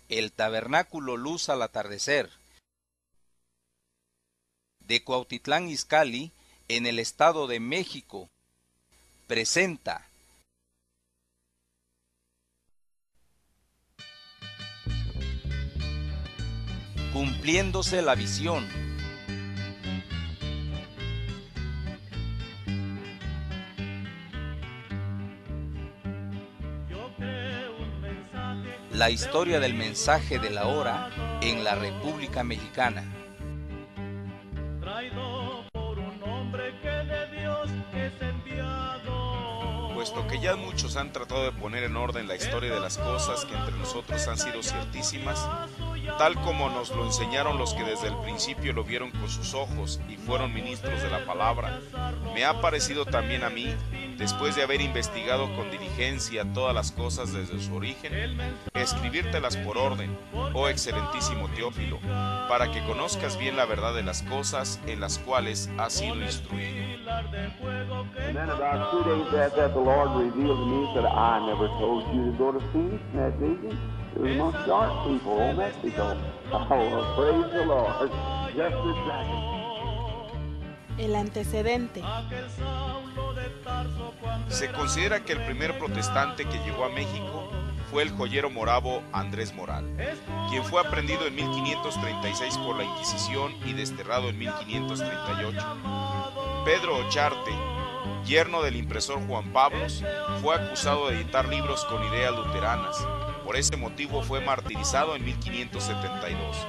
El Tabernáculo Luz al Atardecer, de Cuautitlán Izcalli, en el Estado de México, presenta Cumpliéndose la visión. La historia del mensaje de la hora en la República Mexicana. Puesto que ya muchos han tratado de poner en orden la historia de las cosas que entre nosotros han sido ciertísimas, tal como nos lo enseñaron los que desde el principio lo vieron con sus ojos y fueron ministros de la palabra, me ha parecido también a mí, después de haber investigado con diligencia todas las cosas desde su origen, escribírtelas por orden, oh excelentísimo Teófilo, para que conozcas bien la verdad de las cosas en las cuales has sido instruido. And then about 2 days after that, the Lord revealed to me, said, I never told you to go to Phoenix in that vision. It was amongst dark people, old Mexico. Oh, well, praise the Lord. Just exactly. El antecedente. Se considera que el primer protestante que llegó a México fue el joyero moravo Andrés Moral, quien fue aprehendido en 1536 por la Inquisición y desterrado en 1538. Pedro Ocharte, yerno del impresor Juan Pablos, fue acusado de editar libros con ideas luteranas. Por ese motivo fue martirizado en 1572.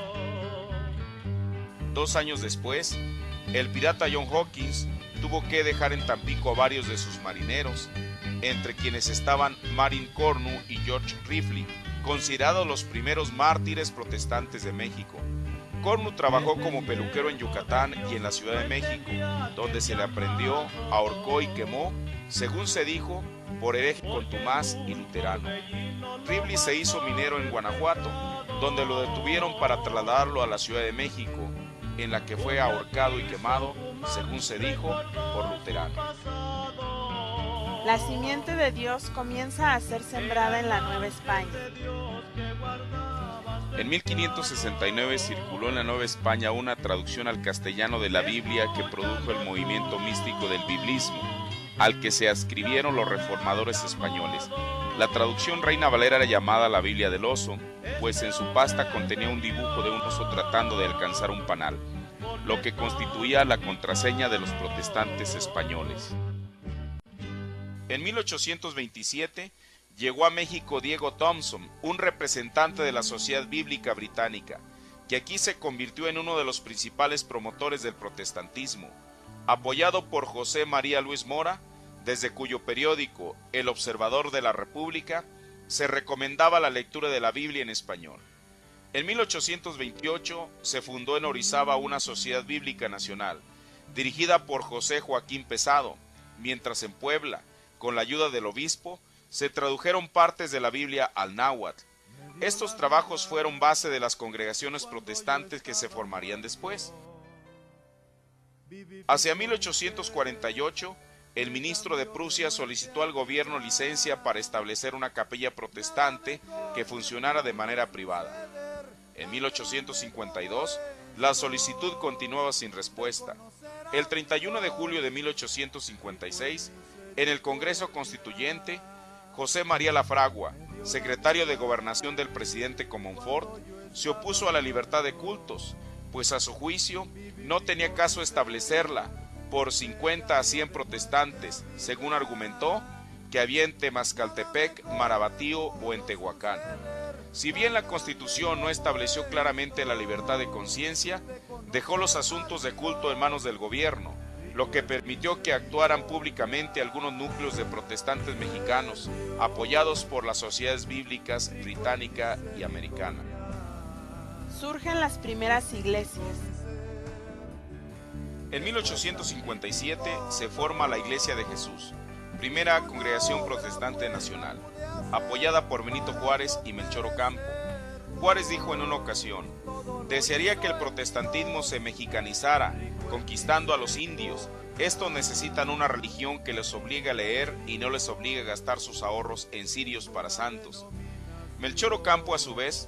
2 años después, el pirata John Hawkins tuvo que dejar en Tampico a varios de sus marineros, entre quienes estaban Marin Cornu y George Rifley, considerados los primeros mártires protestantes de México. Cornu trabajó como peluquero en Yucatán y en la Ciudad de México, donde se le aprendió, ahorcó y quemó, según se dijo, por hereje contumaz y luterano. Rifley se hizo minero en Guanajuato, donde lo detuvieron para trasladarlo a la Ciudad de México, en la que fue ahorcado y quemado, según se dijo, por luterano. La simiente de Dios comienza a ser sembrada en la Nueva España. En 1569 circuló en la Nueva España una traducción al castellano de la Biblia que produjo el movimiento místico del biblismo, al que se adscribieron los reformadores españoles. La traducción Reina Valera era llamada la Biblia del Oso, pues en su pasta contenía un dibujo de un oso tratando de alcanzar un panal, lo que constituía la contraseña de los protestantes españoles. En 1827 llegó a México Diego Thompson, un representante de la Sociedad Bíblica Británica, que aquí se convirtió en uno de los principales promotores del protestantismo, apoyado por José María Luis Mora, desde cuyo periódico, El Observador de la República, se recomendaba la lectura de la Biblia en español. En 1828 se fundó en Orizaba una Sociedad Bíblica Nacional, dirigida por José Joaquín Pesado, mientras en Puebla, con la ayuda del obispo, se tradujeron partes de la Biblia al náhuatl. Estos trabajos fueron base de las congregaciones protestantes que se formarían después. Hacia 1848, el ministro de Prusia solicitó al gobierno licencia para establecer una capilla protestante que funcionara de manera privada. En 1852, la solicitud continuaba sin respuesta. El 31 de julio de 1856, en el Congreso Constituyente, José María Lafragua, secretario de Gobernación del presidente Comonfort, se opuso a la libertad de cultos, pues a su juicio no tenía caso establecerla por 50 a 100 protestantes, según argumentó, que había en Temascaltepec, Marabatío o en Tehuacán. Si bien la Constitución no estableció claramente la libertad de conciencia, dejó los asuntos de culto en manos del gobierno, lo que permitió que actuaran públicamente algunos núcleos de protestantes mexicanos, apoyados por las sociedades bíblicas británica y americana. Surgen las primeras iglesias. En 1857 se forma la Iglesia de Jesús, primera congregación protestante nacional, apoyada por Benito Juárez y Melchor Ocampo. Juárez dijo en una ocasión: desearía que el protestantismo se mexicanizara, conquistando a los indios. Estos necesitan una religión que les obligue a leer y no les obligue a gastar sus ahorros en cirios para santos. Melchor Ocampo, a su vez,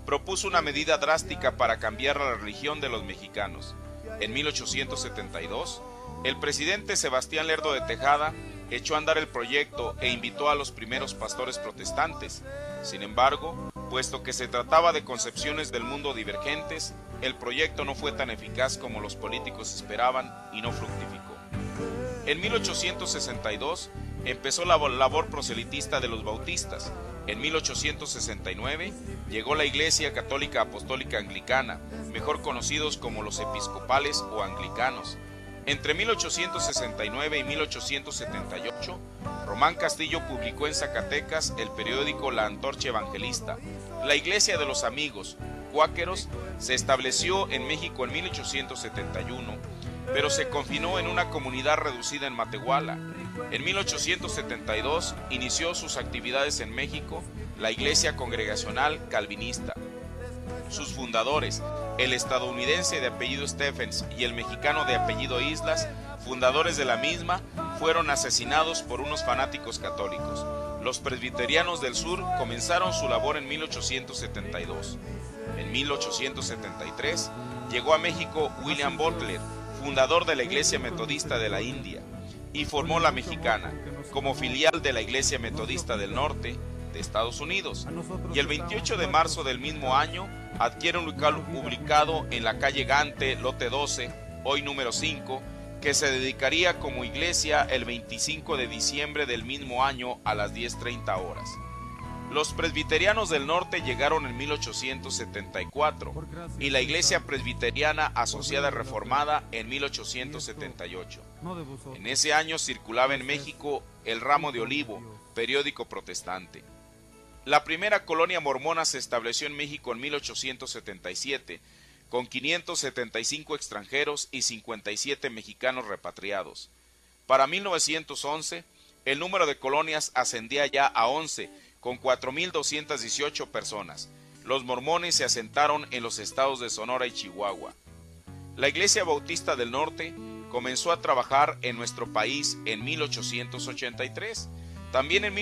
propuso una medida drástica para cambiar la religión de los mexicanos. En 1872, el presidente Sebastián Lerdo de Tejada echó a andar el proyecto e invitó a los primeros pastores protestantes. Sin embargo, puesto que se trataba de concepciones del mundo divergentes, el proyecto no fue tan eficaz como los políticos esperaban y no fructificó. En 1862 empezó la labor proselitista de los bautistas. En 1869 llegó la Iglesia Católica Apostólica Anglicana, mejor conocidos como los episcopales o anglicanos. Entre 1869 y 1878, Román Castillo publicó en Zacatecas el periódico La Antorcha Evangelista. La Iglesia de los Amigos, cuáqueros, se estableció en México en 1871, pero se confinó en una comunidad reducida en Matehuala. En 1872 inició sus actividades en México la Iglesia Congregacional Calvinista. Sus fundadores, el estadounidense de apellido Stephens y el mexicano de apellido Islas, fundadores de la misma, fueron asesinados por unos fanáticos católicos. Los presbiterianos del sur comenzaron su labor en 1872. En 1873 llegó a México William Butler, fundador de la Iglesia Metodista de la India, y formó la Mexicana, como filial de la Iglesia Metodista del Norte de Estados Unidos. Y el 28 de marzo del mismo año adquiere un local ubicado en la calle Gante, lote 12, hoy número 5, que se dedicaría como iglesia el 25 de diciembre del mismo año a las 10:30 horas. Los presbiterianos del norte llegaron en 1874 y la Iglesia Presbiteriana Asociada Reformada en 1878. En ese año circulaba en México El Ramo de Olivo, periódico protestante. La primera colonia mormona se estableció en México en 1877, con 575 extranjeros y 57 mexicanos repatriados. Para 1911, el número de colonias ascendía ya a 11, con 4,218 personas. Los mormones se asentaron en los estados de Sonora y Chihuahua. La Iglesia Bautista del Norte comenzó a trabajar en nuestro país en 1883. También en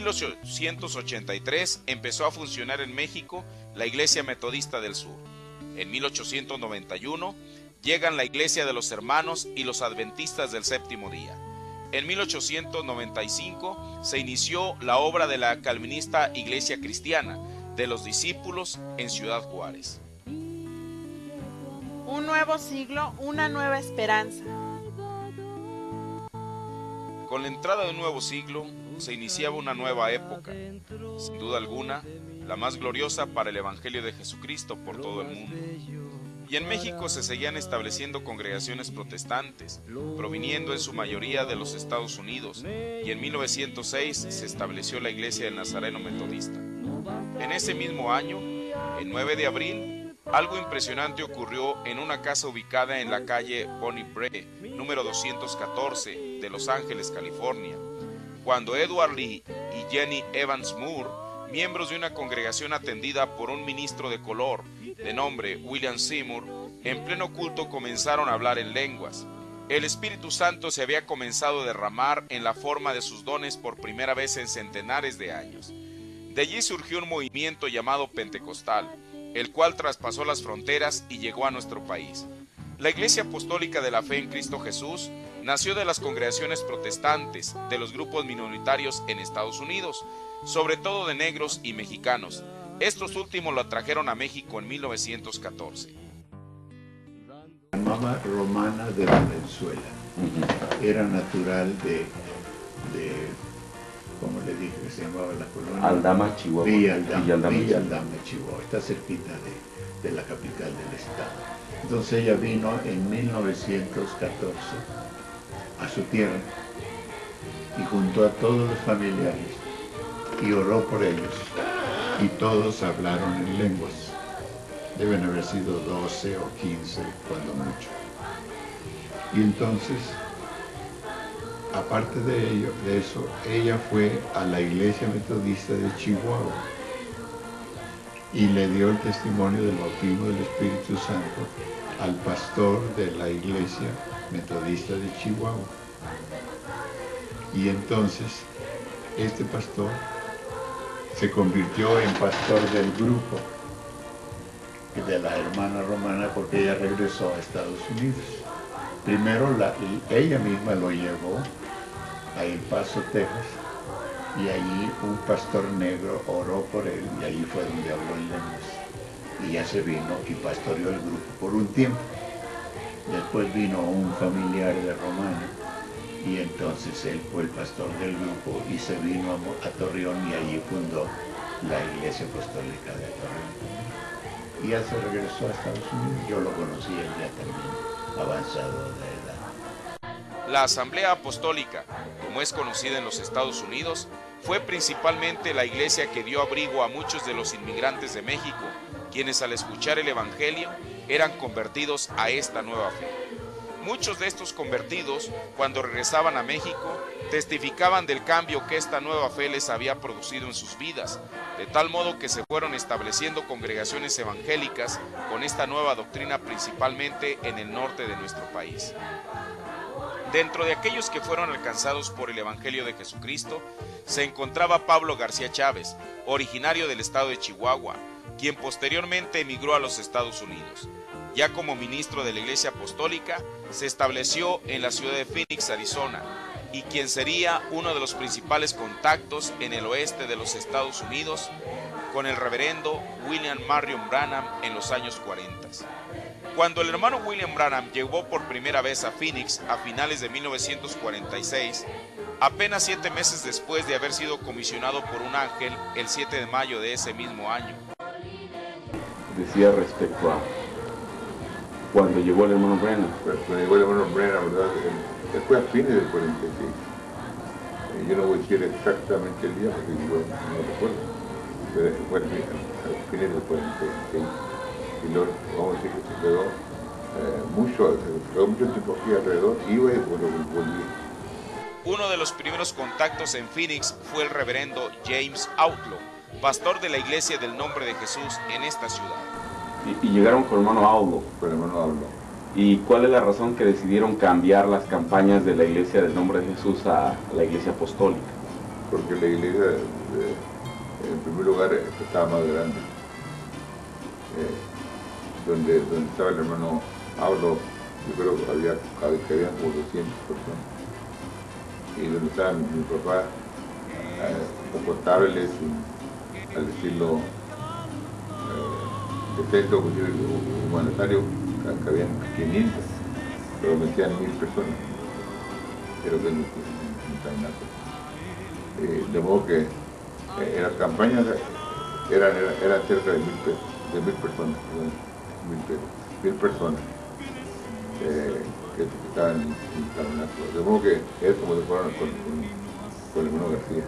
1883 empezó a funcionar en México la Iglesia Metodista del Sur. En 1891 llegan la Iglesia de los Hermanos y los Adventistas del Séptimo Día. En 1895 se inició la obra de la calvinista Iglesia Cristiana de los Discípulos en Ciudad Juárez. Un nuevo siglo, una nueva esperanza. Con la entrada de un nuevo siglo se iniciaba una nueva época, sin duda alguna, la más gloriosa para el Evangelio de Jesucristo por todo el mundo. Y en México se seguían estableciendo congregaciones protestantes, proviniendo en su mayoría de los Estados Unidos, y en 1906 se estableció la Iglesia del Nazareno Metodista. En ese mismo año, el 9 de abril, algo impresionante ocurrió en una casa ubicada en la calle Bonnie Brae, número 214, de Los Ángeles, California, cuando Edward Lee y Jenny Evans Moore, miembros de una congregación atendida por un ministro de color de nombre William Seymour, en pleno culto comenzaron a hablar en lenguas. El Espíritu Santo se había comenzado a derramar en la forma de sus dones por primera vez en centenares de años. De allí surgió un movimiento llamado Pentecostal, el cual traspasó las fronteras y llegó a nuestro país. La Iglesia Apostólica de la Fe en Cristo Jesús nació de las congregaciones protestantes, de los grupos minoritarios en Estados Unidos, sobre todo de negros y mexicanos. Estos últimos lo trajeron a México en 1914. Se llamaba Romana de Valenzuela. Era natural de como le dije que se llamaba la colonia. Aldama, Chihuahua. Villa Aldama, Chihuahua. Está cerquita de la capital del estado. Entonces ella vino en 1914 a su tierra y juntó a todos los familiares y oró por ellos. Y todos hablaron en lenguas. Deben haber sido 12 o 15, cuando mucho. Y entonces, aparte de eso, ella fue a la Iglesia Metodista de Chihuahua y le dio el testimonio del bautismo del Espíritu Santo al pastor de la Iglesia Metodista de Chihuahua. Y entonces, este pastor se convirtió en pastor del grupo de la hermana romana, porque ella regresó a Estados Unidos. Primero ella misma lo llevó a El Paso, Texas, y allí un pastor negro oró por él, y allí fue donde habló en lenguas. Y ya se vino y pastoreó el grupo por un tiempo. Después vino un familiar de Romana, y entonces él fue el pastor del grupo y se vino a Torreón, y allí fundó la Iglesia Apostólica de Torreón. Y ya se regresó a Estados Unidos. Yo lo conocí él ya también avanzado de edad. La Asamblea Apostólica, como es conocida en los Estados Unidos, fue principalmente la iglesia que dio abrigo a muchos de los inmigrantes de México, quienes al escuchar el Evangelio eran convertidos a esta nueva fe. Muchos de estos convertidos, cuando regresaban a México, testificaban del cambio que esta nueva fe les había producido en sus vidas, de tal modo que se fueron estableciendo congregaciones evangélicas con esta nueva doctrina principalmente en el norte de nuestro país. Dentro de aquellos que fueron alcanzados por el Evangelio de Jesucristo, se encontraba Pablo García Chávez, originario del estado de Chihuahua, quien posteriormente emigró a los Estados Unidos. Ya como ministro de la Iglesia Apostólica, se estableció en la ciudad de Phoenix, Arizona, y quien sería uno de los principales contactos en el oeste de los Estados Unidos con el reverendo William Marion Branham en los años 40. Cuando el hermano William Branham llegó por primera vez a Phoenix a finales de 1946, apenas 7 meses después de haber sido comisionado por un ángel el 7 de mayo de ese mismo año. Decía respecto a cuando llegó el hermano Branham. Cuando llegó el hermano Branham, ¿verdad? Él fue a fines del 46. Yo no voy a decir exactamente el día porque yo no recuerdo, pero fue a fines del 46. Y luego, vamos a decir que se quedó mucho tiempo aquí alrededor, iba y volvía. Uno de los primeros contactos en Phoenix fue el reverendo James Outlaw, pastor de la Iglesia del Nombre de Jesús en esta ciudad. Y llegaron con el hermano Outlaw. Con el hermano Outlaw. ¿Y cuál es la razón que decidieron cambiar las campañas de la Iglesia del Nombre de Jesús a la Iglesia Apostólica? Porque la iglesia, en primer lugar, estaba más grande. Donde estaba el hermano Outlaw, yo creo que habían como 200 personas. Y donde estaba mi papá, confortables, al estilo de centro humanitario, que habían 500, pero metían 1000 personas. Creo que no está nada. De modo que en las campañas eran cerca de 1000 personas, 1000 personas que estaban en el tabernáculo. De modo que es como se fueron con el hermano García.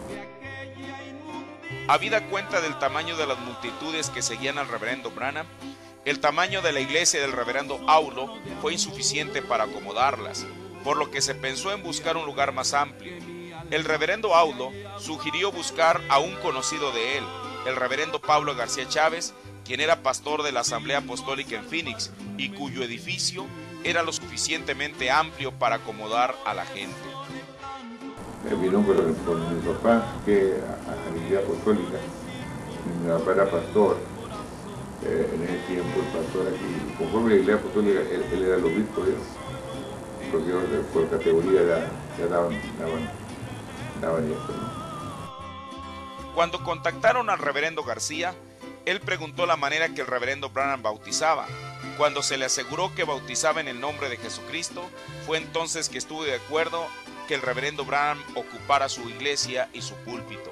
Habida cuenta del tamaño de las multitudes que seguían al reverendo Branham, el tamaño de la iglesia del reverendo Outlaw fue insuficiente para acomodarlas, por lo que se pensó en buscar un lugar más amplio. El reverendo Outlaw sugirió buscar a un conocido de él, el reverendo Pablo García Chávez, quien era pastor de la Asamblea Apostólica en Phoenix y cuyo edificio era lo suficientemente amplio para acomodar a la gente. Vino con mi papá, que a la Iglesia Apostólica. Mi papá era pastor, en ese tiempo el pastor aquí, conforme a la Iglesia Apostólica, él era el obispo, porque por categoría ya daban eso. Cuando contactaron al reverendo García, él preguntó la manera que el reverendo Branham bautizaba. Cuando se le aseguró que bautizaba en el nombre de Jesucristo, fue entonces que estuvo de acuerdo que el reverendo Branham ocupara su iglesia y su púlpito.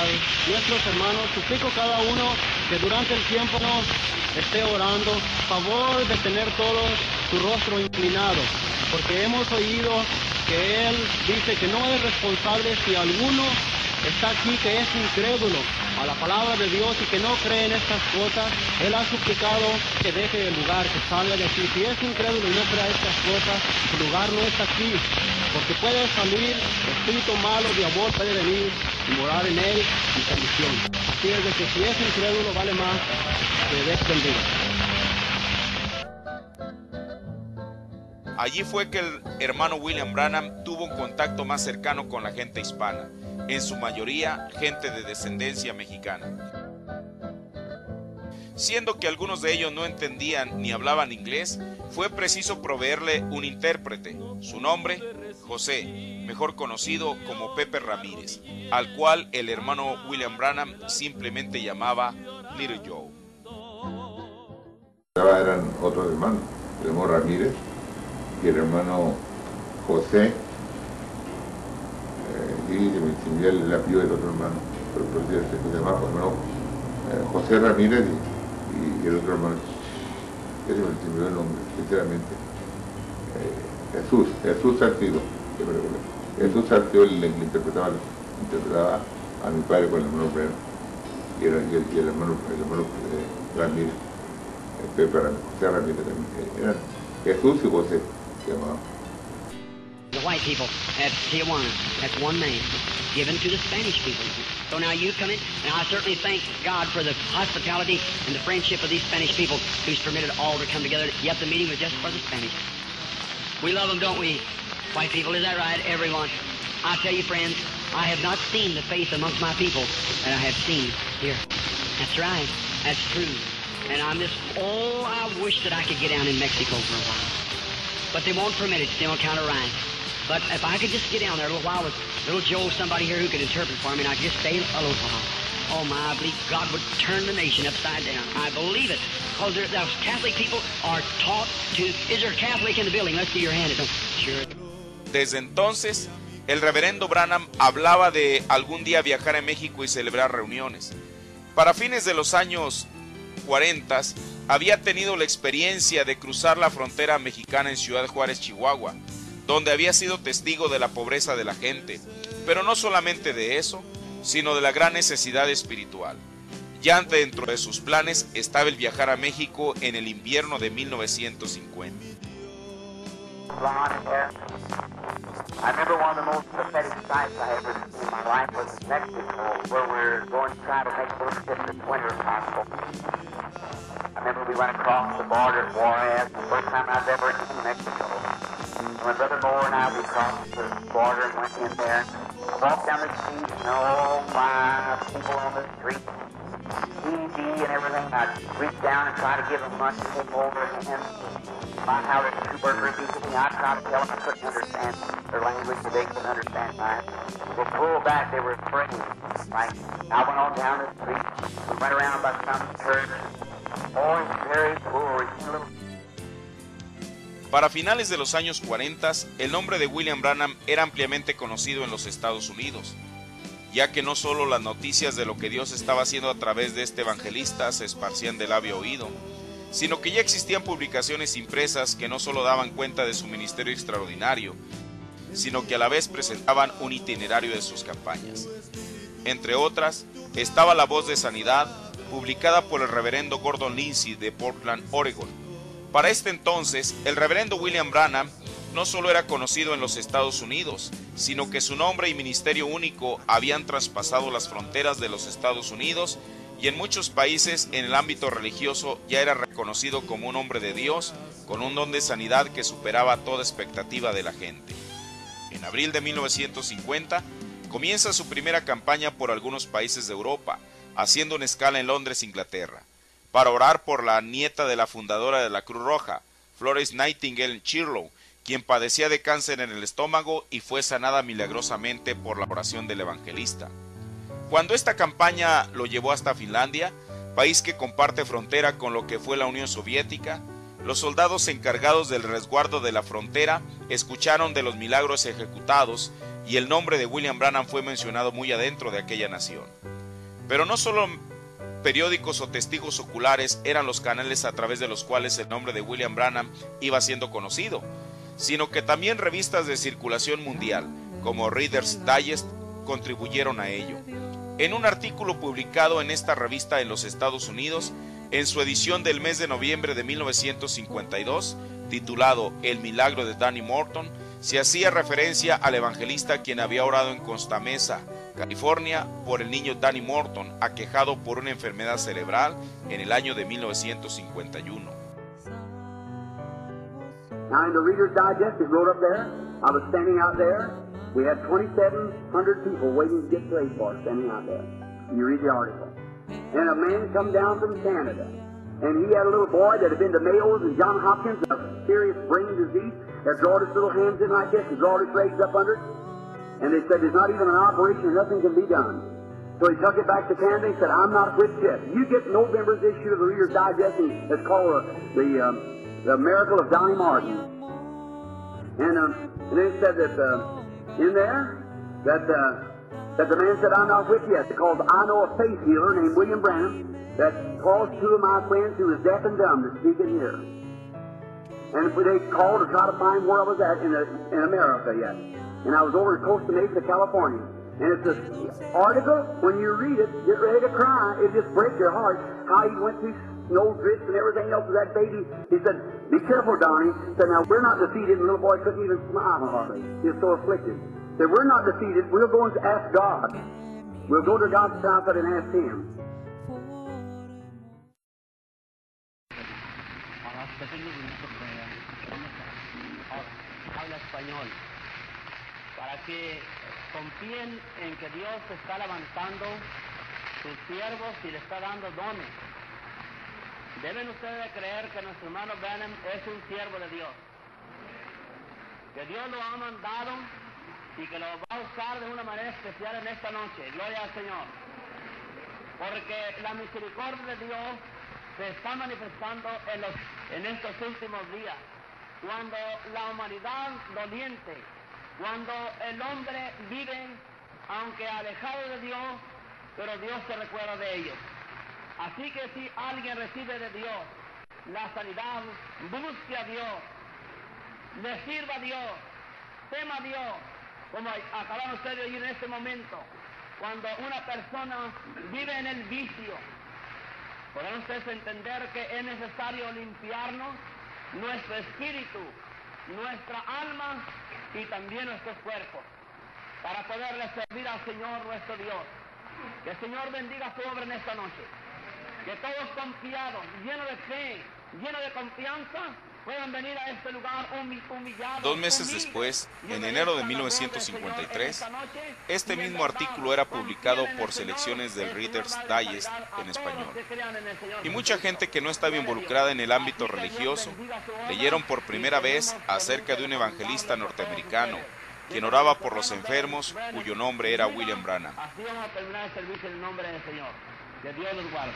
nuestros hermanos, suplico cada uno que durante el tiempo nos esté orando, favor de tener todos su rostro inclinado, porque hemos oído que Él dice que no es responsable si alguno está aquí que es incrédulo a la palabra de Dios y que no cree en estas cosas. Él ha suplicado que deje el lugar, que salga de aquí. Si es incrédulo y no cree estas cosas, su lugar no está aquí, porque puede salir espíritu malo, diablo puede venir y morar en él y perdición. Así es de que si es incrédulo vale más que descendido. Allí fue que el hermano William Branham tuvo un contacto más cercano con la gente hispana, en su mayoría gente de descendencia mexicana. Siendo que algunos de ellos no entendían ni hablaban inglés, fue preciso proveerle un intérprete. Su nombre, José, mejor conocido como Pepe Ramírez, al cual el hermano William Branham simplemente llamaba Little Joe. Eran otros hermanos, el hermano Ramírez y el hermano José, y se me el apellido del otro hermano, pero se llamaba hermano José Ramírez y el otro hermano, ese me entendió el nombre, sinceramente, Jesús Salcido, Jesús Salcido le interpretaba a mi padre con el hermano Breno y el hermano Ramírez, Pepe Ramírez, José Ramírez también, eran Jesús y José se llamaban. The white people at Tijuana, that's one man, given to the Spanish people. So now you come in, and I certainly thank God for the hospitality and the friendship of these Spanish people who's permitted all to come together, yet the meeting was just for the Spanish. We love them, don't we? White people, is that right? Everyone. I tell you, friends, I have not seen the faith amongst my people that I have seen here. That's right. That's true. And I'm just, oh, I wish that I could get down in Mexico for a while. But they won't permit it, still kind of right. But if I could just get down there a little while with little Joe, somebody here who could interpret for me, and I could just stay a little while. Oh my, I believe God would turn the nation upside down. I believe it. Because those Catholic people are taught to... Is there a Catholic in the building? Let's see your hand. Sure. Desde entonces, el reverendo Branham hablaba de algún día viajar a México y celebrar reuniones. Para fines de los años 40, había tenido la experiencia de cruzar la frontera mexicana en Ciudad Juárez, Chihuahua, donde había sido testigo de la pobreza de la gente, pero no solamente de eso, sino de la gran necesidad espiritual. Ya dentro de sus planes estaba el viajar a México en el invierno de 1950. I remember one of the most pathetic sights I ever seen in my life was in Mexico, where we were going to try to make a little trip this winter if possible. I remember we went across the border at Juarez, the first time I've ever been in Mexico. When Brother Moore and I, we crossed the border and went in there. I walked down the street and oh my, people on the street, TV and everything. I'd reach down and try to give them money, take over and find how there's two burgers eating. I'd try to tell them I couldn't understand their language, but they couldn't understand mine. They pulled back, they were afraid. Like, I went on down the street, we went around by some church. Oh, it's very poor. Para finales de los años 40, el nombre de William Branham era ampliamente conocido en los Estados Unidos, ya que no solo las noticias de lo que Dios estaba haciendo a través de este evangelista se esparcían de labio a oído, sino que ya existían publicaciones impresas que no solo daban cuenta de su ministerio extraordinario, sino que a la vez presentaban un itinerario de sus campañas. Entre otras, estaba La Voz de Sanidad, publicada por el reverendo Gordon Lindsay de Portland, Oregon. Para este entonces, el reverendo William Branham no solo era conocido en los Estados Unidos, sino que su nombre y ministerio único habían traspasado las fronteras de los Estados Unidos y en muchos países en el ámbito religioso ya era reconocido como un hombre de Dios con un don de sanidad que superaba toda expectativa de la gente. En abril de 1950 comienza su primera campaña por algunos países de Europa, haciendo una escala en Londres, Inglaterra, para orar por la nieta de la fundadora de la Cruz Roja, Florence Nightingale Chirlow, quien padecía de cáncer en el estómago y fue sanada milagrosamente por la oración del evangelista. Cuando esta campaña lo llevó hasta Finlandia, país que comparte frontera con lo que fue la Unión Soviética, los soldados encargados del resguardo de la frontera escucharon de los milagros ejecutados y el nombre de William Branham fue mencionado muy adentro de aquella nación. Pero no solo periódicos o testigos oculares eran los canales a través de los cuales el nombre de William Branham iba siendo conocido, sino que también revistas de circulación mundial, como Reader's Digest, contribuyeron a ello. En un artículo publicado en esta revista en los Estados Unidos, en su edición del mes de noviembre de 1952, titulado El milagro de Danny Morton, se hacía referencia al evangelista quien había orado en Costa Mesa, California, por el niño Danny Morton, aquejado por una enfermedad cerebral en el año de 1951. Now in the Reader's Digest, it wrote up there, I was standing out there, we had 2,700 people waiting to get prayed for, standing out there. You read the article. And a man come down from Canada, and he had a little boy that had been to Mayo's and Johns Hopkins, a serious brain disease, that drawed his little hands in like this, and drawed his legs up under it. And they said, there's not even an operation, nothing can be done. So he took it back to Canada and said, I'm not quit yet. You get November's issue of the Reader's Digest, and it's called the Miracle of Donnie Martin. And then it said that in there, that the man said, I'm not with yet, because I know a faith healer named William Branham that caused two of my friends who was deaf and dumb to speak in here. And they called to try to find where I was at in America yet. And I was over at Costa Mesa, California. And it's an article, when you read it, get ready to cry. It just breaks your heart how he went through snow drifts and everything else with that baby. He said, be careful, Donnie. He said, now, we're not defeated. And the little boy couldn't even smile hardly. He was so afflicted. He said, we're not defeated. We'll go and ask God. We'll go to God's prophet and ask Him. Habla español. Para que confíen en que Dios está levantando sus siervos y le está dando dones. Deben ustedes creer que nuestro hermano Branham es un siervo de Dios. Que Dios lo ha mandado y que lo va a usar de una manera especial en esta noche. Gloria al Señor. Porque la misericordia de Dios se está manifestando en estos últimos días. Cuando la humanidad doliente, cuando el hombre vive, aunque alejado de Dios, pero Dios se recuerda de ellos. Así que si alguien recibe de Dios la sanidad, busque a Dios, le sirva a Dios, tema a Dios, como acaban ustedes de oír en este momento, cuando una persona vive en el vicio. Podrán ustedes entender que es necesario limpiarnos, nuestro espíritu, nuestra alma y también nuestros cuerpos, para poderle servir al Señor nuestro Dios. Que el Señor bendiga su obra en esta noche. Que todos confiados, llenos de fe, llenos de confianza, puedan venir a este lugar humillados. 2 meses después, en enero de 1953, este mismo artículo era publicado por selecciones del Reader's Digest en español. Y mucha gente que no estaba involucrada en el ámbito religioso leyeron por primera vez acerca de un evangelista norteamericano quien oraba por los enfermos, cuyo nombre era William Branham. Así vamos a terminar el servicio en el nombre del Señor. Que Dios los guarde.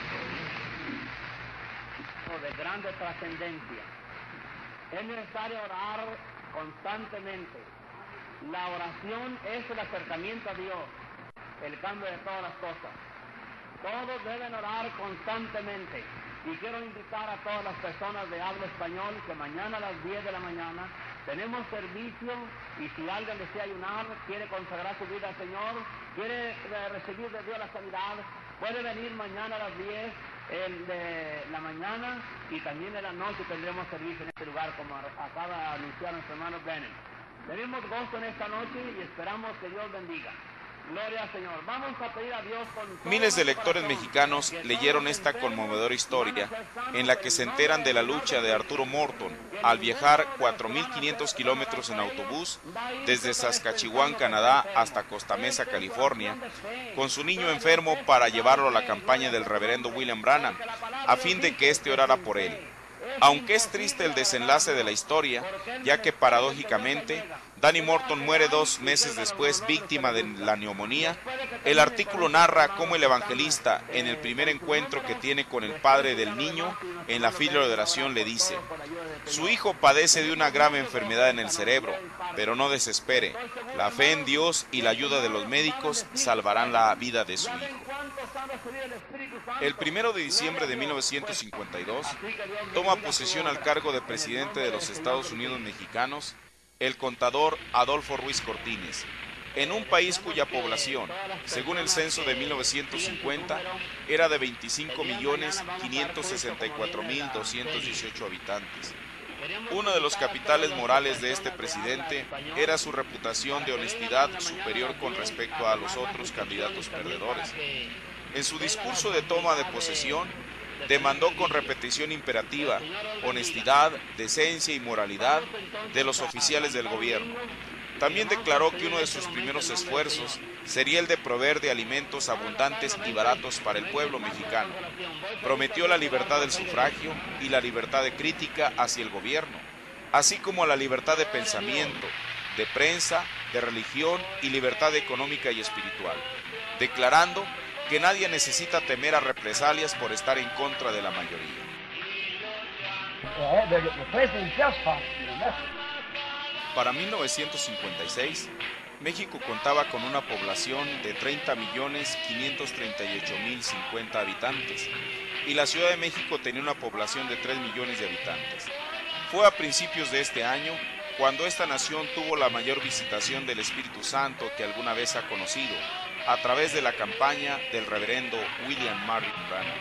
De grande trascendencia. Es necesario orar constantemente. La oración es el acercamiento a Dios, el cambio de todas las cosas. Todos deben orar constantemente. Y quiero invitar a todas las personas de habla español que mañana a las 10 de la mañana tenemos servicio, y si alguien desea ayunar, quiere consagrar su vida al Señor, quiere recibir de Dios la sanidad, puede venir mañana a las 10 de la mañana, y también de la noche tendremos servicio en este lugar, como acaba de anunciar nuestro hermano Brennan. Tenemos gozo en esta noche y esperamos que Dios bendiga. Gloria al Señor. Vamos a pedir a Dios con miles de lectores mexicanos leyeron esta conmovedora historia en la que se enteran de la lucha de Arturo Morton al viajar 4.500 kilómetros en autobús desde Saskatchewan, Canadá, hasta Costa Mesa, California, con su niño enfermo para llevarlo a la campaña del reverendo William Branham, a fin de que éste orara por él. Aunque es triste el desenlace de la historia, ya que paradójicamente Danny Morton muere 2 meses después víctima de la neumonía, el artículo narra cómo el evangelista, en el primer encuentro que tiene con el padre del niño, en la fila de oración le dice: su hijo padece de una grave enfermedad en el cerebro, pero no desespere, la fe en Dios y la ayuda de los médicos salvarán la vida de su hijo. El 1 de diciembre de 1952, toma posesión al cargo de presidente de los Estados Unidos mexicanos el contador Adolfo Ruiz Cortines, en un país cuya población, según el censo de 1950, era de 25.564.218 habitantes. Uno de los capitales morales de este presidente era su reputación de honestidad superior con respecto a los otros candidatos perdedores. En su discurso de toma de posesión, demandó con repetición imperativa honestidad, decencia y moralidad de los oficiales del gobierno. También declaró que uno de sus primeros esfuerzos sería el de proveer de alimentos abundantes y baratos para el pueblo mexicano. Prometió la libertad del sufragio y la libertad de crítica hacia el gobierno, así como la libertad de pensamiento, de prensa, de religión y libertad económica y espiritual, declarando que nadie necesita temer a represalias por estar en contra de la mayoría. Para 1956, México contaba con una población de 30.538.050 habitantes y la Ciudad de México tenía una población de 3 millones de habitantes. Fue a principios de este año cuando esta nación tuvo la mayor visitación del Espíritu Santo que alguna vez ha conocido, a través de la campaña del reverendo William Marion Branham.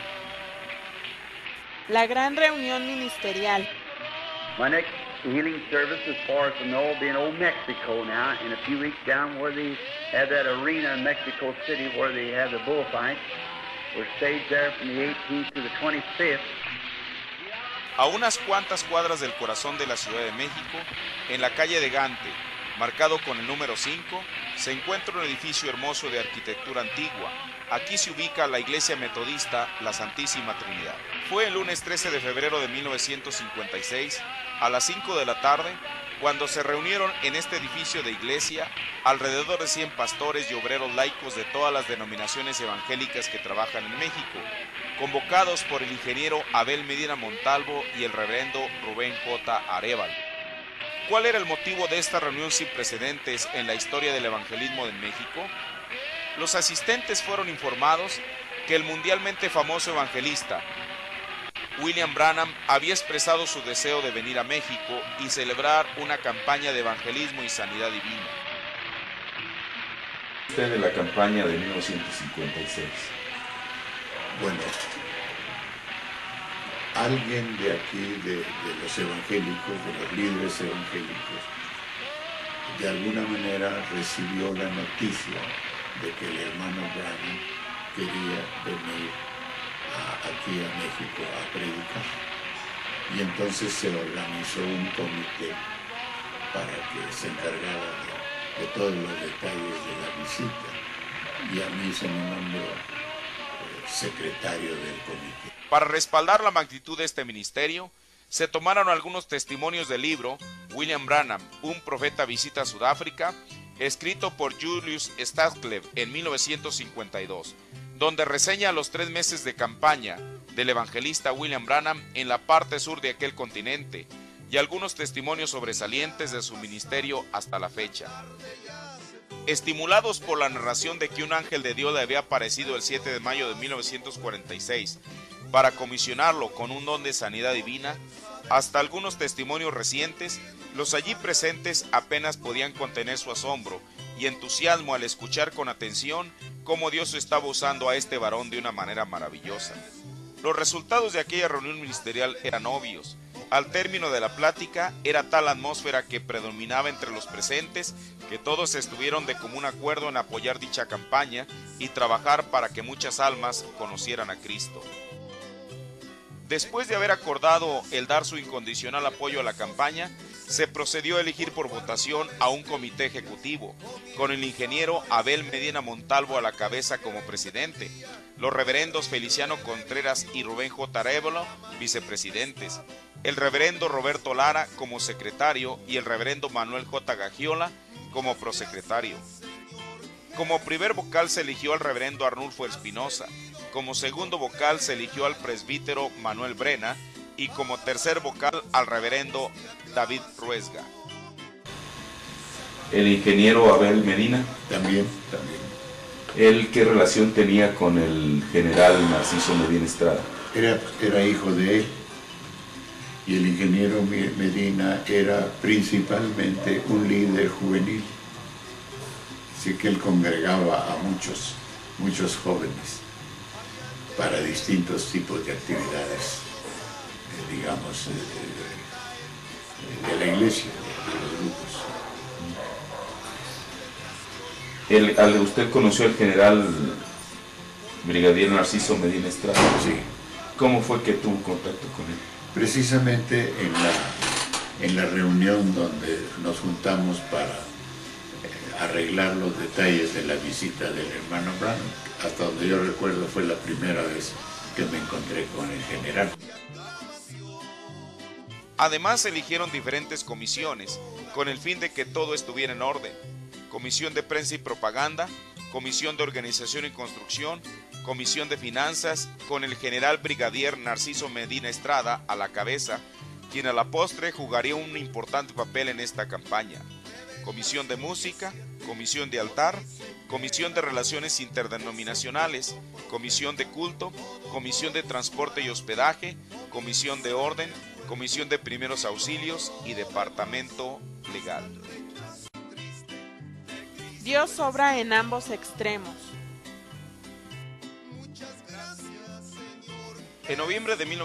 La gran reunión ministerial. My next healing service, as far as I know, will be in old Mexico now, in a few weeks down where they have that arena in Mexico City where they have the bullfights. We're staged there from the 18th to the 25th. A unas cuantas cuadras del corazón de la Ciudad de México, en la calle de Gante, marcado con el número 5, se encuentra un edificio hermoso de arquitectura antigua. Aquí se ubica la iglesia metodista La Santísima Trinidad. Fue el lunes 13 de febrero de 1956, a las 5 de la tarde, cuando se reunieron en este edificio de iglesia alrededor de 100 pastores y obreros laicos de todas las denominaciones evangélicas que trabajan en México, convocados por el ingeniero Abel Medina Montalvo y el reverendo Rubén J. Arévalo. ¿Cuál era el motivo de esta reunión sin precedentes en la historia del evangelismo en México? Los asistentes fueron informados que el mundialmente famoso evangelista William Branham había expresado su deseo de venir a México y celebrar una campaña de evangelismo y sanidad divina. Usted de la campaña de 1956. Bueno, alguien de aquí, de los evangélicos, de los líderes evangélicos, de alguna manera recibió la noticia de que el hermano Branham quería venir aquí a México a predicar. Y entonces se organizó un comité para que se encargara de todos los detalles de la visita. Y a mí se me nombró secretario del comité. Para respaldar la magnitud de este ministerio, se tomaron algunos testimonios del libro William Branham, un profeta visita a Sudáfrica, escrito por Julius Stadtler en 1952, donde reseña los 3 meses de campaña del evangelista William Branham en la parte sur de aquel continente y algunos testimonios sobresalientes de su ministerio hasta la fecha. Estimulados por la narración de que un ángel de Dios le había aparecido el 7 de mayo de 1946 para comisionarlo con un don de sanidad divina, hasta algunos testimonios recientes, los allí presentes apenas podían contener su asombro y entusiasmo al escuchar con atención cómo Dios estaba usando a este varón de una manera maravillosa. Los resultados de aquella reunión ministerial eran obvios. Al término de la plática, era tal atmósfera que predominaba entre los presentes que todos estuvieron de común acuerdo en apoyar dicha campaña y trabajar para que muchas almas conocieran a Cristo. Después de haber acordado el dar su incondicional apoyo a la campaña, se procedió a elegir por votación a un comité ejecutivo, con el ingeniero Abel Medina Montalvo a la cabeza como presidente, los reverendos Feliciano Contreras y Rubén J. Arevalo, vicepresidentes, el reverendo Roberto Lara como secretario y el reverendo Manuel J. Gagiola como prosecretario. Como primer vocal se eligió al reverendo Arnulfo Espinosa, como segundo vocal se eligió al presbítero Manuel Brena y como tercer vocal al reverendo David Ruesga. El ingeniero Abel Medina. También. ¿Él qué relación tenía con el general Narciso Medina Estrada? Era hijo de él. Y el ingeniero Medina era principalmente un líder juvenil. Así que él congregaba a muchos jóvenes para distintos tipos de actividades, digamos, de la iglesia, de los grupos. ¿Usted conoció al general brigadier Narciso Medina Estrada? Sí. ¿Cómo fue que tuvo contacto con él? Precisamente en la reunión donde nos juntamos para arreglar los detalles de la visita del hermano Branham. Hasta donde yo recuerdo fue la primera vez que me encontré con el general. Además se eligieron diferentes comisiones con el fin de que todo estuviera en orden. Comisión de Prensa y Propaganda, Comisión de Organización y Construcción, Comisión de Finanzas, con el general brigadier Narciso Medina Estrada a la cabeza, quien a la postre jugaría un importante papel en esta campaña. Comisión de Música, Comisión de Altar, Comisión de Relaciones Interdenominacionales, Comisión de Culto, Comisión de Transporte y Hospedaje, Comisión de Orden, Comisión de Primeros Auxilios y Departamento Legal. Dios obra en ambos extremos. En noviembre de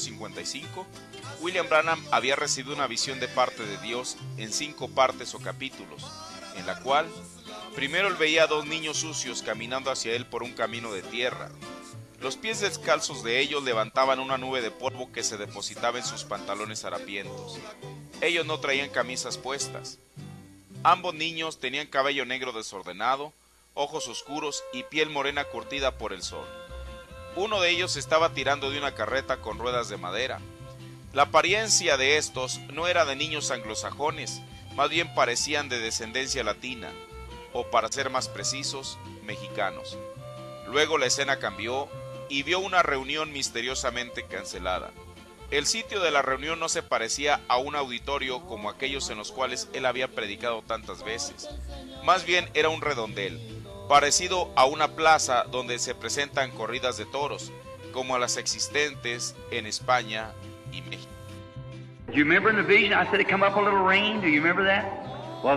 1955, William Branham había recibido una visión de parte de Dios en 5 partes o capítulos, en la cual primero él veía a 2 niños sucios caminando hacia él por un camino de tierra. Los pies descalzos de ellos levantaban una nube de polvo que se depositaba en sus pantalones harapientos. Ellos no traían camisas puestas. Ambos niños tenían cabello negro desordenado, ojos oscuros y piel morena curtida por el sol. Uno de ellos estaba tirando de una carreta con ruedas de madera. La apariencia de estos no era de niños anglosajones, más bien parecían de descendencia latina, o para ser más precisos, mexicanos. Luego la escena cambió y vio una reunión misteriosamente cancelada. El sitio de la reunión no se parecía a un auditorio como aquellos en los cuales él había predicado tantas veces. Más bien era un redondel, parecido a una plaza donde se presentan corridas de toros, como a las existentes en España y México. Do you remember in the vision I said it come up a little rain? Do you remember that? Well,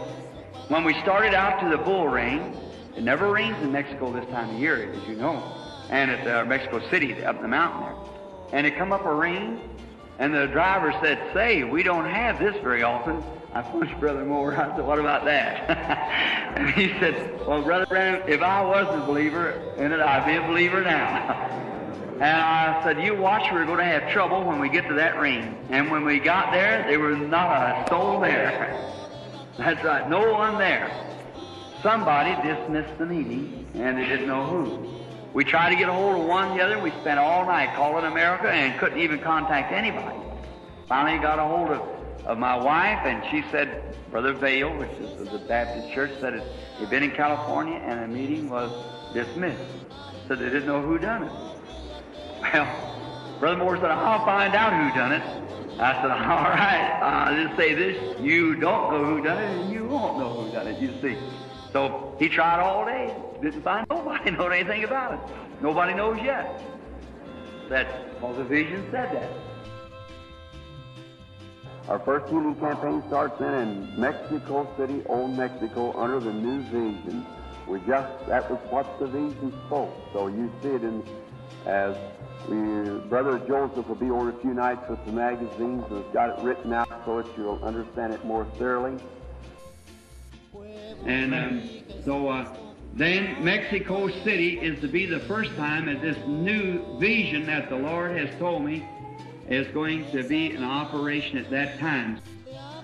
when we started out to the bull ring, it never rains in Mexico this time of year, as you know, and at Mexico City up in the mountain there. And it come up a rain, and the driver said, "Say, we don't have this very often." I pushed Brother Moore. I said, "What about that?" And he said, "Well, Brother Branham, if I was a believer in it, I'd be a believer now." And I said, "You watch, we're going to have trouble when we get to that ring." And when we got there was not a soul there. That's right, no one there. Somebody dismissed the meeting, and they didn't know who. We tried to get a hold of one the other. We spent all night calling America and couldn't even contact anybody. Finally got a hold of my wife, and she said, Brother Vail, which is the Baptist church, said he'd been in California and the meeting was dismissed. So they didn't know who done it. Well, Brother Moore said, "I'll find out who done it." I said, "All right, I'll just say this, you don't know who done it, and you won't know who done it, you see." So he tried all day, didn't find nobody knowed anything about it. Nobody knows yet. Well, the vision said that. Our first healing campaign starts then in Mexico City, Old Mexico, under the new vision. That was what the vision spoke. So you see it as Brother Joseph will be over a few nights with the magazines and has got it written out so that you'll understand it more thoroughly. And then Mexico City is to be the first time that this new vision that the Lord has told me is going to be in operation at that time.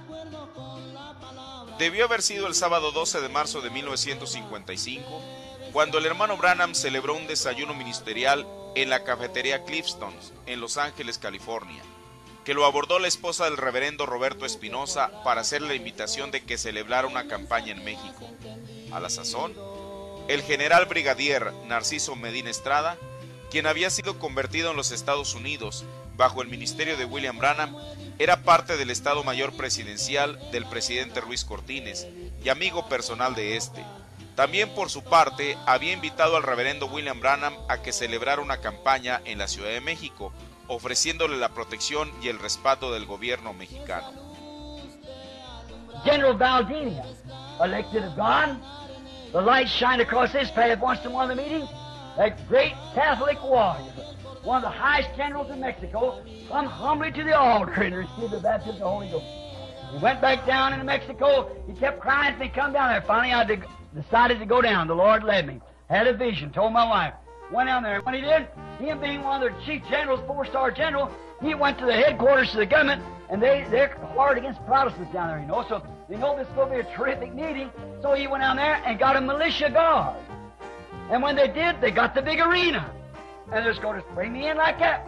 Debió haber sido el sábado 12 de marzo de 1955, cuando el hermano Branham celebró un desayuno ministerial en la cafetería Clifton's, en Los Ángeles, California, que lo abordó la esposa del reverendo Roberto Espinosa para hacerle la invitación de que celebrara una campaña en México. A la sazón, el general brigadier Narciso Medina Estrada, quien había sido convertido en los Estados Unidos bajo el ministerio de William Branham, era parte del Estado Mayor Presidencial del presidente Ruiz Cortines y amigo personal de este. También por su parte había invitado al reverendo William Branham a que celebrara una campaña en la Ciudad de México, ofreciéndole la protección y el respaldo del gobierno mexicano. General Valdivia, elected of God, the light shined across his path once in one of the meetings. That great Catholic warrior, one of the highest generals in Mexico, come humbly to the altar and received the baptism of the Holy Ghost. He went back down into Mexico. He kept crying until he come down there. Finally, I decided to go down. The Lord led me. Had a vision. Told my wife. Went down there. When he did, him being one of their chief generals, 4-star general, he went to the headquarters of the government, and they're hard against Protestants down there, you know. So they know this is going to be a terrific meeting. So he went down there and got a militia guard. And when they did, they got the big arena. And they're just going to bring me in like that.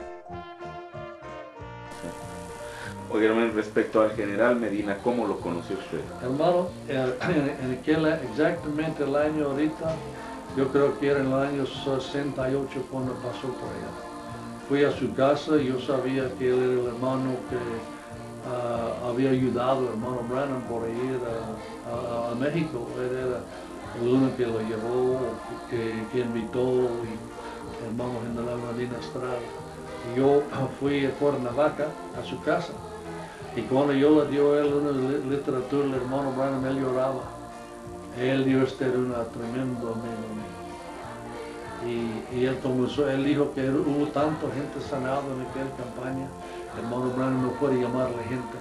Oye, hermano, respecto al general Medina, ¿cómo lo conoció usted? Hermano, en aquel, exactamente el año ahorita, yo creo que era en el año 68 cuando pasó por allá. Fui a su casa y yo sabía que él era el hermano que había ayudado al hermano Branham por ir a México. Él era el uno que lo llevó, que invitó, y el hermano general Medina Estrada. Y yo fui a Cuernavaca, a su casa. Y cuando yo le dio a él una literatura, el hermano Branham, él lloraba. Él dio era un tremendo amigo mío. Y él comenzó, él dijo que hubo tanta gente sanada en aquella campaña, el hermano Branham no puede llamarle gente.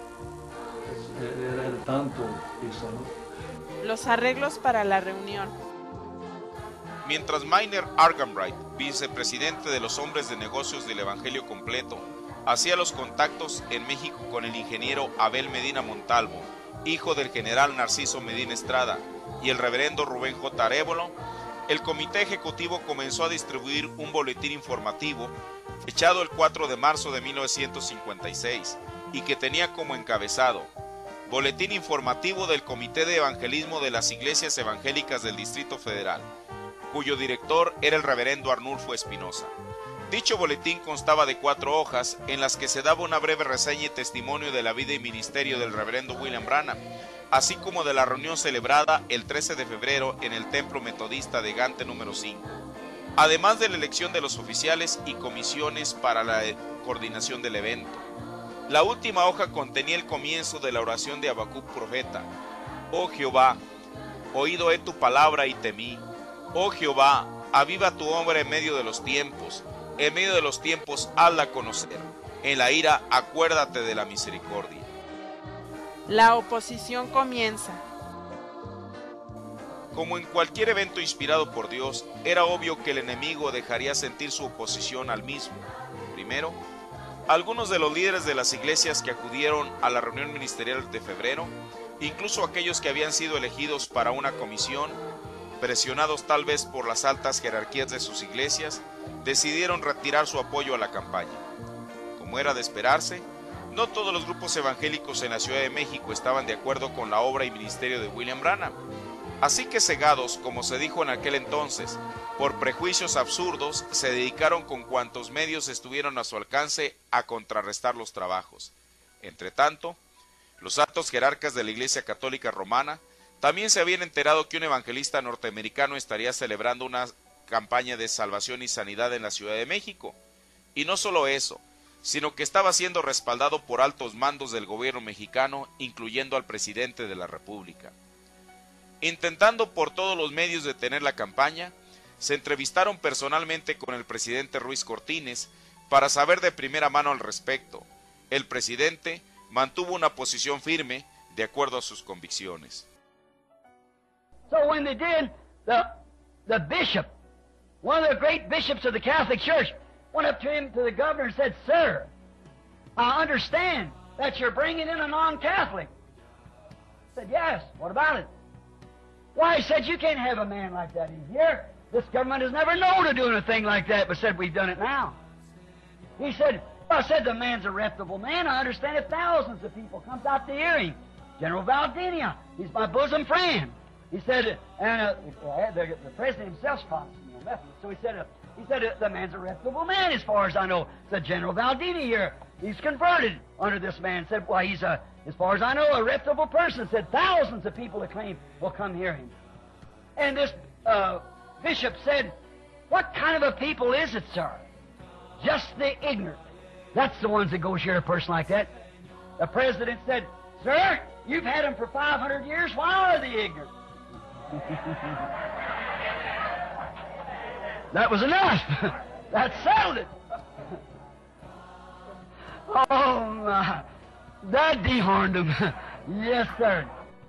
Era tanto que sanó. Los arreglos para la reunión. Mientras Miner Arganbright, vicepresidente de los hombres de negocios del Evangelio Completo, hacía los contactos en México con el ingeniero Abel Medina Montalvo, hijo del general Narciso Medina Estrada, y el reverendo Rubén J. Arévalo, el comité ejecutivo comenzó a distribuir un boletín informativo fechado el 4 de marzo de 1956 y que tenía como encabezado: Boletín informativo del Comité de Evangelismo de las Iglesias Evangélicas del Distrito Federal, cuyo director era el reverendo Arnulfo Espinosa. Dicho boletín constaba de 4 hojas en las que se daba una breve reseña y testimonio de la vida y ministerio del reverendo William Branham, así como de la reunión celebrada el 13 de febrero en el Templo Metodista de Gante número 5, además de la elección de los oficiales y comisiones para la coordinación del evento. La última hoja contenía el comienzo de la oración de Habacuc profeta: Oh Jehová, oído he tu palabra y temí. Oh Jehová, aviva tu obra en medio de los tiempos hazla conocer. En la ira acuérdate de la misericordia. La oposición comienza. Como en cualquier evento inspirado por Dios, era obvio que el enemigo dejaría sentir su oposición al mismo. Primero, algunos de los líderes de las iglesias que acudieron a la reunión ministerial de febrero, incluso aquellos que habían sido elegidos para una comisión, presionados tal vez por las altas jerarquías de sus iglesias, decidieron retirar su apoyo a la campaña. Como era de esperarse, no todos los grupos evangélicos en la Ciudad de México estaban de acuerdo con la obra y ministerio de William Branham. Así que cegados, como se dijo en aquel entonces, por prejuicios absurdos, se dedicaron con cuantos medios estuvieron a su alcance a contrarrestar los trabajos. Entre tanto, los altos jerarcas de la Iglesia Católica Romana también se habían enterado que un evangelista norteamericano estaría celebrando una campaña de salvación y sanidad en la Ciudad de México. Y no solo eso, sino que estaba siendo respaldado por altos mandos del gobierno mexicano, incluyendo al presidente de la República. Intentando por todos los medios detener la campaña, se entrevistaron personalmente con el presidente Ruiz Cortines para saber de primera mano al respecto. El presidente mantuvo una posición firme de acuerdo a sus convicciones. So when they did, the bishop, one of the great bishops of the Catholic Church, went up to him, to the governor, and said, "Sir, I understand that you're bringing in a non-Catholic." said, yes. What about it? Why, he said, you can't have a man like that in here. This government has never known of doing a thing like that, but said, we've done it now. He said, well, I said, the man's a reputable man. I understand if thousands of people comes out to hear him. General Valdenia, he's my bosom friend. He said, and the president himself's Protestant, Methodist. So he said, the man's a reputable man as far as I know. Said General Valdenia here, he's converted under this man. Said, well, he's as far as I know, a reputable person. Said thousands of people acclaim will come hear him. And this bishop said, what kind of a people is it, sir? Just the ignorant. That's the ones that go hear a person like that. The president said, sir, you've had them for 500 years. Why are they ignorant? That was enough. That settled it. Oh, my. That dehorned him. Yes, sir.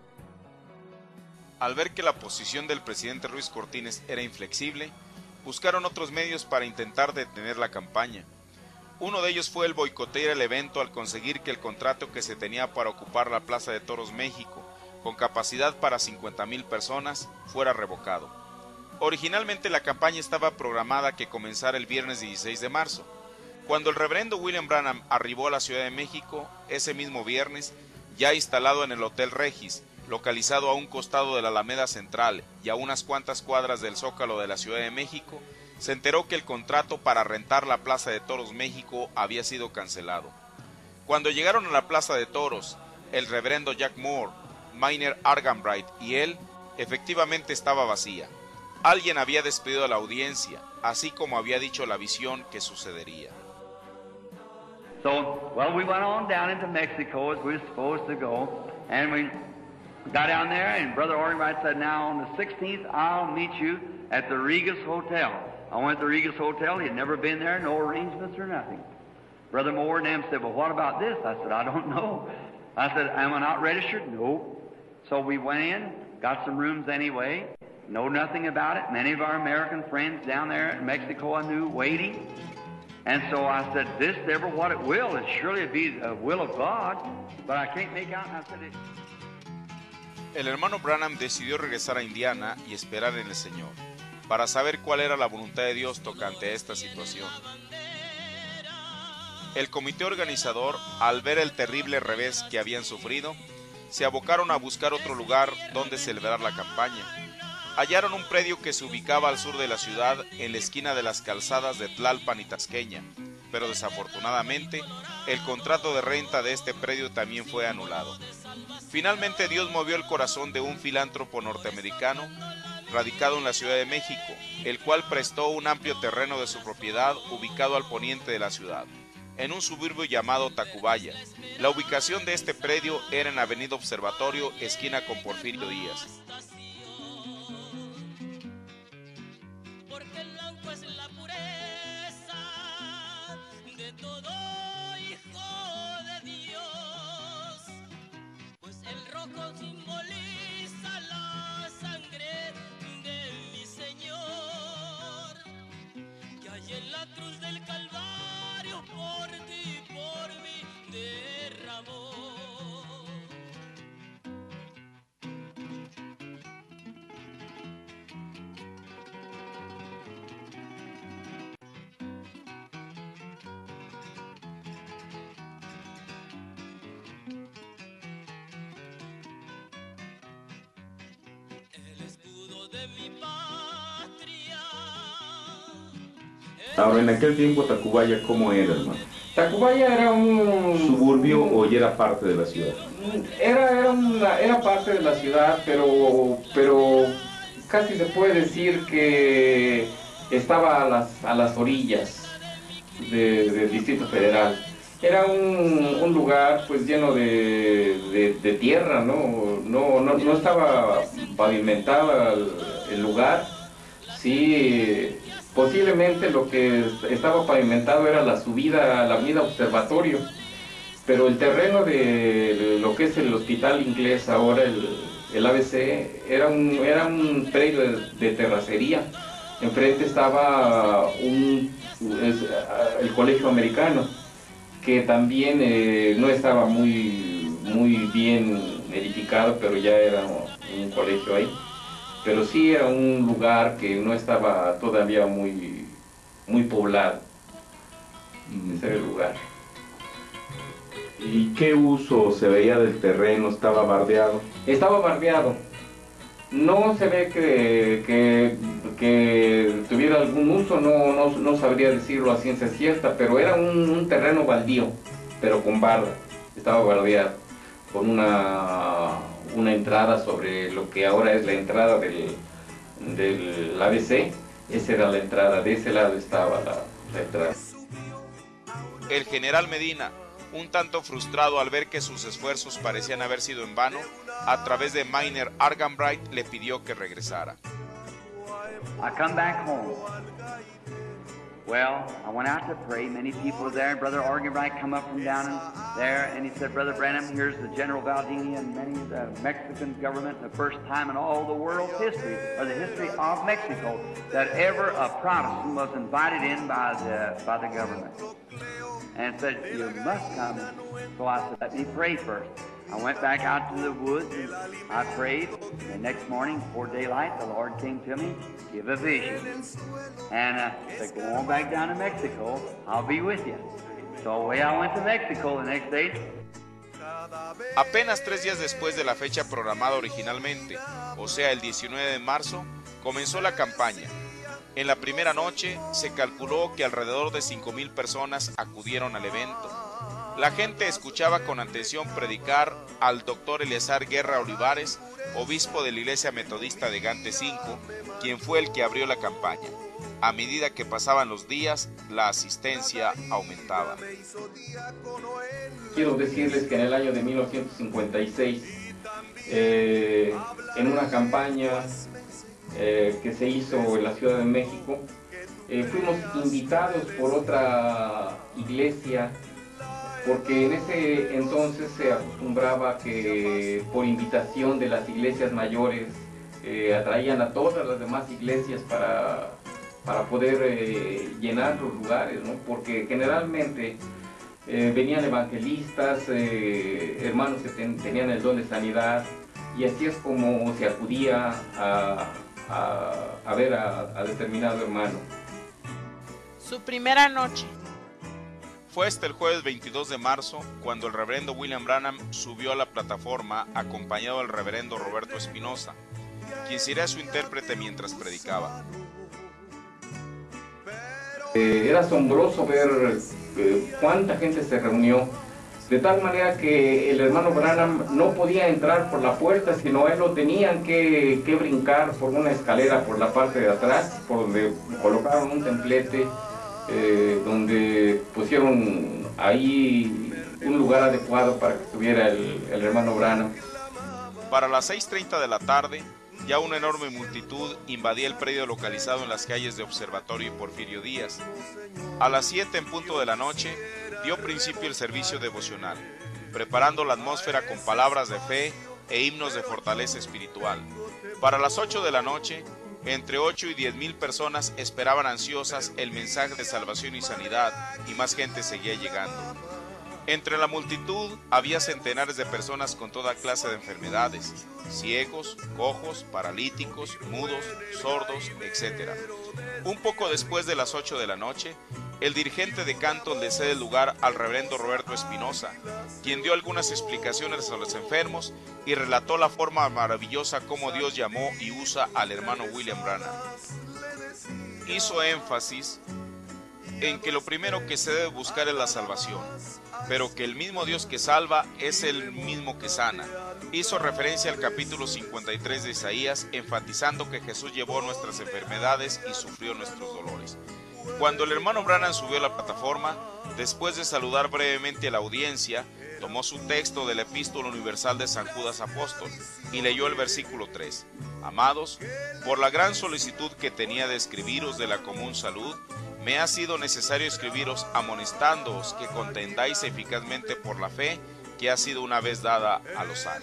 Al ver que la posición del presidente Ruiz Cortines era inflexible, buscaron otros medios para intentar detener la campaña. Uno de ellos fue el boicotear el evento al conseguir que el contrato que se tenía para ocupar la Plaza de Toros México, con capacidad para 50,000 personas, fuera revocado. Originalmente la campaña estaba programada que comenzara el viernes 16 de marzo. Cuando el reverendo William Branham arribó a la Ciudad de México, ese mismo viernes, ya instalado en el Hotel Regis, localizado a un costado de la Alameda Central y a unas cuantas cuadras del Zócalo de la Ciudad de México, se enteró que el contrato para rentar la Plaza de Toros México había sido cancelado. Cuando llegaron a la Plaza de Toros, el reverendo Jack Moore, Miner Arganbright y él, efectivamente estaba vacía. Alguien había despedido a la audiencia, así como había dicho la visión que sucedería. So, well, we went on down into Mexico as we were supposed to go, and we got down there, and Brother Arganbright said, now on the 16th, I'll meet you at the Regas Hotel. I went to the Regas Hotel. He had never been there, no arrangements or nothing. Brother Moore and them said, well, what about this? I said, I don't know. I said, am I not registered? No. So we went in, got some rooms anyway, know nothing about it. Many of our American friends down there in Mexico I knew waiting. And so I said, this, ever what it will, it surely be the will of God, but I can't make out. And I said, El hermano Branham decidió regresar a Indiana y esperar en el Señor, para saber cuál era la voluntad de Dios tocante a esta situación. El comité organizador, al ver el terrible revés que habían sufrido, se abocaron a buscar otro lugar donde celebrar la campaña. Hallaron un predio que se ubicaba al sur de la ciudad, en la esquina de las calzadas de Tlalpan y Tasqueña, pero desafortunadamente, el contrato de renta de este predio también fue anulado. Finalmente Dios movió el corazón de un filántropo norteamericano radicado en la Ciudad de México, el cual prestó un amplio terreno de su propiedad ubicado al poniente de la ciudad, en un suburbio llamado Tacubaya. La ubicación de este predio era en Avenida Observatorio, esquina con Porfirio Díaz. En la cruz del Calvario por ti, por mí derramó. El escudo de mi patria. Ahora, en aquel tiempo Tacubaya, ¿cómo era, hermano? Tacubaya era un ¿Suburbio o ya era parte de la ciudad? Era parte de la ciudad, pero casi se puede decir que estaba a las orillas del Distrito Federal. Era un lugar pues lleno de tierra, no estaba pavimentada el lugar. Sí, posiblemente lo que estaba pavimentado era la subida a la Avenida Observatorio, pero el terreno de lo que es el Hospital Inglés, ahora el ABC, era un predio de terracería. Enfrente estaba el Colegio Americano, que también no estaba muy bien edificado, pero ya era un colegio ahí. Pero sí era un lugar que no estaba todavía muy poblado. Ese era el lugar. ¿Y qué uso se veía del terreno? ¿Estaba bardeado? Estaba bardeado. No se ve que tuviera algún uso, no sabría decirlo a ciencia cierta, pero era un terreno baldío, pero con barda. Estaba bardeado, con una entrada sobre lo que ahora es la entrada del ABC. Esa era la entrada, de ese lado estaba la entrada. El general Medina, un tanto frustrado al ver que sus esfuerzos parecían haber sido en vano, a través de Miner Arganbright le pidió que regresara. I come back home. Well, I went out to pray. Many people were there. Brother Arganbright come up from down in there, and he said, Brother Branham, here's the General Valdini and many of the Mexican government, the first time in all the world's history, or the history of Mexico, that ever a Protestant was invited in by the government. And said, you must come. So I said, let me pray first. I went back out to the woods and I prayed. The next morning, before daylight, the Lord came to me, give a vision. And said, go on back down to Mexico, I'll be with you. So away I went to Mexico the next day. Apenas 3 días después de la fecha programada originalmente, o sea el 19 de marzo, comenzó la campaña. En la primera noche se calculó que alrededor de 5,000 personas acudieron al evento. La gente escuchaba con atención predicar al doctor Eleazar Guerra Olivares, obispo de la Iglesia Metodista de Gante 5, quien fue el que abrió la campaña. A medida que pasaban los días, la asistencia aumentaba. Quiero decirles que en el año de 1956, en una campaña que se hizo en la Ciudad de México, fuimos invitados por otra iglesia, porque en ese entonces se acostumbraba que por invitación de las iglesias mayores atraían a todas las demás iglesias para poder llenar los lugares, ¿no? Porque generalmente venían evangelistas, hermanos que tenían el don de sanidad, y así es como se acudía a ver a determinado hermano. Su primera noche. Fue hasta el jueves 22 de marzo cuando el reverendo William Branham subió a la plataforma acompañado del reverendo Roberto Espinosa, quien sería su intérprete mientras predicaba. Era asombroso ver cuánta gente se reunió, de tal manera que el hermano Branham no podía entrar por la puerta, sino él lo tenían que brincar por una escalera por la parte de atrás, por donde colocaron un templete, donde pusieron ahí un lugar adecuado para que estuviera el hermano Branham. Para las 6:30 de la tarde, ya una enorme multitud invadía el predio localizado en las calles de Observatorio y Porfirio Díaz. A las 7 en punto de la noche, dio principio el servicio devocional, preparando la atmósfera con palabras de fe e himnos de fortaleza espiritual. Para las 8 de la noche, entre 8 y 10,000 personas esperaban ansiosas el mensaje de salvación y sanidad, y más gente seguía llegando. Entre la multitud había centenares de personas con toda clase de enfermedades, ciegos, cojos, paralíticos, mudos, sordos, etc. Un poco después de las 8 de la noche, el dirigente de Canton le cede el lugar al reverendo Roberto Espinosa, quien dio algunas explicaciones a los enfermos y relató la forma maravillosa como Dios llamó y usa al hermano William Branham. Hizo énfasis en que lo primero que se debe buscar es la salvación, pero que el mismo Dios que salva es el mismo que sana. Hizo referencia al capítulo 53 de Isaías, enfatizando que Jesús llevó nuestras enfermedades y sufrió nuestros dolores. Cuando el hermano Branham subió a la plataforma, después de saludar brevemente a la audiencia, tomó su texto de la Epístola Universal de San Judas Apóstol y leyó el versículo 3. Amados, por la gran solicitud que tenía de escribiros de la común salud, me ha sido necesario escribiros amonestándoos que contendáis eficazmente por la fe que ha sido una vez dada a los santos.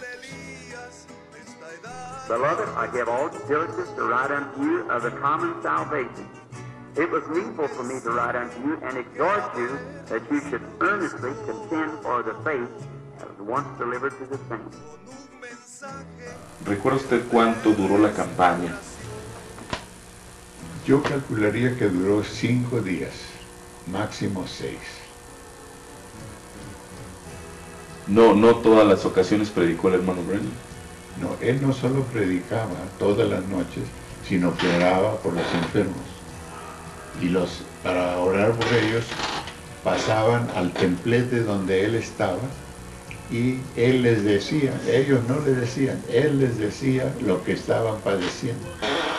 Beloved, I give all diligence to write unto you of the common salvation. It was needful for me to write unto you and exhort you that you should earnestly contend for the faith that was once delivered to the saints. ¿Recuerda usted cuánto duró la campaña? Yo calcularía que duró 5 días, máximo 6. No todas las ocasiones predicó el hermano Branham. No, él no solo predicaba todas las noches, sino que oraba por los enfermos. Y para orar por ellos pasaban al templete donde él estaba y él les decía, ellos no le decían, él les decía lo que estaban padeciendo.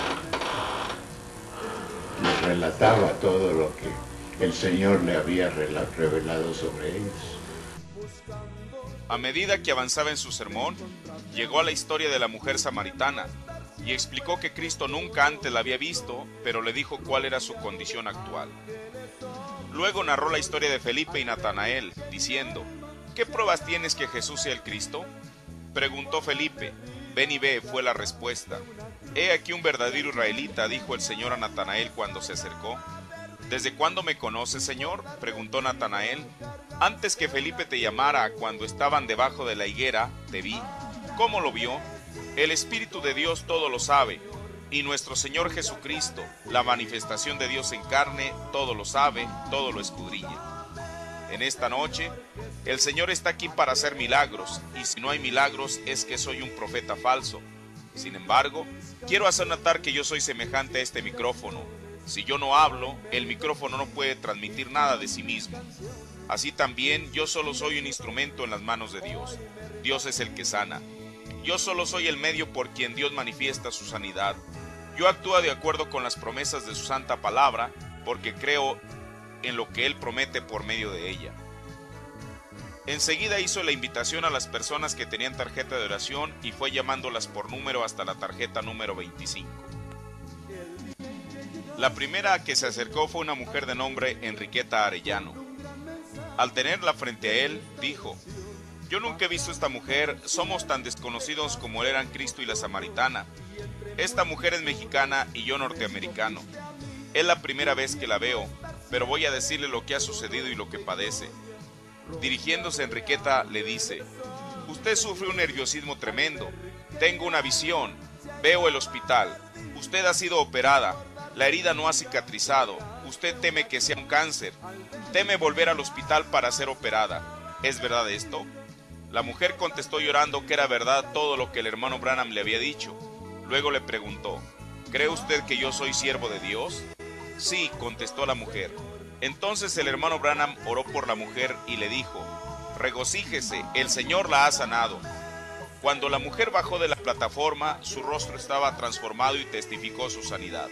Les relataba todo lo que el Señor le había revelado sobre ellos. A medida que avanzaba en su sermón, llegó a la historia de la mujer samaritana y explicó que Cristo nunca antes la había visto, pero le dijo cuál era su condición actual. Luego narró la historia de Felipe y Natanael, diciendo, ¿qué pruebas tienes que Jesús sea el Cristo? Preguntó Felipe. Ven y ve, fue la respuesta. He aquí un verdadero israelita, dijo el Señor a Natanael cuando se acercó. ¿Desde cuándo me conoces, Señor?, preguntó Natanael. Antes que Felipe te llamara, cuando estaban debajo de la higuera, te vi. ¿Cómo lo vio? El Espíritu de Dios todo lo sabe, y nuestro Señor Jesucristo, la manifestación de Dios en carne, todo lo sabe, todo lo escudriña. En esta noche, el Señor está aquí para hacer milagros, y si no hay milagros es que soy un profeta falso. Sin embargo, quiero hacer notar que yo soy semejante a este micrófono. Si yo no hablo, el micrófono no puede transmitir nada de sí mismo. Así también, yo solo soy un instrumento en las manos de Dios. Dios es el que sana. Yo solo soy el medio por quien Dios manifiesta su sanidad. Yo actúo de acuerdo con las promesas de su santa palabra, porque creo en lo que Él promete por medio de ella. Enseguida hizo la invitación a las personas que tenían tarjeta de oración y fue llamándolas por número hasta la tarjeta número 25. La primera que se acercó fue una mujer de nombre Enriqueta Arellano. Al tenerla frente a él, dijo, yo nunca he visto a esta mujer, somos tan desconocidos como eran Cristo y la samaritana. Esta mujer es mexicana y yo norteamericano. Es la primera vez que la veo, pero voy a decirle lo que ha sucedido y lo que padece. Dirigiéndose a Enriqueta, le dice, usted sufre un nerviosismo tremendo, tengo una visión, veo el hospital, usted ha sido operada, la herida no ha cicatrizado, usted teme que sea un cáncer, teme volver al hospital para ser operada. ¿Es verdad esto? La mujer contestó llorando que era verdad todo lo que el hermano Branham le había dicho. Luego le preguntó, ¿cree usted que yo soy siervo de Dios? Sí, contestó la mujer. Entonces el hermano Branham oró por la mujer y le dijo, regocíjese, el Señor la ha sanado. Cuando la mujer bajó de la plataforma, su rostro estaba transformado y testificó su sanidad.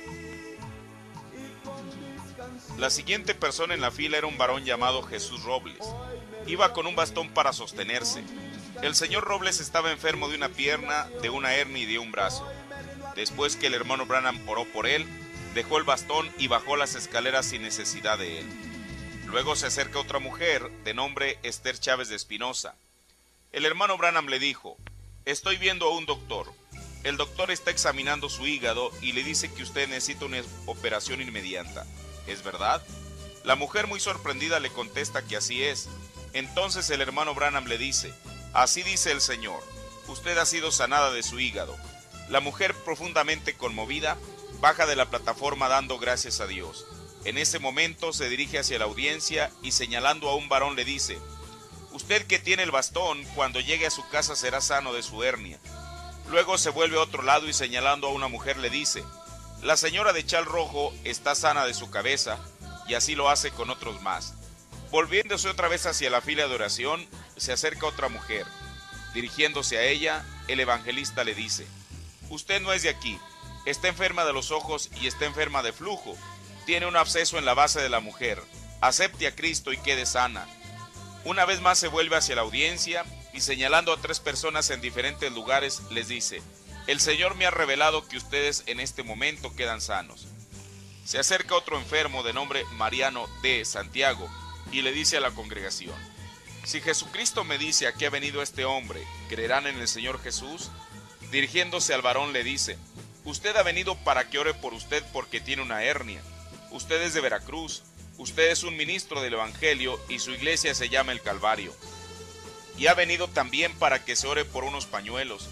La siguiente persona en la fila era un varón llamado Jesús Robles. Iba con un bastón para sostenerse. El señor Robles estaba enfermo de una pierna, de una hernia y de un brazo. Después que el hermano Branham oró por él, dejó el bastón y bajó las escaleras sin necesidad de él. Luego se acerca otra mujer, de nombre Esther Chávez de Espinosa. El hermano Branham le dijo, estoy viendo a un doctor. El doctor está examinando su hígado y le dice que usted necesita una operación inmediata. ¿Es verdad? La mujer muy sorprendida le contesta que así es. Entonces el hermano Branham le dice, así dice el Señor, usted ha sido sanada de su hígado. La mujer, profundamente conmovida, baja de la plataforma dando gracias a Dios. En ese momento se dirige hacia la audiencia y señalando a un varón le dice, usted que tiene el bastón, cuando llegue a su casa será sano de su hernia. Luego se vuelve a otro lado y señalando a una mujer le dice, la señora de chal rojo está sana de su cabeza, y así lo hace con otros más. Volviéndose otra vez hacia la fila de oración, se acerca otra mujer. Dirigiéndose a ella, el evangelista le dice, usted no es de aquí, está enferma de los ojos y está enferma de flujo, tiene un absceso en la base de la mujer, acepte a Cristo y quede sana. Una vez más se vuelve hacia la audiencia y señalando a 3 personas en diferentes lugares les dice, el Señor me ha revelado que ustedes en este momento quedan sanos. Se acerca otro enfermo de nombre Mariano de Santiago y le dice a la congregación, si Jesucristo me dice a qué ha venido este hombre, ¿creerán en el Señor Jesús? Dirigiéndose al varón le dice, usted ha venido para que ore por usted porque tiene una hernia. Usted es de Veracruz, usted es un ministro del Evangelio y su iglesia se llama el Calvario. Y ha venido también para que se ore por unos pañuelos.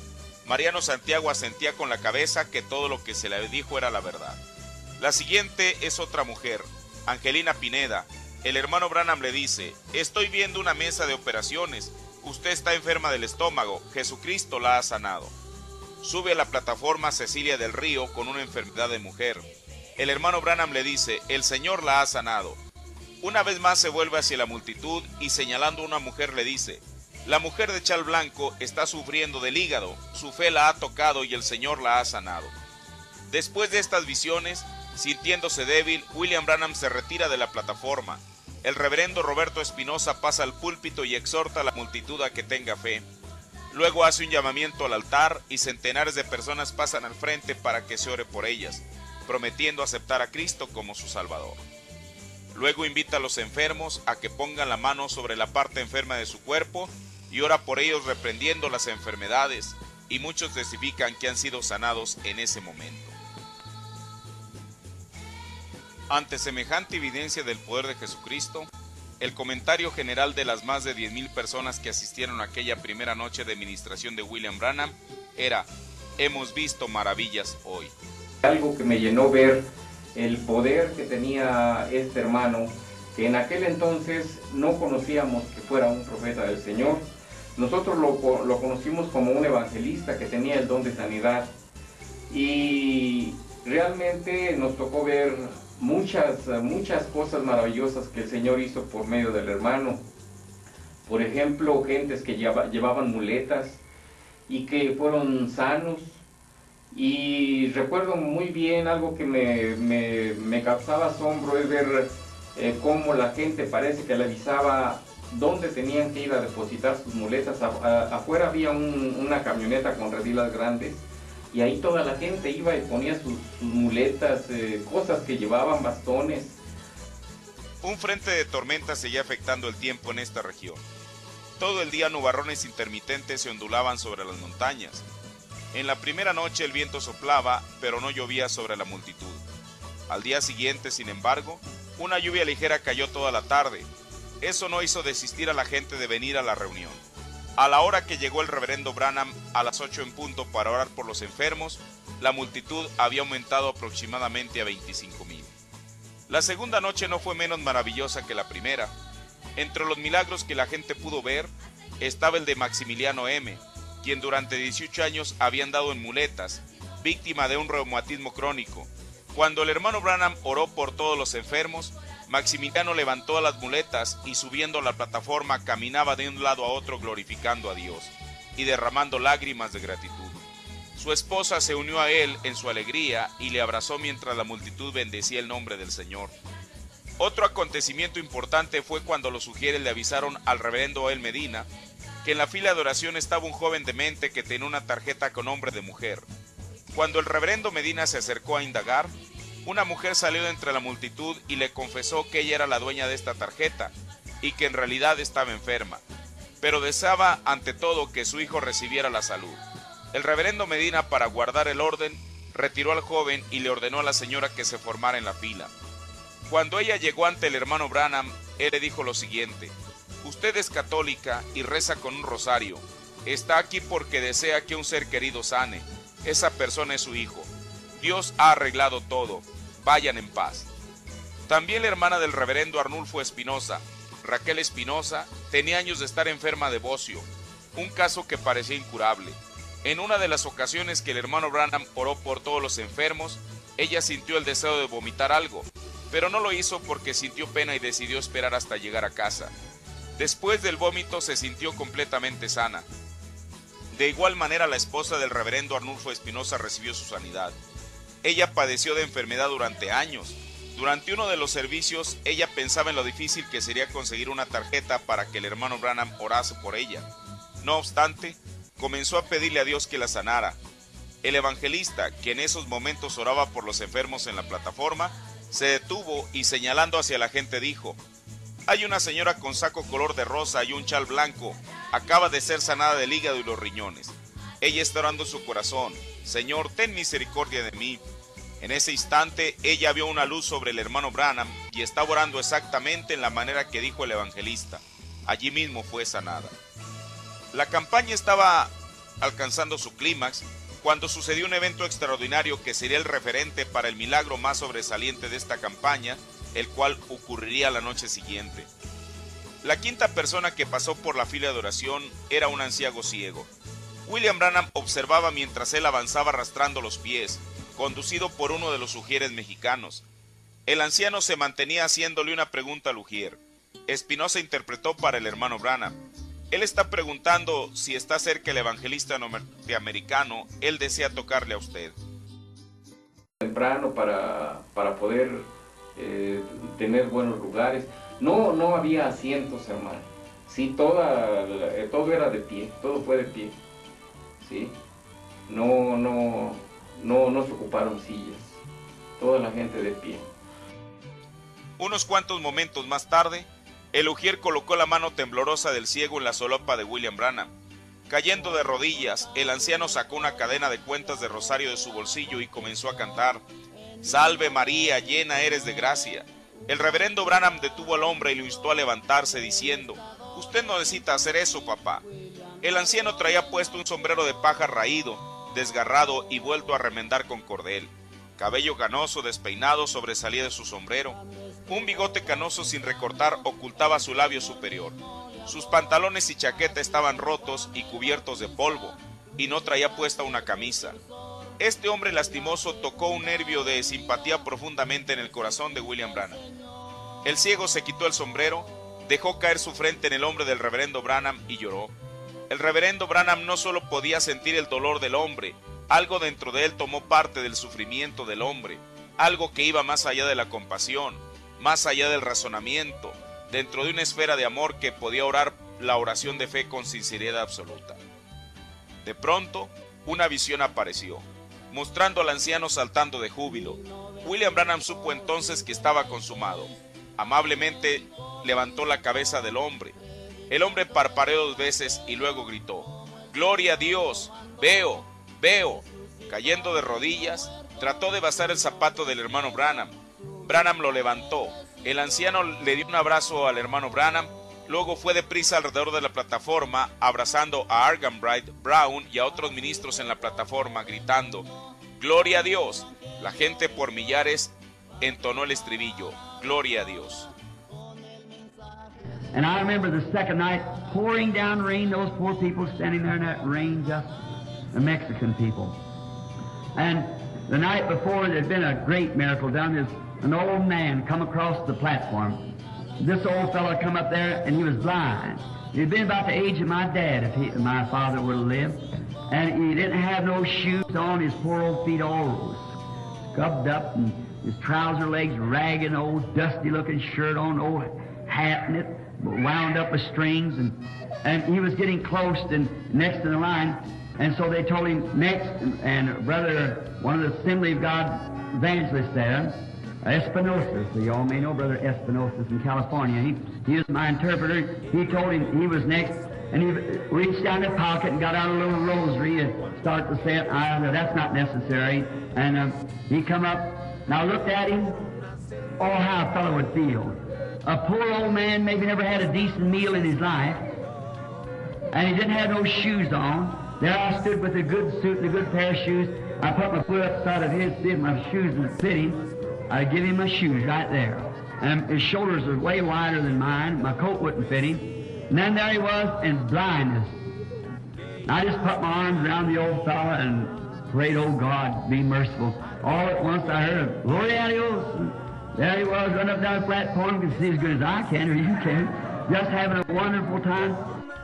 Mariano Santiago asentía con la cabeza que todo lo que se le dijo era la verdad. La siguiente es otra mujer, Angelina Pineda. El hermano Branham le dice: estoy viendo una mesa de operaciones, usted está enferma del estómago, Jesucristo la ha sanado. Sube a la plataforma Cecilia del Río con una enfermedad de mujer. El hermano Branham le dice: el Señor la ha sanado. Una vez más se vuelve hacia la multitud y señalando a una mujer le dice: la mujer de chal blanco está sufriendo del hígado, su fe la ha tocado y el Señor la ha sanado. Después de estas visiones, sintiéndose débil, William Branham se retira de la plataforma. El reverendo Roberto Espinosa pasa al púlpito y exhorta a la multitud a que tenga fe. Luego hace un llamamiento al altar y centenares de personas pasan al frente para que se ore por ellas, prometiendo aceptar a Cristo como su Salvador. Luego invita a los enfermos a que pongan la mano sobre la parte enferma de su cuerpo y ora por ellos reprendiendo las enfermedades, y muchos testifican que han sido sanados en ese momento. Ante semejante evidencia del poder de Jesucristo, el comentario general de las más de 10,000 personas que asistieron a aquella primera noche de ministración de William Branham era: hemos visto maravillas hoy. Algo que me llenó ver el poder que tenía este hermano, que en aquel entonces no conocíamos que fuera un profeta del Señor. Nosotros lo conocimos como un evangelista que tenía el don de sanidad, y realmente nos tocó ver muchas cosas maravillosas que el Señor hizo por medio del hermano. Por ejemplo, gentes que llevaban muletas y que fueron sanos. Y recuerdo muy bien algo que me causaba asombro, es ver cómo la gente parece que le avisaba dónde tenían que ir a depositar sus muletas. Afuera había una camioneta con redilas grandes, y ahí toda la gente iba y ponía sus muletas, cosas que llevaban, bastones. Un frente de tormenta seguía afectando el tiempo en esta región. Todo el día nubarrones intermitentes se ondulaban sobre las montañas. En la primera noche el viento soplaba, pero no llovía sobre la multitud. Al día siguiente, sin embargo, una lluvia ligera cayó toda la tarde. Eso no hizo desistir a la gente de venir a la reunión. A la hora que llegó el reverendo Branham, a las 8 en punto para orar por los enfermos, la multitud había aumentado aproximadamente a 25,000. La segunda noche no fue menos maravillosa que la primera. Entre los milagros que la gente pudo ver, estaba el de Maximiliano M., quien durante 18 años había andado en muletas, víctima de un reumatismo crónico. Cuando el hermano Branham oró por todos los enfermos, Maximiliano levantó las muletas y subiendo a la plataforma caminaba de un lado a otro glorificando a Dios y derramando lágrimas de gratitud. Su esposa se unió a él en su alegría y le abrazó mientras la multitud bendecía el nombre del Señor. Otro acontecimiento importante fue cuando los sugieres le avisaron al reverendo El Medina que en la fila de oración estaba un joven demente que tenía una tarjeta con nombre de mujer. Cuando el reverendo Medina se acercó a indagar, una mujer salió de entre la multitud y le confesó que ella era la dueña de esta tarjeta y que en realidad estaba enferma, pero deseaba ante todo que su hijo recibiera la salud. El reverendo Medina, para guardar el orden, retiró al joven y le ordenó a la señora que se formara en la fila. Cuando ella llegó ante el hermano Branham, él le dijo lo siguiente: usted es católica y reza con un rosario. Está aquí porque desea que un ser querido sane. Esa persona es su hijo. Dios ha arreglado todo. Vayan en paz. También la hermana del reverendo Arnulfo Espinosa, Raquel Espinosa, tenía años de estar enferma de bocio, un caso que parecía incurable. En una de las ocasiones que el hermano Branham oró por todos los enfermos, ella sintió el deseo de vomitar algo, pero no lo hizo porque sintió pena y decidió esperar hasta llegar a casa. Después del vómito se sintió completamente sana. De igual manera, la esposa del reverendo Arnulfo Espinosa recibió su sanidad. Ella padeció de enfermedad durante años. Durante uno de los servicios, ella pensaba en lo difícil que sería conseguir una tarjeta para que el hermano Branham orase por ella. No obstante, comenzó a pedirle a Dios que la sanara. El evangelista, que en esos momentos oraba por los enfermos en la plataforma, se detuvo y señalando hacia la gente dijo: hay una señora con saco color de rosa y un chal blanco, acaba de ser sanada del hígado y los riñones. Ella está orando en su corazón: Señor, ten misericordia de mí. En ese instante, ella vio una luz sobre el hermano Branham y estaba orando exactamente en la manera que dijo el evangelista. Allí mismo fue sanada. La campaña estaba alcanzando su clímax cuando sucedió un evento extraordinario que sería el referente para el milagro más sobresaliente de esta campaña, el cual ocurriría la noche siguiente. La quinta persona que pasó por la fila de oración era un anciano ciego. William Branham observaba mientras él avanzaba arrastrando los pies, conducido por uno de los ujieres mexicanos. El anciano se mantenía haciéndole una pregunta al ujier. Espinosa interpretó para el hermano Branham. Él está preguntando si está cerca el evangelista norteamericano, él desea tocarle a usted. Temprano para poder tener buenos lugares. No había asientos, hermano. Sí, todo era de pie, todo fue de pie. ¿Sí? No se ocuparon sillas. Toda la gente de pie. Unos cuantos momentos más tarde, el ujier colocó la mano temblorosa del ciego en la solapa de William Branham. Cayendo de rodillas, el anciano sacó una cadena de cuentas de rosario de su bolsillo y comenzó a cantar: Salve María, llena eres de gracia. El reverendo Branham detuvo al hombre y lo instó a levantarse diciendo: Usted no necesita hacer eso, papá. El anciano traía puesto un sombrero de paja raído, desgarrado y vuelto a remendar con cordel. Cabello canoso despeinado sobresalía de su sombrero. Un bigote canoso sin recortar ocultaba su labio superior. Sus pantalones y chaqueta estaban rotos y cubiertos de polvo, y no traía puesta una camisa. Este hombre lastimoso tocó un nervio de simpatía profundamente en el corazón de William Branham. El ciego se quitó el sombrero, dejó caer su frente en el hombro del reverendo Branham y lloró. El reverendo Branham no solo podía sentir el dolor del hombre, algo dentro de él tomó parte del sufrimiento del hombre, algo que iba más allá de la compasión, más allá del razonamiento, dentro de una esfera de amor que podía orar la oración de fe con sinceridad absoluta. De pronto, una visión apareció, mostrando al anciano saltando de júbilo. William Branham supo entonces que estaba consumado. Amablemente levantó la cabeza del hombre. El hombre parpadeó 2 veces y luego gritó: ¡Gloria a Dios! ¡Veo! ¡Veo! Cayendo de rodillas, trató de besar el zapato del hermano Branham. Branham lo levantó. El anciano le dio un abrazo al hermano Branham. Luego fue deprisa alrededor de la plataforma, abrazando a Arganbright, Brown y a otros ministros en la plataforma, gritando: ¡Gloria a Dios! La gente por millares entonó el estribillo: ¡Gloria a Dios! And I remember the second night, pouring down rain, those poor people standing there in that rain, just the Mexican people. And the night before, there'd been a great miracle down there. An old man come across the platform. This old fellow come up there, and he was blind. He'd been about the age of my dad, if my father would have lived. And he didn't have no shoes on, his poor old feet all scubbed up, and his trouser legs ragged, old dusty-looking shirt on, old hat in it, wound up with strings, and he was getting close and next to the line. And so they told him next, and brother, one of the Assembly of God evangelists there, Espinosa, so you all may know Brother Espinosa in California. He was my interpreter. He told him he was next, and he reached down his pocket and got out a little rosary and started to say it. I said, that's not necessary. And he come up, and I looked at him. Oh, how a fellow would feel. A poor old man, maybe never had a decent meal in his life, and he didn't have no shoes on. There I stood with a good suit and a good pair of shoes. I put my foot upside of his, see if my shoes would fit him. I give him my shoes right there. And his shoulders are way wider than mine. My coat wouldn't fit him. And then there he was in blindness. I just put my arms around the old fella and prayed, oh God, be merciful. All at once I heard a Gloria a Dios. And there he was, running up down the platform, could see as good as I can or you can, just having a wonderful time.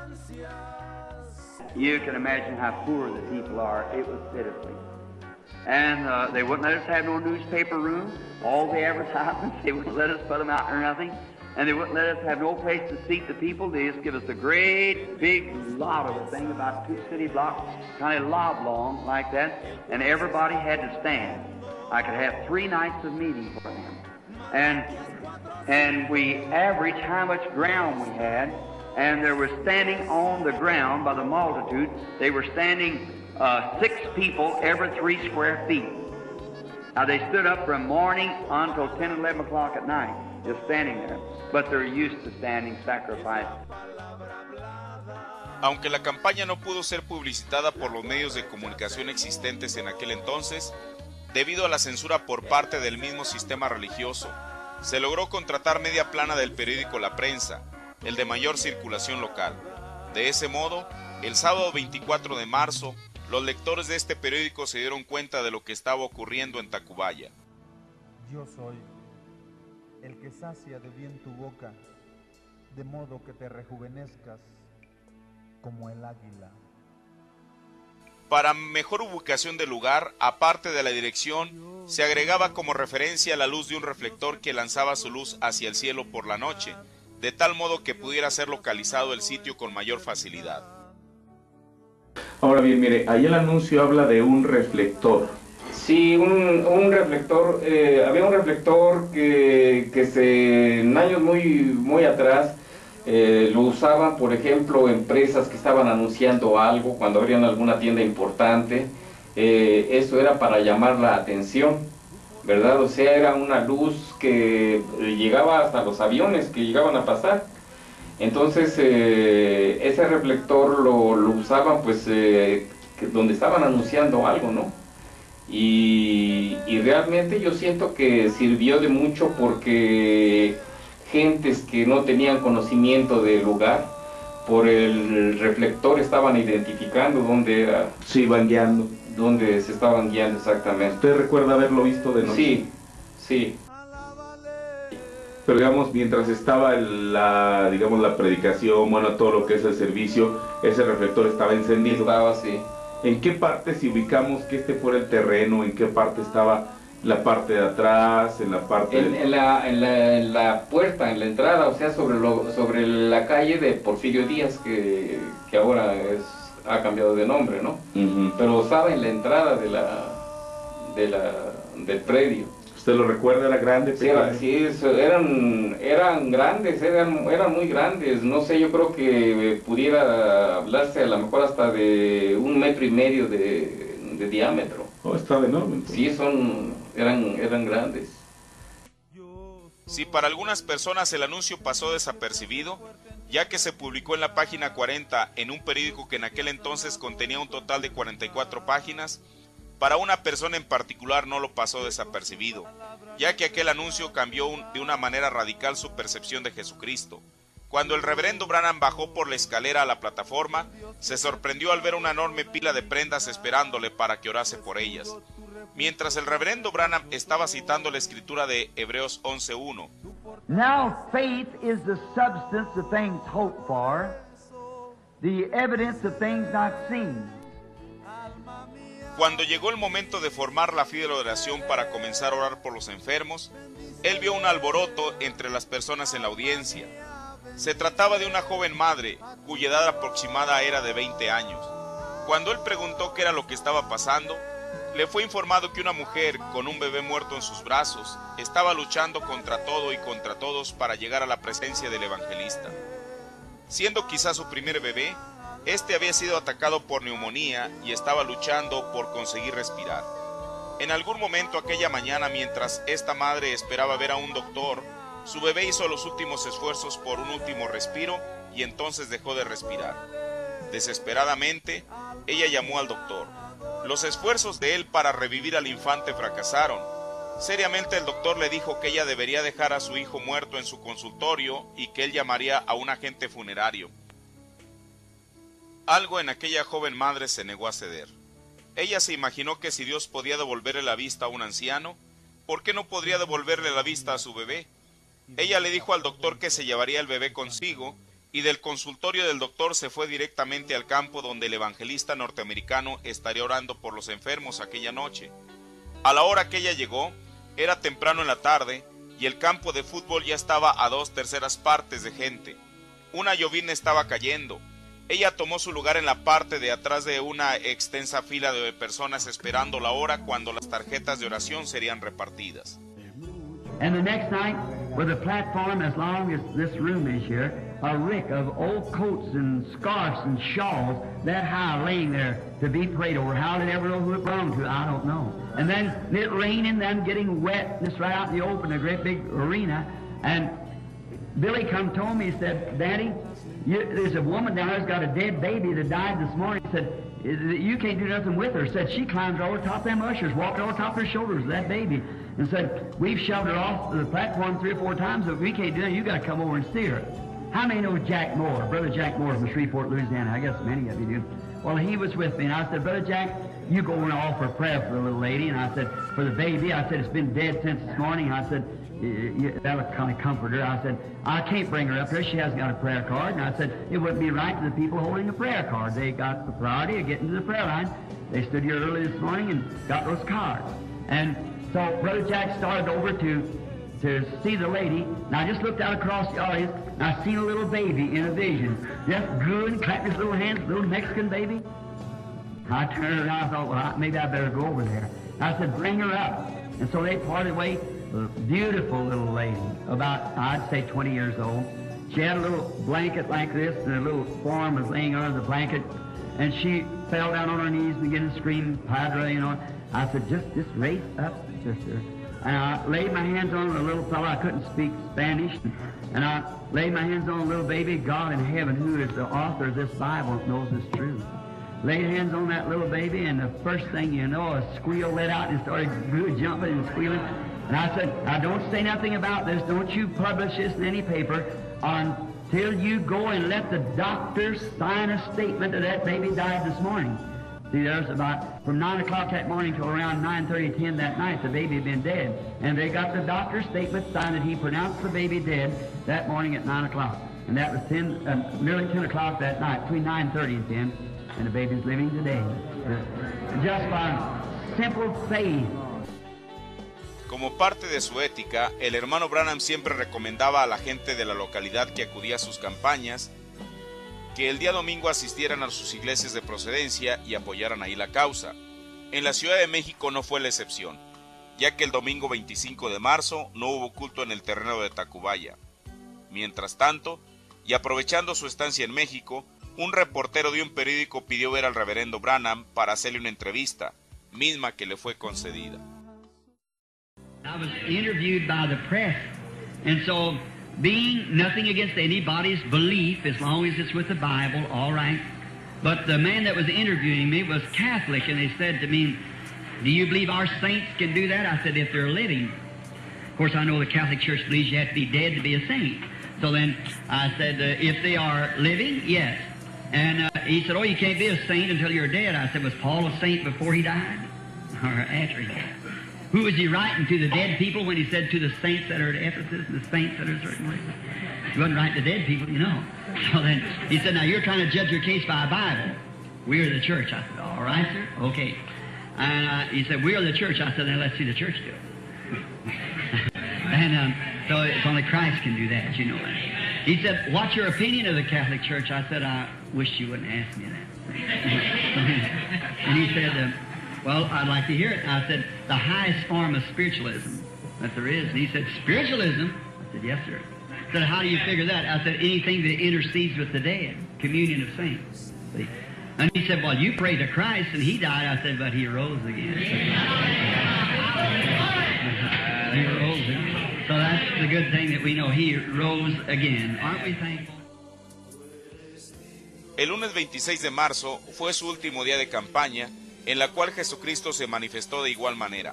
You can imagine how poor the people are. It was pitiful. And they wouldn't let us have no newspaper room. All the advertisements, they wouldn't let us put them out or nothing. And they wouldn't let us have no place to seat the people. They just give us a great big lot of a thing, about 2 city blocks, kind of long like that. And everybody had to stand. I could have 3 nights of meeting for them. And we averaged how much ground we had. And they were standing on the ground by the multitude. They were standing 6 people every 3 square feet. Now they stood up from morning until 10, 11 o'clock at night, just standing there. But they're used to standing sacrifice. Aunque la campaña no pudo ser publicitada por los medios de comunicación existentes en aquel entonces, debido a la censura por parte del mismo sistema religioso, se logró contratar media plana del periódico La Prensa, el de mayor circulación local. De ese modo, el sábado 24 de marzo, los lectores de este periódico se dieron cuenta de lo que estaba ocurriendo en Tacubaya. Yo soy el que sacia de bien tu boca, de modo que te rejuvenezcas como el águila. Para mejor ubicación del lugar, aparte de la dirección, se agregaba como referencia la luz de un reflector que lanzaba su luz hacia el cielo por la noche, de tal modo que pudiera ser localizado el sitio con mayor facilidad. Ahora bien, mire, ahí el anuncio habla de un reflector. Sí, un reflector, había un reflector que en años muy atrás lo usaban, por ejemplo, empresas que estaban anunciando algo, cuando abrían alguna tienda importante, eso era para llamar la atención, ¿verdad? O sea, era una luz que llegaba hasta los aviones que llegaban a pasar. Entonces, ese reflector lo usaban, pues, donde estaban anunciando algo, ¿no? Y realmente yo siento que sirvió de mucho porque gentes que no tenían conocimiento del lugar, por el reflector estaban identificando dónde era. Se iban guiando. Dónde se estaban guiando exactamente. ¿Usted recuerda haberlo visto de noche? Sí, sí. Pero digamos, mientras estaba la predicación, bueno, todo lo que es el servicio, ese reflector estaba encendido. Estaba, sí. ¿En qué parte, si ubicamos que este fuera el terreno, en qué parte estaba la parte de atrás, en la parte en la puerta, en la entrada, o sea, sobre la calle de Porfirio Díaz, que ahora ha cambiado de nombre, ¿no? Pero estaba en la entrada del predio. ¿Usted lo recuerda? ¿Era grande? Sí, eran grandes, eran muy grandes. No sé, yo creo que pudiera hablarse a lo mejor hasta de 1,5 metros de diámetro. Oh, estaba enorme. Sí, eran grandes. Si para algunas personas el anuncio pasó desapercibido, ya que se publicó en la página 40 en un periódico que en aquel entonces contenía un total de 44 páginas, para una persona en particular no lo pasó desapercibido, ya que aquel anuncio cambió de una manera radical su percepción de Jesucristo. Cuando el reverendo Branham bajó por la escalera a la plataforma, se sorprendió al ver una enorme pila de prendas esperándole para que orase por ellas. Mientras el reverendo Branham estaba citando la escritura de Hebreos 11:1. Now faith is the substance of things hoped for, the evidence of things not seen. Cuando llegó el momento de formar la fila de oración para comenzar a orar por los enfermos, él vio un alboroto entre las personas en la audiencia. Se trataba de una joven madre, cuya edad aproximada era de 20 años. Cuando él preguntó qué era lo que estaba pasando, le fue informado que una mujer con un bebé muerto en sus brazos estaba luchando contra todo y contra todos para llegar a la presencia del evangelista. Siendo quizás su primer bebé, este había sido atacado por neumonía y estaba luchando por conseguir respirar. En algún momento aquella mañana, mientras esta madre esperaba ver a un doctor, su bebé hizo los últimos esfuerzos por un último respiro y entonces dejó de respirar. Desesperadamente, ella llamó al doctor. Los esfuerzos de él para revivir al infante fracasaron. Seriamente el doctor le dijo que ella debería dejar a su hijo muerto en su consultorio y que él llamaría a un agente funerario. Algo en aquella joven madre se negó a ceder. Ella se imaginó que si Dios podía devolverle la vista a un anciano, ¿por qué no podría devolverle la vista a su bebé? Ella le dijo al doctor que se llevaría el bebé consigo, y del consultorio del doctor se fue directamente al campo donde el evangelista norteamericano estaría orando por los enfermos aquella noche. A la hora que ella llegó, era temprano en la tarde, y el campo de fútbol ya estaba a 2/3 partes de gente. Una llovizna estaba cayendo. Ella tomó su lugar en la parte de atrás de una extensa fila de personas esperando la hora cuando las tarjetas de oración serían repartidas. And the next night, with a platform as long as this room is here, a rick of old coats and scarfs and shawls that high laying there to be prayed over. How did ever know who it belonged to? I don't know. And then it raining, them getting wet, and it's right out in the open, a great big arena. And Billy come told me, he said, Daddy, there's a woman down there's got a dead baby that died this morning. He said, you can't do nothing with her. Said she climbed over top of them ushers, walked over top of their shoulders, that baby, and said, we've shoved her off the platform 3 or 4 times, but we can't do that. You got to come over and see her. How many know Jack Moore? Brother Jack Moore from Shreveport, Louisiana. I guess many of you do. Well, he was with me, and I said, Brother Jack, you go and offer prayer for the little lady. And I said, for the baby, I said, it's been dead since this morning. I said, that'll kind of comfort her. I said, I can't bring her up here. She hasn't got a prayer card. And I said, it wouldn't be right to the people holding a prayer card. They got the priority of getting to the prayer line. They stood here early this morning and got those cards. And so Brother Jack started over to see the lady, and I just looked out across the audience, and I seen a little baby in a vision, just good and clapping his little hands, little Mexican baby. I turned around, I thought, well, maybe I better go over there. I said, bring her up. And so they parted way. A beautiful little lady, about, I'd say 20 years old. She had a little blanket like this, and a little form was laying under the blanket, and she fell down on her knees and began to scream, Padre, you know. I said, just raise up, sister. And I laid my hands on a little fellow. I couldn't speak Spanish. And I laid my hands on a little baby. God in heaven, who is the author of this Bible, knows this truth. Laid hands on that little baby, and the first thing you know, a squeal let out and started jumping and squealing. And I said, now don't say nothing about this. Don't you publish this in any paper until you go and let the doctors sign a statement that that baby died this morning. See, there's about, from 9 o'clock that morning till around 9:30, 10 that night, the baby had been dead. And they got the doctor's statement signed that he pronounced the baby dead that morning at 9 o'clock. And that was nearly 10 o'clock that night, between 9:30 and 10. And the baby's living today. Just by simple faith. Como parte de su ética, el hermano Branham siempre recomendaba a la gente de la localidad que acudía a sus campañas que el día domingo asistieran a sus iglesias de procedencia y apoyaran ahí la causa. En la Ciudad de México no fue la excepción, ya que el domingo 25 de marzo no hubo culto en el terreno de Tacubaya. Mientras tanto, y aprovechando su estancia en México, un reportero de un periódico pidió ver al reverendo Branham para hacerle una entrevista, misma que le fue concedida. I was interviewed by the press, and so being nothing against anybody's belief, as long as it's with the Bible, all right. But the man that was interviewing me was Catholic, and they said to me, do you believe our saints can do that? I said, if they're living. Of course, I know the Catholic Church believes you have to be dead to be a saint. So then I said, if they are living, yes. And he said, oh, you can't be a saint until you're dead. I said, was Paul a saint before he died? Or after he died? Who was he writing to, the dead people, when he said to the saints that are at Ephesus and the saints that are at certain places? He wasn't writing to dead people, you know. So then he said, now you're trying to judge your case by a Bible. We are the church. I said, all right, sir, okay. And he said, we are the church. I said, then let's see the church do it. And so it's only Christ can do that, you know. He said, what's your opinion of the Catholic Church? I said, I wish you wouldn't ask me that. And he said, well, I'd like to hear it. I said, the highest form of spiritualism that there is. And he said, spiritualism? I said, yes, sir. I said, how do you figure that? I said, anything that intercedes with the dead, communion of saints. See? And he said, well, you prayed to Christ and he died. I said, but he rose again. He rose again. So that's the good thing that we know. He rose again. Aren't we thankful? El lunes 26 de marzo fue su último día de campaña, en la cual Jesucristo se manifestó de igual manera.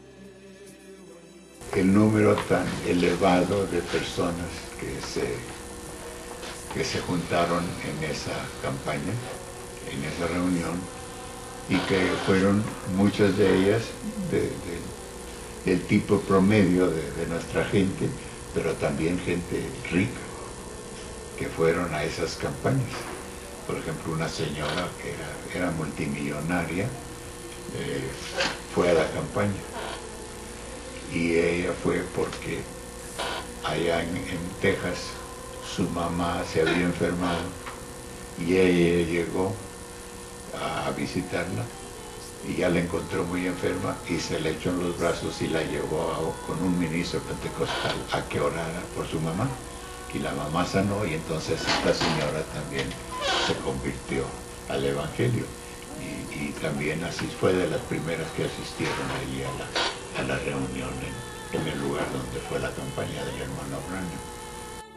El número tan elevado de personas que se juntaron en esa campaña, en esa reunión, y que fueron muchas de ellas del tipo promedio de nuestra gente, pero también gente rica, que fueron a esas campañas. Por ejemplo, una señora que era multimillonaria fue a la campaña, y ella fue porque allá en Texas su mamá se había enfermado y ella llegó a visitarla y ya la encontró muy enferma y se le echó en los brazos y la llevó con un ministro pentecostal a que orara por su mamá, y la mamá sanó, y entonces esta señora también se convirtió al Evangelio, y también así fue de las primeras que asistieron allí a la reunión en el lugar donde fue la campaña del hermano Branham.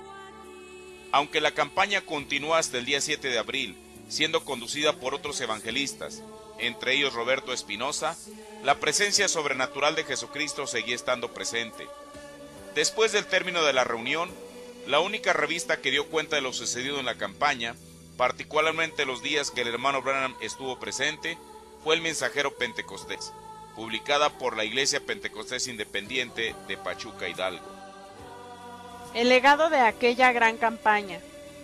Aunque la campaña continuó hasta el día 7 de abril, siendo conducida por otros evangelistas, entre ellos Roberto Espinosa, la presencia sobrenatural de Jesucristo seguía estando presente. Después del término de la reunión, la única revista que dio cuenta de lo sucedido en la campaña, particularmente los días que el hermano Branham estuvo presente, fue el Mensajero Pentecostés, publicada por la Iglesia Pentecostés Independiente de Pachuca, Hidalgo. El legado de aquella gran campaña.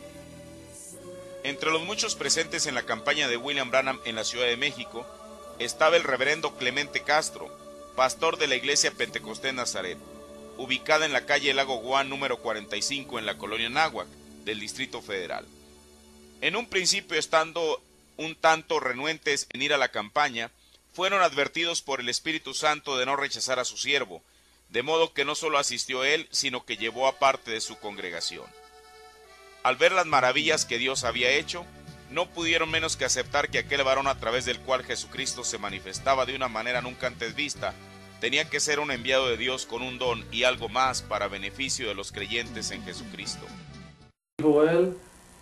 Entre los muchos presentes en la campaña de William Branham en la Ciudad de México, estaba el reverendo Clemente Castro, pastor de la Iglesia Pentecostés Nazaret, ubicada en la calle Lago Guán número 45 en la colonia Náhuac, del Distrito Federal. En un principio, estando un tanto renuentes en ir a la campaña, fueron advertidos por el Espíritu Santo de no rechazar a su siervo, de modo que no solo asistió él, sino que llevó a parte de su congregación. Al ver las maravillas que Dios había hecho, no pudieron menos que aceptar que aquel varón a través del cual Jesucristo se manifestaba de una manera nunca antes vista, tenía que ser un enviado de Dios con un don y algo más para beneficio de los creyentes en Jesucristo. Dijo él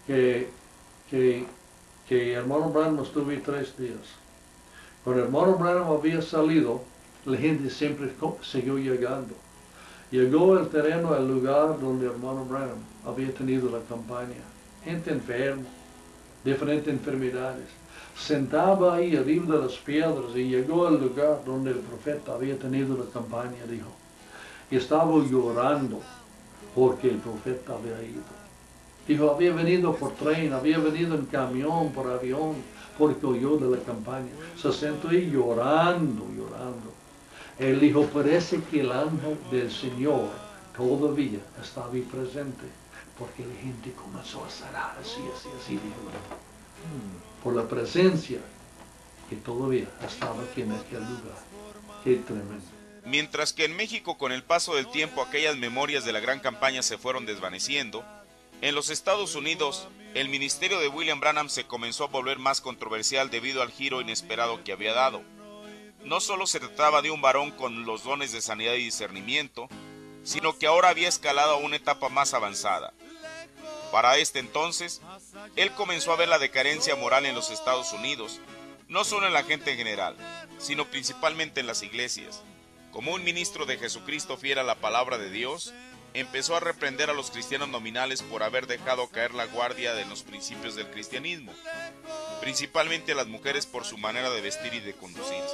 que hermano Branham estuvo 3 días. Cuando hermano Branham había salido, la gente siempre siguió llegando. Llegó el terreno, el lugar donde hermano Branham había tenido la campaña. Gente enferma, diferentes enfermedades. Sentaba ahí arriba de las piedras y llegó al lugar donde el profeta había tenido la campaña, dijo. Y estaba llorando porque el profeta había ido. Dijo, había venido por tren, había venido en camión, por avión, porque oyó de la campaña. Se sentó ahí llorando. Él dijo, parece que el ángel del Señor todavía estaba ahí presente, porque la gente comenzó a cerrar así, dijo. Por la presencia que todavía estaba aquí en aquel lugar. Qué tremendo. Mientras que en México, con el paso del tiempo, aquellas memorias de la gran campaña se fueron desvaneciendo, en los Estados Unidos, el ministerio de William Branham se comenzó a volver más controversial debido al giro inesperado que había dado. No solo se trataba de un varón con los dones de sanidad y discernimiento, sino que ahora había escalado a una etapa más avanzada. Para este entonces, él comenzó a ver la decadencia moral en los Estados Unidos, no solo en la gente en general, sino principalmente en las iglesias. Como un ministro de Jesucristo fiel a la palabra de Dios, empezó a reprender a los cristianos nominales por haber dejado caer la guardia de los principios del cristianismo, principalmente a las mujeres por su manera de vestir y de conducirse.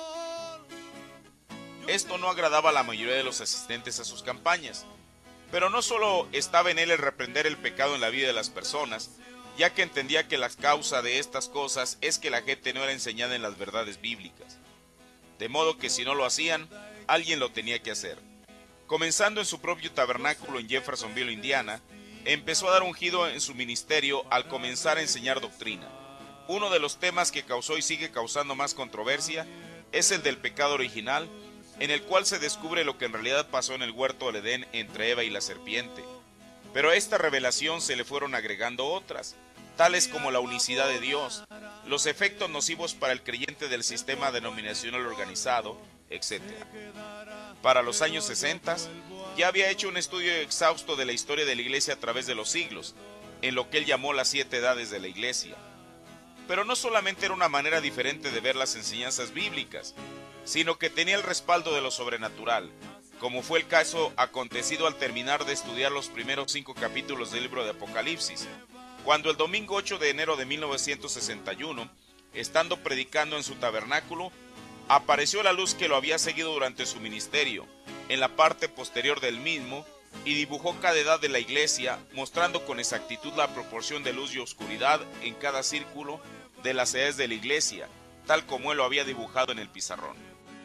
Esto no agradaba a la mayoría de los asistentes a sus campañas, pero no solo estaba en él el reprender el pecado en la vida de las personas, ya que entendía que la causa de estas cosas es que la gente no era enseñada en las verdades bíblicas. De modo que si no lo hacían, alguien lo tenía que hacer. Comenzando en su propio tabernáculo en Jeffersonville, Indiana, empezó a dar un giro en su ministerio al comenzar a enseñar doctrina. Uno de los temas que causó y sigue causando más controversia es el del pecado original, en el cual se descubre lo que en realidad pasó en el huerto del Edén entre Eva y la serpiente. Pero a esta revelación se le fueron agregando otras, tales como la unicidad de Dios, los efectos nocivos para el creyente del sistema denominacional organizado, etc. Para los años 60, ya había hecho un estudio exhausto de la historia de la Iglesia a través de los siglos, en lo que él llamó las 7 edades de la Iglesia. Pero no solamente era una manera diferente de ver las enseñanzas bíblicas, sino que tenía el respaldo de lo sobrenatural, como fue el caso acontecido al terminar de estudiar los primeros 5 capítulos del libro de Apocalipsis, cuando el domingo 8 de enero de 1961, estando predicando en su tabernáculo, apareció la luz que lo había seguido durante su ministerio, en la parte posterior del mismo, y dibujó cada edad de la iglesia, mostrando con exactitud la proporción de luz y oscuridad en cada círculo de las edades de la iglesia, tal como él lo había dibujado en el pizarrón.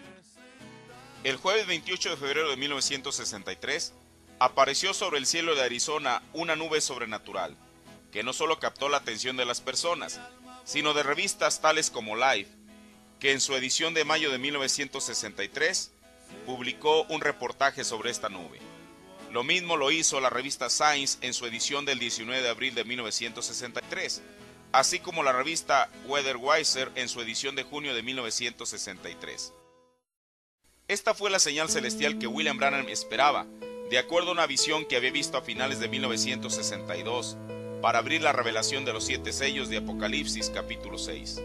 El jueves 28 de febrero de 1963, apareció sobre el cielo de Arizona una nube sobrenatural, que no solo captó la atención de las personas, sino de revistas tales como Life, que en su edición de mayo de 1963, publicó un reportaje sobre esta nube. Lo mismo lo hizo la revista Science en su edición del 19 de abril de 1963, así como la revista Weather Wiser en su edición de junio de 1963. Esta fue la señal celestial que William Branham esperaba, de acuerdo a una visión que había visto a finales de 1962, para abrir la revelación de los 7 sellos de Apocalipsis capítulo 6.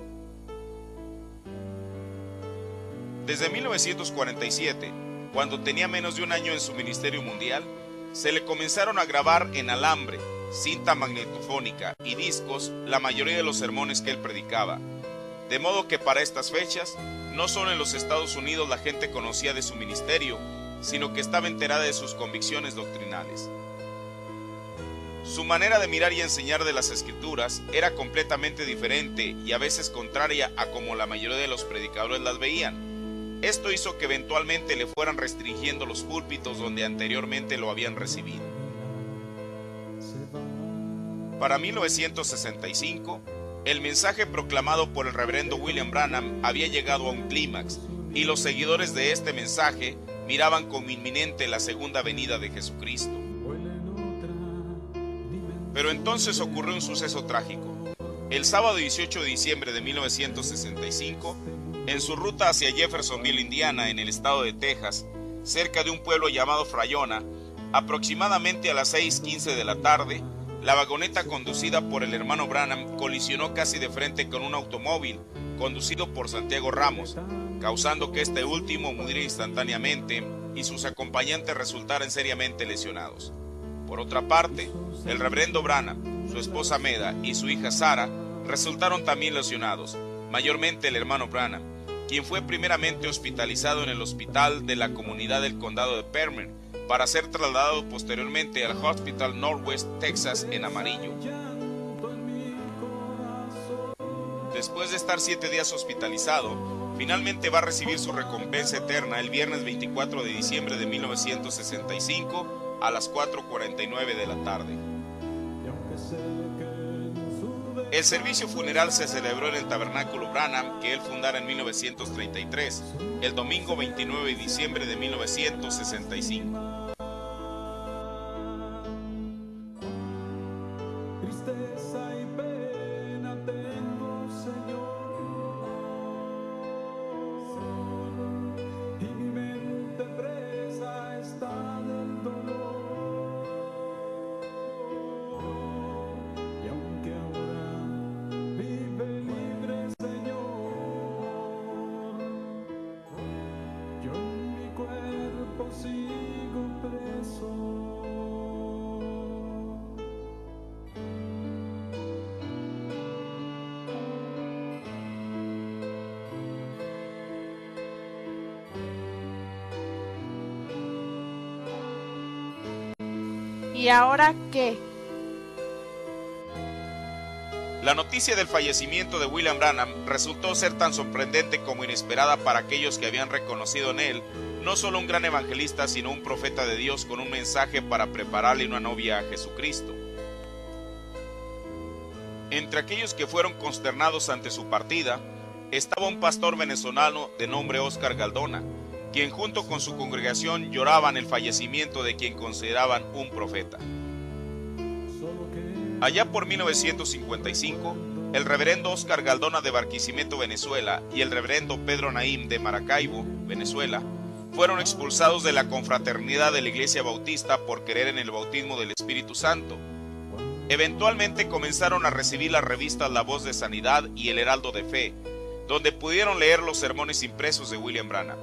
Desde 1947, cuando tenía menos de un año en su ministerio mundial, se le comenzaron a grabar en alambre, cinta magnetofónica y discos la mayoría de los sermones que él predicaba, de modo que para estas fechas, no solo en los Estados Unidos la gente conocía de su ministerio, sino que estaba enterada de sus convicciones doctrinales. Su manera de mirar y enseñar de las Escrituras era completamente diferente y a veces contraria a como la mayoría de los predicadores las veían. Esto hizo que eventualmente le fueran restringiendo los púlpitos donde anteriormente lo habían recibido. Para 1965, el mensaje proclamado por el reverendo William Branham había llegado a un clímax, y los seguidores de este mensaje miraban como inminente la segunda venida de Jesucristo. Pero entonces ocurrió un suceso trágico. El sábado 18 de diciembre de 1965, en su ruta hacia Jeffersonville, Indiana, en el estado de Texas, cerca de un pueblo llamado Frayona, aproximadamente a las 6:15 de la tarde, la vagoneta conducida por el hermano Branham colisionó casi de frente con un automóvil conducido por Santiago Ramos, causando que este último muriera instantáneamente y sus acompañantes resultaran seriamente lesionados. Por otra parte, el reverendo Branham, su esposa Meda y su hija Sara resultaron también lesionados, mayormente el hermano Branham, quien fue primeramente hospitalizado en el hospital de la comunidad del condado de Permian, para ser trasladado posteriormente al Hospital Northwest Texas en Amarillo. Después de estar 7 días hospitalizado, finalmente va a recibir su recompensa eterna el viernes 24 de diciembre de 1965 a las 4:49 de la tarde. El servicio funeral se celebró en el Tabernáculo Branham que él fundara en 1933, el domingo 29 de diciembre de 1965. Tristeza y pena tengo, Señor, y mi mente presa está del dolor. Y aunque ahora vive libre, Señor, yo en mi cuerpo sigo preso. ¿Y ahora qué? La noticia del fallecimiento de William Branham resultó ser tan sorprendente como inesperada para aquellos que habían reconocido en él no solo un gran evangelista, sino un profeta de Dios con un mensaje para prepararle una novia a Jesucristo. Entre aquellos que fueron consternados ante su partida, estaba un pastor venezolano de nombre Oscar Galdona, quien junto con su congregación lloraban el fallecimiento de quien consideraban un profeta. Allá por 1955, el reverendo Oscar Galdona de Barquisimeto, Venezuela, y el reverendo Pedro Naim de Maracaibo, Venezuela, fueron expulsados de la confraternidad de la Iglesia Bautista por creer en el bautismo del Espíritu Santo. Eventualmente comenzaron a recibir las revistas La Voz de Sanidad y El Heraldo de Fe, donde pudieron leer los sermones impresos de William Branham.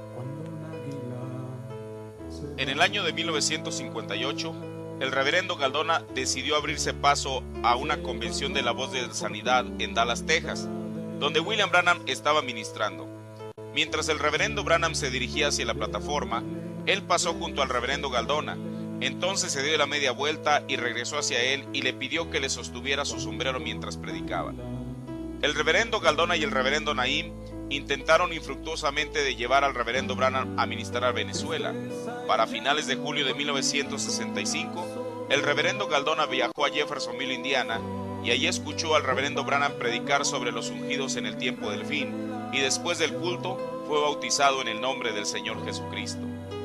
En el año de 1958, el reverendo Galdona decidió abrirse paso a una convención de La Voz de Sanidad en Dallas, Texas, donde William Branham estaba ministrando. Mientras el reverendo Branham se dirigía hacia la plataforma, él pasó junto al reverendo Galdona. Entonces se dio la media vuelta y regresó hacia él y le pidió que le sostuviera su sombrero mientras predicaba. El reverendo Galdona y el reverendo Naim intentaron infructuosamente de llevar al reverendo Branham a ministrar a Venezuela. Para finales de julio de 1965, el reverendo Galdona viajó a Jeffersonville, Indiana, y allí escuchó al reverendo Branham predicar sobre los ungidos en el tiempo del fin, y después del culto fue bautizado en el nombre del Señor Jesucristo.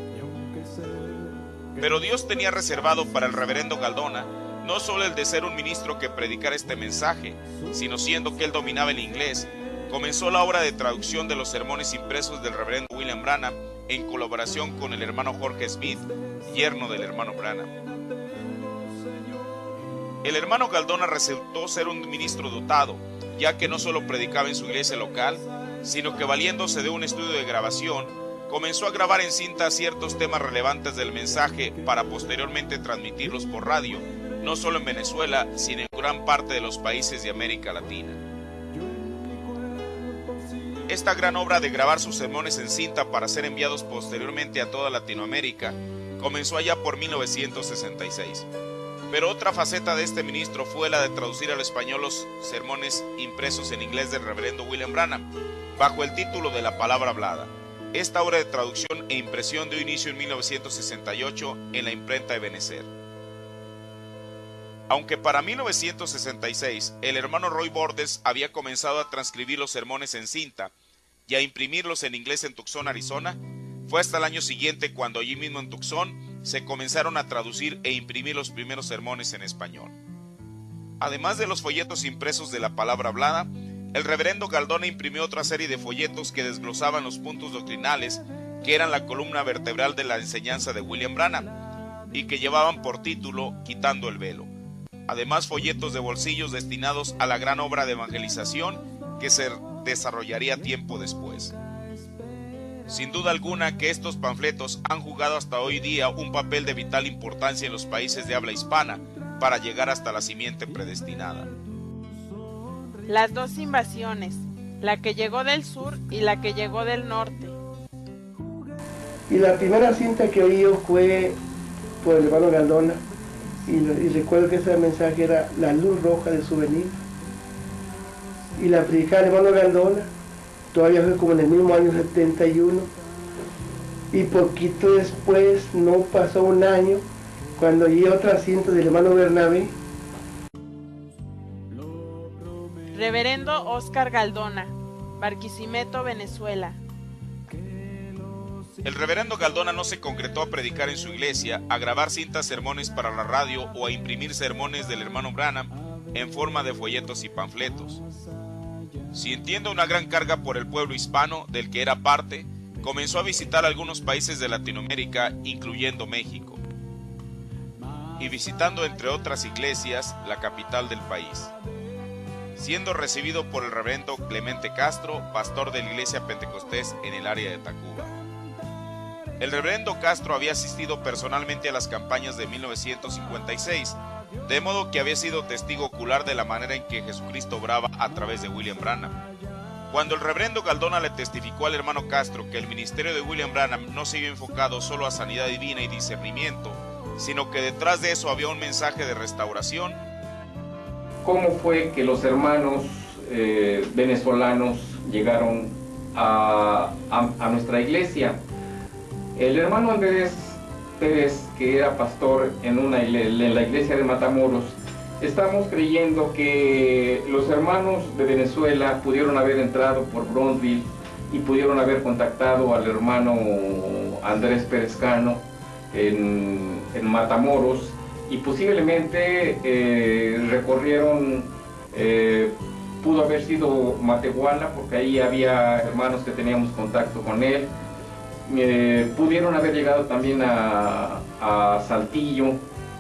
Pero Dios tenía reservado para el reverendo Galdona no solo el de ser un ministro que predicara este mensaje, sino siendo que él dominaba el inglés, comenzó la obra de traducción de los sermones impresos del reverendo William Branham en colaboración con el hermano Jorge Smith, yerno del hermano Branham. El hermano Galdona resultó ser un ministro dotado, ya que no solo predicaba en su iglesia local, sino que valiéndose de un estudio de grabación, comenzó a grabar en cinta ciertos temas relevantes del mensaje para posteriormente transmitirlos por radio, no solo en Venezuela, sino en gran parte de los países de América Latina. Esta gran obra de grabar sus sermones en cinta para ser enviados posteriormente a toda Latinoamérica comenzó allá por 1966. Pero otra faceta de este ministro fue la de traducir al español los sermones impresos en inglés del reverendo William Branham, bajo el título de La Palabra Hablada. Esta obra de traducción e impresión dio inicio en 1968 en la imprenta de Benecer. Aunque para 1966 el hermano Roy Bordes había comenzado a transcribir los sermones en cinta y a imprimirlos en inglés en Tucson, Arizona, fue hasta el año siguiente cuando allí mismo en Tucson se comenzaron a traducir e imprimir los primeros sermones en español. Además de los folletos impresos de La Palabra Hablada, el reverendo Galdona imprimió otra serie de folletos que desglosaban los puntos doctrinales que eran la columna vertebral de la enseñanza de William Branham y que llevaban por título Quitando el Velo. Además, folletos de bolsillos destinados a la gran obra de evangelización que se desarrollaría tiempo después. Sin duda alguna que estos panfletos han jugado hasta hoy día un papel de vital importancia en los países de habla hispana para llegar hasta la simiente predestinada. Las dos invasiones, la que llegó del sur y la que llegó del norte. Y la primera cinta que oí yo fue por el hermano Galdona, y recuerdo que ese mensaje era la luz roja de su venida. Y la predicaba el hermano Galdona, todavía fue como en el mismo año 71, y poquito después, no pasó un año, cuando oí otra cinta del hermano Bernabé. Reverendo Oscar Galdona, Barquisimeto, Venezuela. El reverendo Galdona no se concretó a predicar en su iglesia, a grabar cintas sermones para la radio o a imprimir sermones del hermano Branham en forma de folletos y panfletos. Sintiendo una gran carga por el pueblo hispano del que era parte, comenzó a visitar algunos países de Latinoamérica, incluyendo México, y visitando entre otras iglesias la capital del país, siendo recibido por el reverendo Clemente Castro, pastor de la iglesia Pentecostés en el área de Tacuba. El reverendo Castro había asistido personalmente a las campañas de 1956, de modo que había sido testigo ocular de la manera en que Jesucristo obraba a través de William Branham. Cuando el reverendo Galdona le testificó al hermano Castro que el ministerio de William Branham no se había enfocado solo a sanidad divina y discernimiento, sino que detrás de eso había un mensaje de restauración. ¿Cómo fue que los hermanos venezolanos llegaron a nuestra iglesia? El hermano Andrés Pérez, que era pastor en la iglesia de Matamoros, estamos creyendo que los hermanos de Venezuela pudieron haber entrado por Bronzeville y pudieron haber contactado al hermano Andrés Pérez Cano en Matamoros, y posiblemente recorrieron, pudo haber sido Matehuala, porque ahí había hermanos que teníamos contacto con él. Pudieron haber llegado también a Saltillo,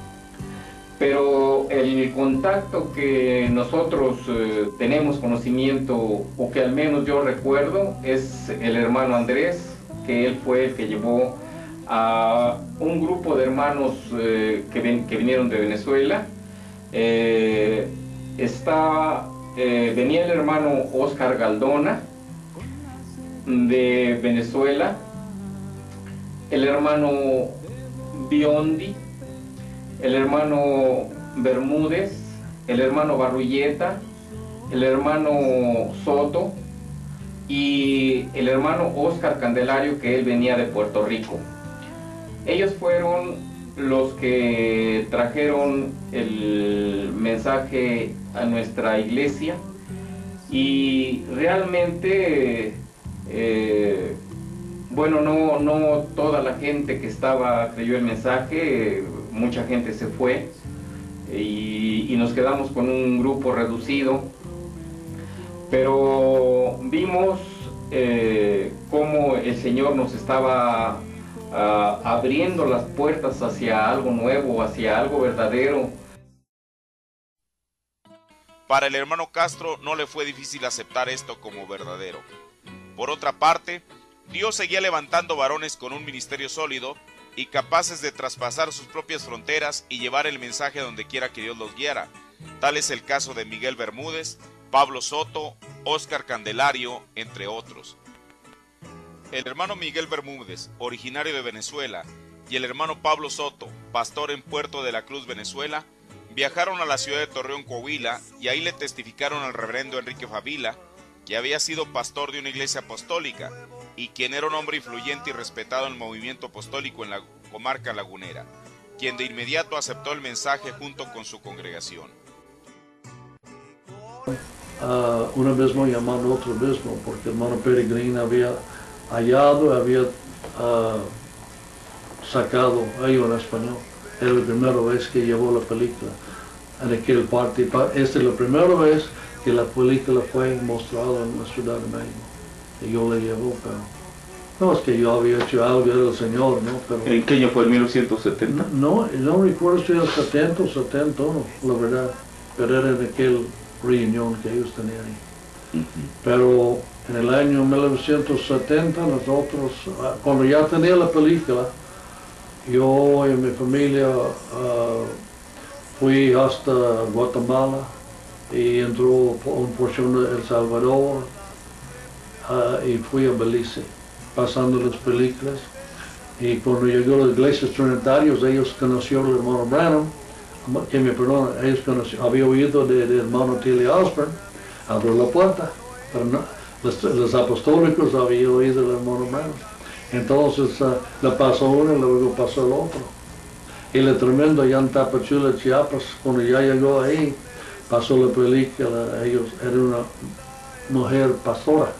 pero el contacto que nosotros tenemos conocimiento, o que al menos yo recuerdo, es el hermano Andrés, que él fue el que llevó a un grupo de hermanos que vinieron de Venezuela. Venía el hermano Oscar Galdona de Venezuela, el hermano Biondi, el hermano Bermúdez, el hermano Barrulleta, el hermano Soto y el hermano Oscar Candelario, que él venía de Puerto Rico. Ellos fueron los que trajeron el mensaje a nuestra iglesia, y realmente bueno, no toda la gente que estaba creyó el mensaje, mucha gente se fue y nos quedamos con un grupo reducido, pero vimos cómo el Señor nos estaba abriendo las puertas hacia algo nuevo, hacia algo verdadero. Para el hermano Castro no le fue difícil aceptar esto como verdadero. Por otra parte, Dios seguía levantando varones con un ministerio sólido y capaces de traspasar sus propias fronteras y llevar el mensaje donde quiera que Dios los guiara. Tal es el caso de Miguel Bermúdez, Pablo Soto, Óscar Candelario, entre otros. El hermano Miguel Bermúdez, originario de Venezuela, y el hermano Pablo Soto, pastor en Puerto de la Cruz, Venezuela, viajaron a la ciudad de Torreón, Coahuila, y ahí le testificaron al reverendo Enrique Favila, que había sido pastor de una iglesia apostólica, y quien era un hombre influyente y respetado en el movimiento apostólico en la comarca lagunera, quien de inmediato aceptó el mensaje junto con su congregación. Un abismo llamando otro abismo, porque el hermano Peregrino había hallado, había sacado ello en español. Era la primera vez que llevó la película en aquel parte. Esta es la primera vez que la película fue mostrada en la Ciudad de México. Y yo la llevo, pero no es que yo había hecho algo, era el Señor, ¿no? Pero, ¿en qué año fue? ¿En 1970? No recuerdo si era 70 o 71, la verdad. Pero era en aquel reunión que ellos tenían ahí. Pero en el año 1970 nosotros, cuando ya tenía la película, yo y mi familia fui hasta Guatemala y entró una porción de El Salvador y fui a Belice, pasando las películas. Y cuando llegó a las iglesias trinitarias, ellos conocieron al hermano Branham, que me perdona, ellos había oído del hermano Tilly Osborne, abrió la puerta, pero no, los apostólicos habían oído del hermano Branham. Entonces le pasó uno y luego pasó el otro. Y el tremendo allá en Tapachula, Chiapas, cuando ya llegó ahí, pasó la película, ellos, era una mujer pastora,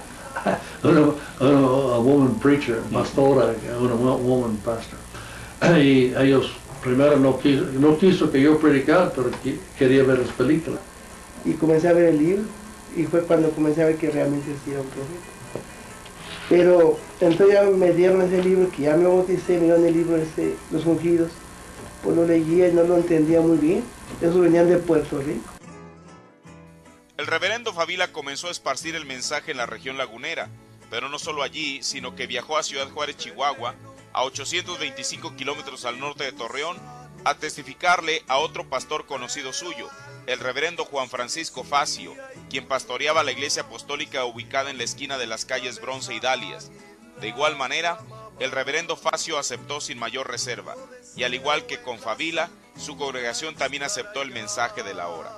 una woman preacher, pastora, una woman pastor. Y ellos primero no quiso que yo predicara, pero quería ver las películas. Y comencé a ver el libro, y fue cuando comencé a ver que realmente sí era un profeta. Pero entonces ya me dieron ese libro, que ya me bauticé, me dieron el libro Los Ungidos, pues lo leía y no lo entendía muy bien. Esos venían de Puerto Rico. El reverendo Favila comenzó a esparcir el mensaje en la región lagunera, pero no solo allí, sino que viajó a Ciudad Juárez, Chihuahua, a 825 kilómetros al norte de Torreón, a testificarle a otro pastor conocido suyo, el reverendo Juan Francisco Facio, quien pastoreaba la iglesia apostólica ubicada en la esquina de las calles Bronce y Dalias. De igual manera, el reverendo Facio aceptó sin mayor reserva, y al igual que con Favila, su congregación también aceptó el mensaje de la hora.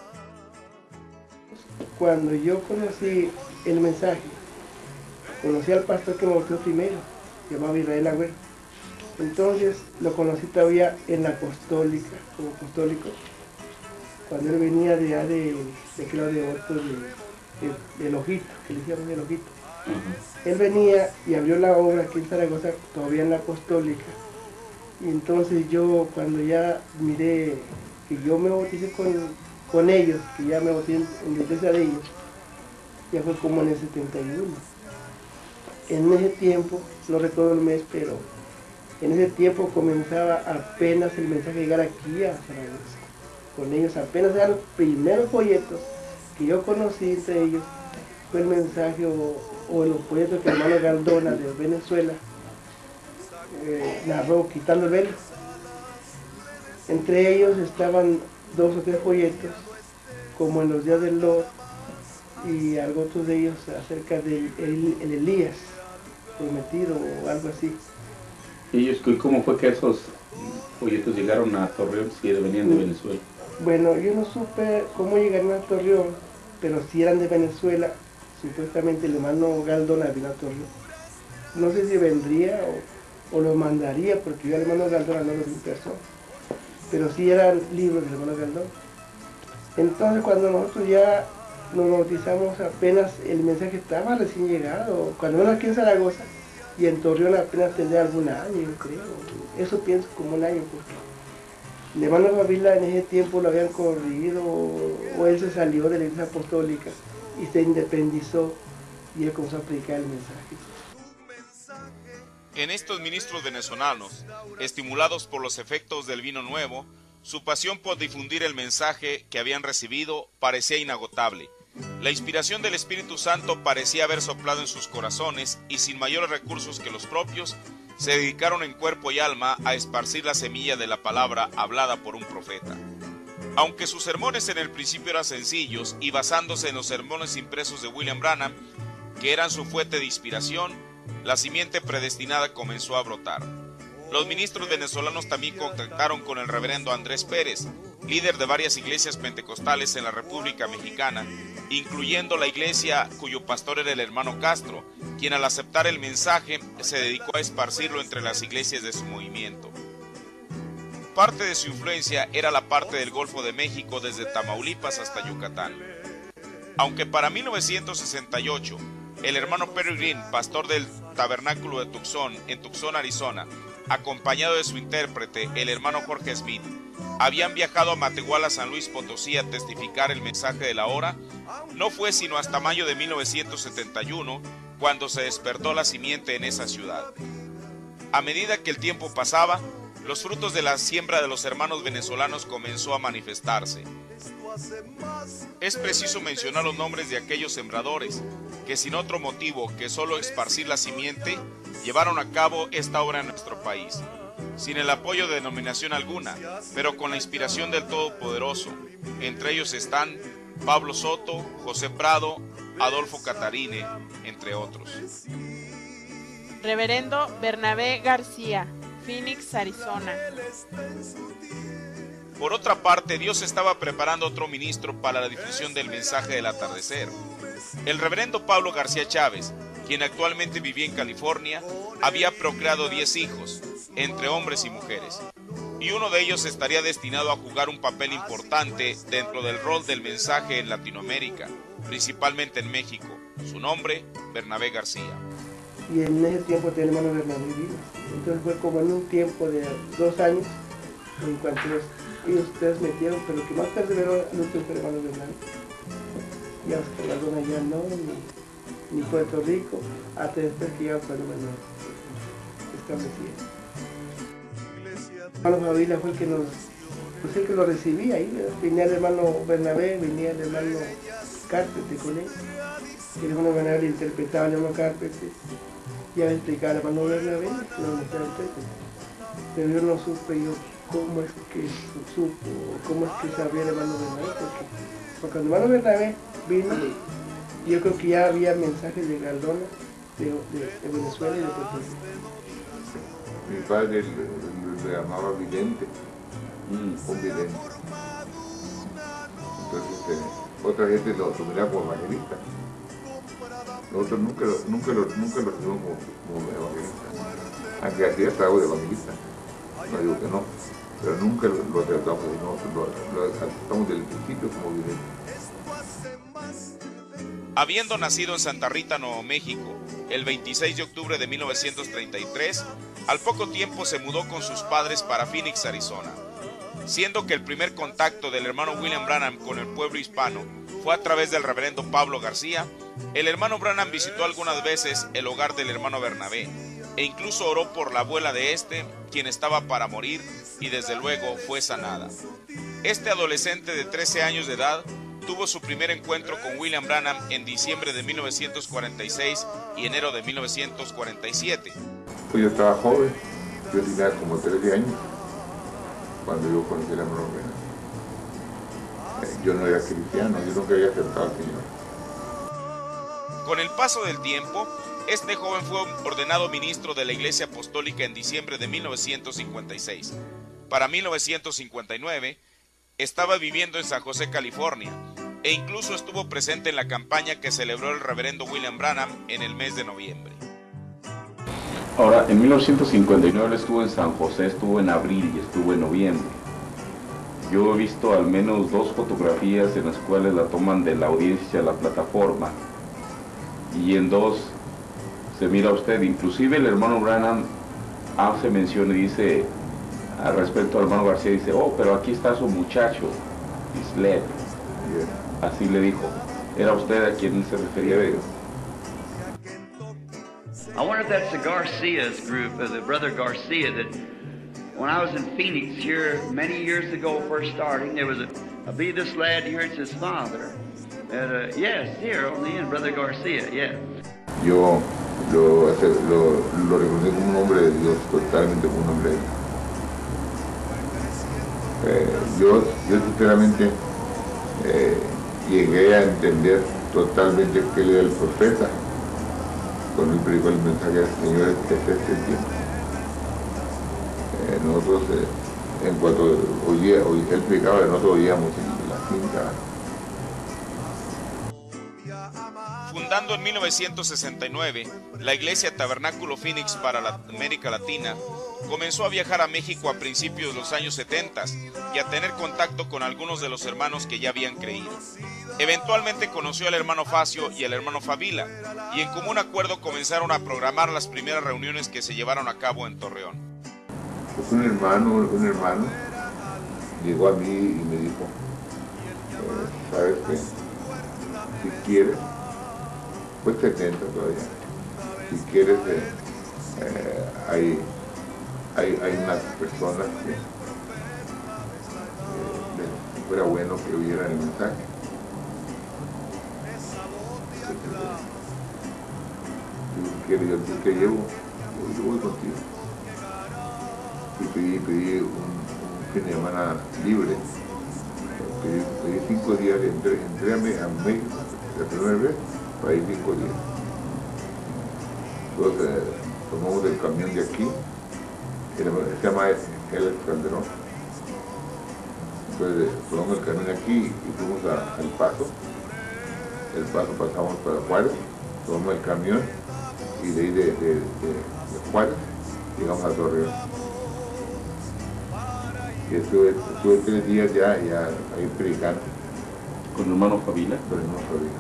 Cuando yo conocí el mensaje, conocí al pastor que me bautizó primero, llamado Israel Agüero. Entonces lo conocí todavía en la apostólica, como apostólico, cuando él venía de allá de Otto, del Ojito, que le decíamos el Ojito. Él venía y abrió la obra aquí en Zaragoza, todavía en la apostólica. Y entonces yo, cuando ya miré que yo me bauticé con ellos, que ya me bauticé en la iglesia de ellos, ya fue como en el 71. En ese tiempo, no recuerdo el mes, pero en ese tiempo comenzaba apenas el mensaje a llegar aquí a Zaragoza. Con ellos apenas eran los primeros folletos que yo conocí entre ellos, fue el mensaje o los folletos que el hermano Galdona de Venezuela narró, quitando el velo. Entre ellos estaban 2 o 3 folletos, como en los días del Lot, y algo otros de ellos acerca del el Elías prometido o algo así. ¿Ellos cómo fue que esos folletos llegaron a Torreón si venían de Venezuela? Bueno, yo no supe cómo llegaron a Torreón, pero si eran de Venezuela, supuestamente el hermano Galdona vino a Torreón. No sé si vendría o lo mandaría, porque yo al hermano Galdona no lo vi en persona, pero sí eran libros del hermano Galdona. Entonces cuando nosotros ya nos bautizamos, apenas el mensaje estaba recién llegado, cuando era aquí en Zaragoza, y en Torreón apenas tendría algún año, yo creo. Eso pienso como un año, porque el hermano Favila en ese tiempo lo habían corrido, o él se salió de la iglesia apostólica y se independizó, y él comenzó a predicar el mensaje. En estos ministros venezolanos, estimulados por los efectos del vino nuevo, su pasión por difundir el mensaje que habían recibido parecía inagotable. La inspiración del Espíritu Santo parecía haber soplado en sus corazones y sin mayores recursos que los propios, se dedicaron en cuerpo y alma a esparcir la semilla de la palabra hablada por un profeta. Aunque sus sermones en el principio eran sencillos y basándose en los sermones impresos de William Branham, que eran su fuente de inspiración, la simiente predestinada comenzó a brotar. Los ministros venezolanos también contactaron con el reverendo Andrés Pérez, líder de varias iglesias pentecostales en la República Mexicana, incluyendo la iglesia cuyo pastor era el hermano Castro, quien al aceptar el mensaje se dedicó a esparcirlo entre las iglesias de su movimiento. Parte de su influencia era la parte del Golfo de México desde Tamaulipas hasta Yucatán. Aunque para 1968, el hermano Perry Green, pastor del tabernáculo de Tucson, en Tucson, Arizona, acompañado de su intérprete, el hermano Jorge Smith, habían viajado a Matehuala, San Luis Potosí, a testificar el mensaje de la hora, no fue sino hasta mayo de 1971 cuando se despertó la simiente en esa ciudad. A medida que el tiempo pasaba, los frutos de la siembra de los hermanos venezolanos comenzó a manifestarse. Es preciso mencionar los nombres de aquellos sembradores, que sin otro motivo que solo esparcir la simiente, llevaron a cabo esta obra en nuestro país, sin el apoyo de denominación alguna, pero con la inspiración del Todopoderoso. Entre ellos están Pablo Soto, José Prado, Adolfo Catarine, entre otros. Reverendo Bernabé García, Phoenix, Arizona. Por otra parte, Dios estaba preparando otro ministro para la difusión del mensaje del atardecer. El reverendo Pablo García Chávez, quien actualmente vivía en California, había procreado 10 hijos, entre hombres y mujeres, y uno de ellos estaría destinado a jugar un papel importante dentro del rol del mensaje en Latinoamérica, principalmente en México. Su nombre, Bernabé García. Y en ese tiempo tenía hermano Bernabé vino. Entonces fue como en un tiempo de 2 años, en cuanto ellos ustedes metieron, pero que más perseveró el último hermano Bernabé. Ya hasta la zona ya no, ni Puerto Rico, hasta después que ya fue Bernabé establecido. El hermano Favila fue el que lo recibía ahí, ¿verdad? Venía el hermano Bernabé, venía el hermano Carpete con él. El hermano Bernabé le interpretaba al hermano Carpete. Ya le explicaba al hermano Bernabé, lo intérprete. Pero yo no supe cómo es que sabía el hermano Bernabé, porque cuando el hermano Bernabé vino, yo creo que ya había mensajes de Galdona, de Venezuela y de Puerto Rico. Mi padre le llamaba vidente, un vidente. Entonces otra gente lo miraba como evangelista. Nosotros nunca lo recibimos como evangelista. Aunque hacía trabajo de evangelista, no digo que no, pero nunca lo tratamos, lo aceptamos del principio como vidente. Habiendo nacido en Santa Rita, Nuevo México, el 26 de octubre de 1933, al poco tiempo se mudó con sus padres para Phoenix, Arizona. Siendo que el primer contacto del hermano William Branham con el pueblo hispano fue a través del reverendo Pablo García, el hermano Branham visitó algunas veces el hogar del hermano Bernabé, e incluso oró por la abuela de este, quien estaba para morir, y desde luego fue sanada. Este adolescente de 13 años de edad tuvo su primer encuentro con William Branham en diciembre de 1946 y enero de 1947. Pues yo estaba joven, yo tenía como 13 años cuando yo conocí al hermano Branham. Yo no era cristiano, yo nunca había aceptado al Señor. Con el paso del tiempo, este joven fue ordenado ministro de la Iglesia Apostólica en diciembre de 1956. Para 1959, estaba viviendo en San José, California, e incluso estuvo presente en la campaña que celebró el reverendo William Branham en el mes de noviembre. Ahora, en 1959 estuvo en San José, estuvo en abril y estuvo en noviembre. Yo he visto al menos 2 fotografías en las cuales la toman de la audiencia a la plataforma, y en 2 se mira usted, inclusive el hermano Branham hace mención y dice, al respecto al hermano García, dice, oh, pero aquí está su muchacho, Islet. Así le dijo. Era usted a quien se refería. I wonder if that's the Garcia's group, the brother Garcia, that when I was in Phoenix here many years ago, first starting, there was I believe this lad here, it's his father. Yes, here on the end, Brother Garcia, yes. Yo lo reconocí como un hombre de Dios, totalmente como un hombre de Dios. Yo sinceramente llegué a entender totalmente que él era el profeta cuando él predicó el mensaje del Señor desde este tiempo. Nosotros, en cuanto él predicaba, nosotros oíamos en la cinta. Fundando en 1969 la Iglesia Tabernáculo Phoenix para la América Latina, comenzó a viajar a México a principios de los años 70 y a tener contacto con algunos de los hermanos que ya habían creído. Eventualmente conoció al hermano Facio y al hermano Favila, y en común acuerdo comenzaron a programar las primeras reuniones que se llevaron a cabo en Torreón. Pues un hermano llegó a mí y me dijo, ¿sabes qué? Si quieres, pues 70 todavía, si quieres, hay unas personas que fuera bueno que oyeran el mensaje. Si quieres, yo te llevo, yo voy contigo. Y pedí un fin de semana libre, pedí 5 días, entré a México la primera vez para ir 5 días. Entonces tomamos el camión de aquí, se llama El Calderón. Entonces tomamos el camión aquí y fuimos a El Paso. El Paso pasamos para Juárez, tomamos el camión y de ahí de Juárez llegamos a Torreón. Y estuve 3 días ya ahí predicando. ¿Con el hermano Favila? Con el hermano Favila.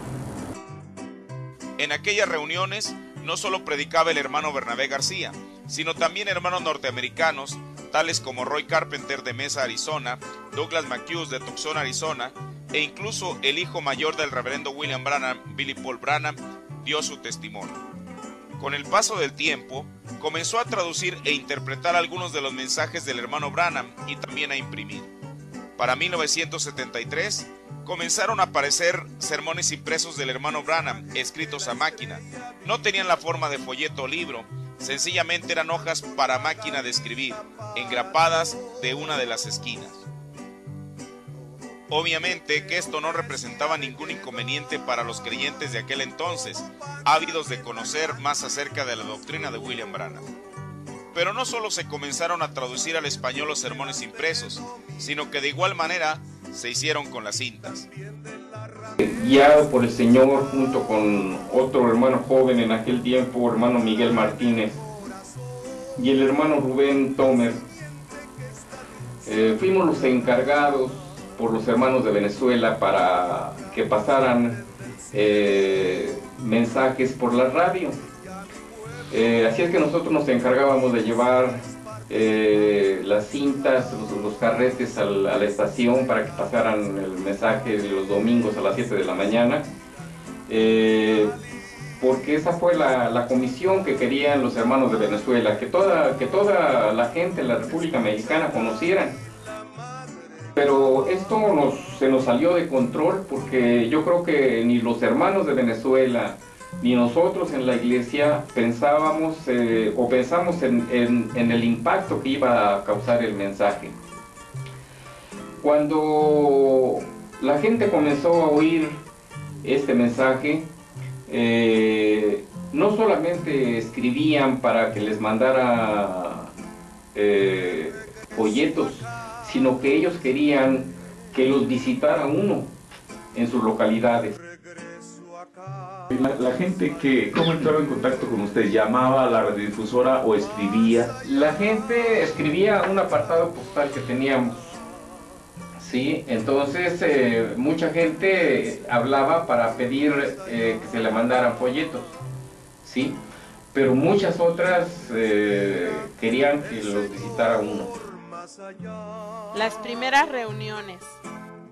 En aquellas reuniones no solo predicaba el hermano Bernabé García, sino también hermanos norteamericanos, tales como Roy Carpenter de Mesa, Arizona, Douglas McHugh de Tucson, Arizona, e incluso el hijo mayor del reverendo William Branham, Billy Paul Branham, dio su testimonio. Con el paso del tiempo, comenzó a traducir e interpretar algunos de los mensajes del hermano Branham y también a imprimir. Para 1973, comenzaron a aparecer sermones impresos del hermano Branham, escritos a máquina. No tenían la forma de folleto o libro, sencillamente eran hojas para máquina de escribir, engrapadas de una de las esquinas. Obviamente que esto no representaba ningún inconveniente para los creyentes de aquel entonces, ávidos de conocer más acerca de la doctrina de William Branham. Pero no solo se comenzaron a traducir al español los sermones impresos, sino que de igual manera se hicieron con las cintas. Guiado por el Señor junto con otro hermano joven en aquel tiempo, hermano Miguel Martínez, y el hermano Rubén Tomer, fuimos los encargados por los hermanos de Venezuela para que pasaran mensajes por la radio. Así es que nosotros nos encargábamos de llevar las cintas, los carretes a la estación para que pasaran el mensaje los domingos a las 7 de la mañana, porque esa fue la comisión que querían los hermanos de Venezuela, que toda la gente en la República Mexicana conocieran. Pero esto se nos salió de control, porque yo creo que ni los hermanos de Venezuela ni nosotros en la iglesia pensamos en el impacto que iba a causar el mensaje. Cuando la gente comenzó a oír este mensaje, no solamente escribían para que les mandara folletos, sino que ellos querían que los visitara uno en sus localidades. La gente ¿cómo entraba en contacto con usted? ¿Llamaba a la radiodifusora o escribía? La gente escribía un apartado postal que teníamos, ¿sí? Entonces mucha gente hablaba para pedir que se le mandaran folletos, ¿sí? Pero muchas otras querían que los visitara uno. Las primeras reuniones.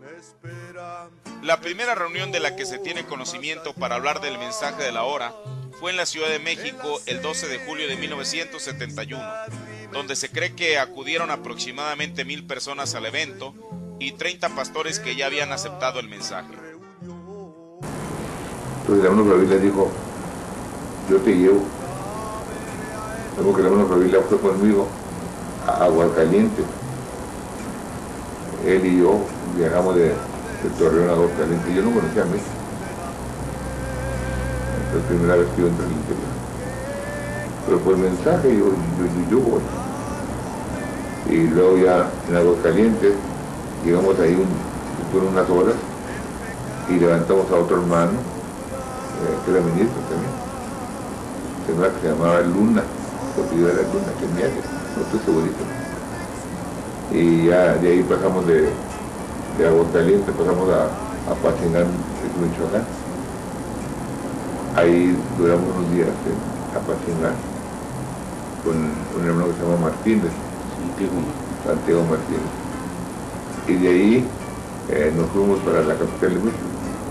La primera reunión de la que se tiene conocimiento para hablar del mensaje de la hora fue en la Ciudad de México el 12 de julio de 1971, donde se cree que acudieron aproximadamente 1000 personas al evento y 30 pastores que ya habían aceptado el mensaje. Entonces el hermano Favila dijo, yo te llevo. Luego que el hermano Favila fue conmigo a Aguascalientes. Él y yo viajamos de Torreón a Aguascalientes. Yo no conocía a México. Es la primera vez que yo entré al interior. Pero por mensaje yo voy. Y luego ya en Aguascalientes llegamos ahí por unas horas y levantamos a otro hermano, que era ministro también, que se llamaba Luna, porque yo era Luna, que me hace, no estoy segurito. Y ya de ahí pasamos de Aguascalientes, pasamos a Pacinán, Michoacán. Ahí duramos unos días en Apacinán con un hermano que se llama Martínez, Santiago Martínez. Y de ahí nos fuimos para la capital de México.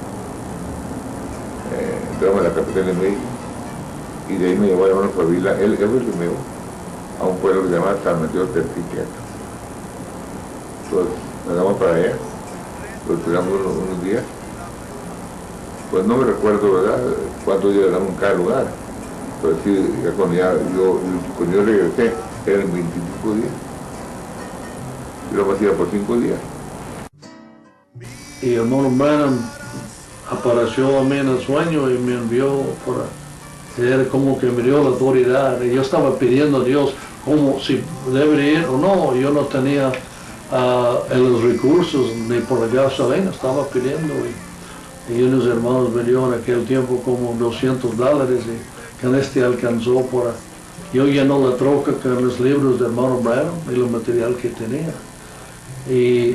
Entramos a la capital de México y de ahí me llevó a hermano Favila, él fue el que me llevó a un pueblo que se llama San Mateo Terpiquiato. Entonces nos vamos para allá, lo esperamos unos días. Pues no me recuerdo, ¿verdad?, cuántos días damos en cada lugar. Pero sí, ya cuando yo regresé, eran 25 días. Y luego hacía por 5 días. Y el hermano Branham apareció a mí en el sueño y me envió para ver como que me dio la autoridad. Y yo estaba pidiendo a Dios como si debería ir o no. Yo no tenía los recursos ni por la gasolina, estaba pidiendo. Y unos hermanos me dio en aquel tiempo como $200 y con este alcanzó para... Yo llené la troca con los libros del hermano Branham y el material que tenía. Y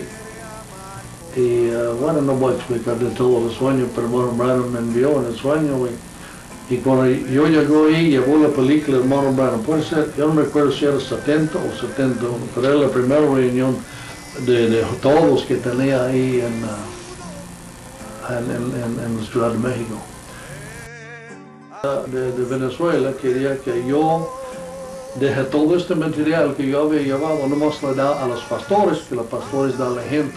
bueno, no voy a explicar de todo el sueño, pero el hermano Branham me envió en el sueño y cuando yo llegó ahí, llevó la película del hermano Branham. Puede ser, yo no me acuerdo si era 70 o 71, pero era la primera reunión de todos que tenía ahí en la Ciudad de México. De Venezuela quería que yo deje todo este material que yo había llevado, nomás le da a los pastores, que los pastores dan a la gente.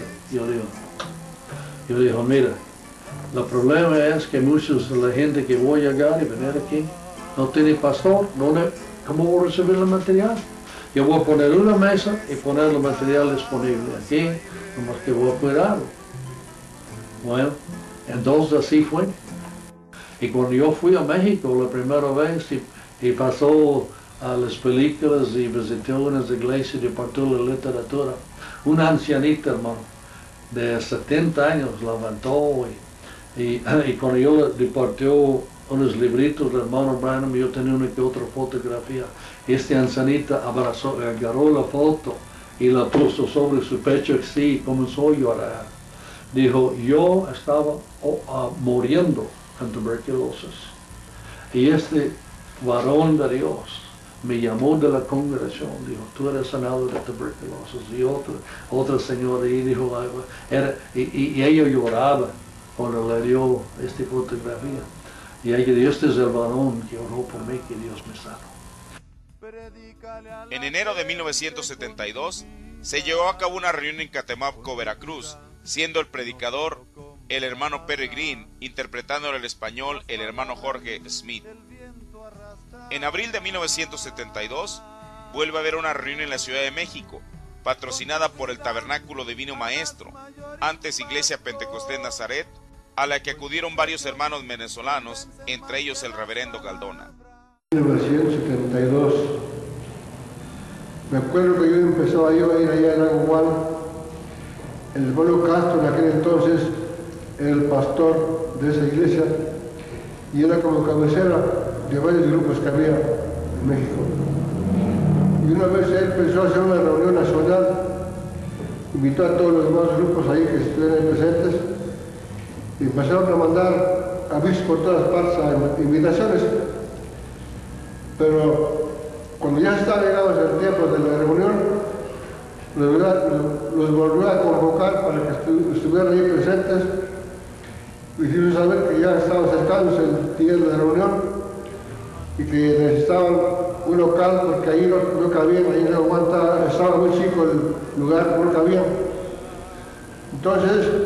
Yo digo, mira, el problema es que muchos de la gente que voy a llegar y venir aquí no tiene pastor, ¿cómo voy a recibir el material? Yo voy a poner una mesa y poner el material disponible aquí, nomás que voy a cuidarlo. Bueno, entonces así fue. Y cuando yo fui a México la primera vez y pasó a las películas y visité unas iglesias y partió la literatura, una ancianita, hermano, de 70 años, levantó y cuando yo le partió unos libritos del hermano Branham, yo tenía una que otra fotografía. Esta ancianita agarró la foto y la puso sobre su pecho así y comenzó a llorar. Dijo, yo estaba muriendo con tuberculosis. Y este varón de Dios me llamó de la congregación, dijo, tú eres sanado de tuberculosis. Y otra señora ahí dijo, y ella lloraba cuando le dio esta fotografía. Y ella dijo, este es el varón que oró por mí, que Dios me sanó. En enero de 1972 se llevó a cabo una reunión en Catemaco, Veracruz, siendo el predicador el hermano Perry Green, interpretando en el español el hermano Jorge Smith. En abril de 1972 vuelve a haber una reunión en la Ciudad de México, patrocinada por el Tabernáculo Divino Maestro, antes Iglesia Pentecostés Nazaret, a la que acudieron varios hermanos venezolanos, entre ellos el reverendo Galdona. En 1972, me acuerdo que yo empezaba a ir allá en Aguagual. El hermano Castro en aquel entonces era el pastor de esa iglesia y era como cabecera de varios grupos que había en México. Y una vez él pensó hacer una reunión nacional, invitó a todos los demás grupos ahí que estuvieran presentes y empezaron a mandar avisos por todas partes a invitaciones. Pero cuando ya estaba llegado el tiempo de la reunión, los volvió a convocar para que estuvieran ahí presentes. Hicieron saber que ya estaba acercándose el día de la reunión y que necesitaban un local porque ahí no cabían, ahí no aguanta, estaba muy chico el lugar, no cabían. Entonces,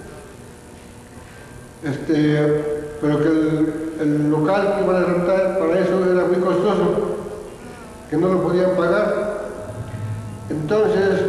pero que el local que iban a rentar para eso era muy costoso, que no lo podían pagar. Entonces,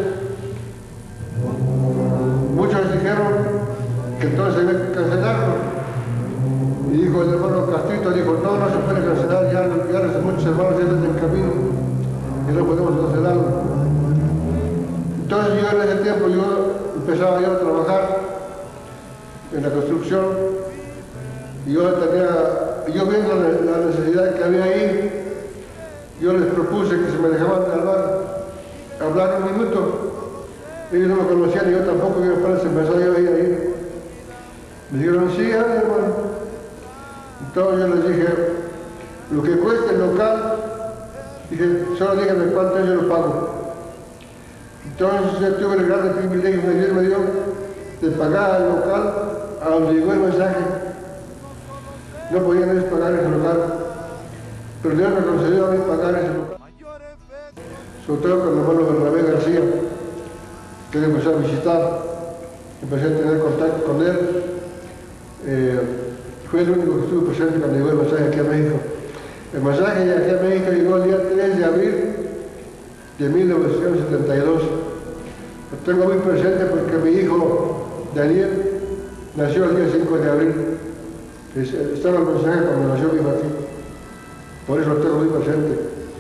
muchos dijeron que entonces había que cancelarlo. Y dijo el hermano Castrito, dijo, no se puede cancelar, ya los muchos hermanos ya están en camino, y no podemos cancelarlo. Entonces yo en ese tiempo empezaba yo a trabajar en la construcción, y yo viendo la necesidad que había ahí, yo les propuse que se me dejaban hablar un minuto. Ellos no me conocían y yo tampoco, yo apenas empezaba yo ahí. Me dijeron, sí, hermano. Entonces yo les dije, lo que cueste el local, dije, solo díganme cuánto yo lo pago. Entonces yo tuve el gran privilegio que Dios me dio de pagar el local a donde llegó el mensaje. No podían ellos pagar ese local, pero Dios me concedió a mí pagar ese local. Sobre todo con el hermano Bernabé García, que él empezó a visitar, empecé a tener contacto con él. Fue el único que estuvo presente cuando llegó el mensaje aquí a México. El mensaje aquí a México llegó el día 3 de abril de 1972. Lo tengo muy presente porque mi hijo Daniel nació el día 5 de abril. Estaba el mensaje cuando nació mi hijo aquí. Por eso lo tengo muy presente.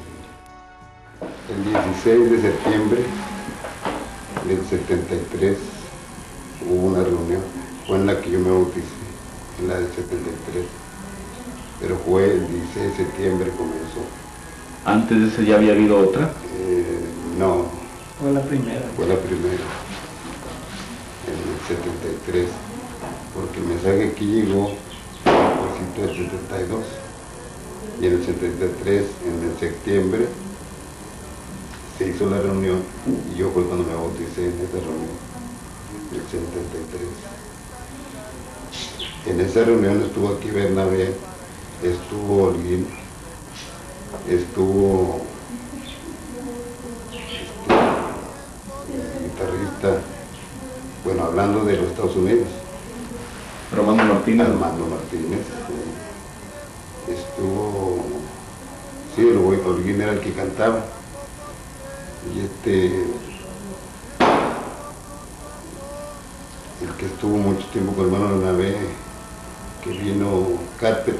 El 16 de septiembre del 73 hubo una reunión, fue en la que yo me bauticé, en la del 73, pero fue el 16 de septiembre comenzó. ¿Antes de ese ya había habido otra? No. Fue la primera. Fue la primera, en el 73, porque el mensaje aquí llegó por el 72, y en el 73, en el septiembre, se hizo la reunión, y yo fue cuando me bauticé en esa reunión, el 73. En esa reunión estuvo aquí Bernabé, estuvo Holguín, estuvo el guitarrista, bueno, hablando de los Estados Unidos. Armando Martínez. Armando Martínez. Estuvo, sí, Holguín era el que cantaba. Y el que estuvo mucho tiempo con el hermano Bernabé, que vino Carpete.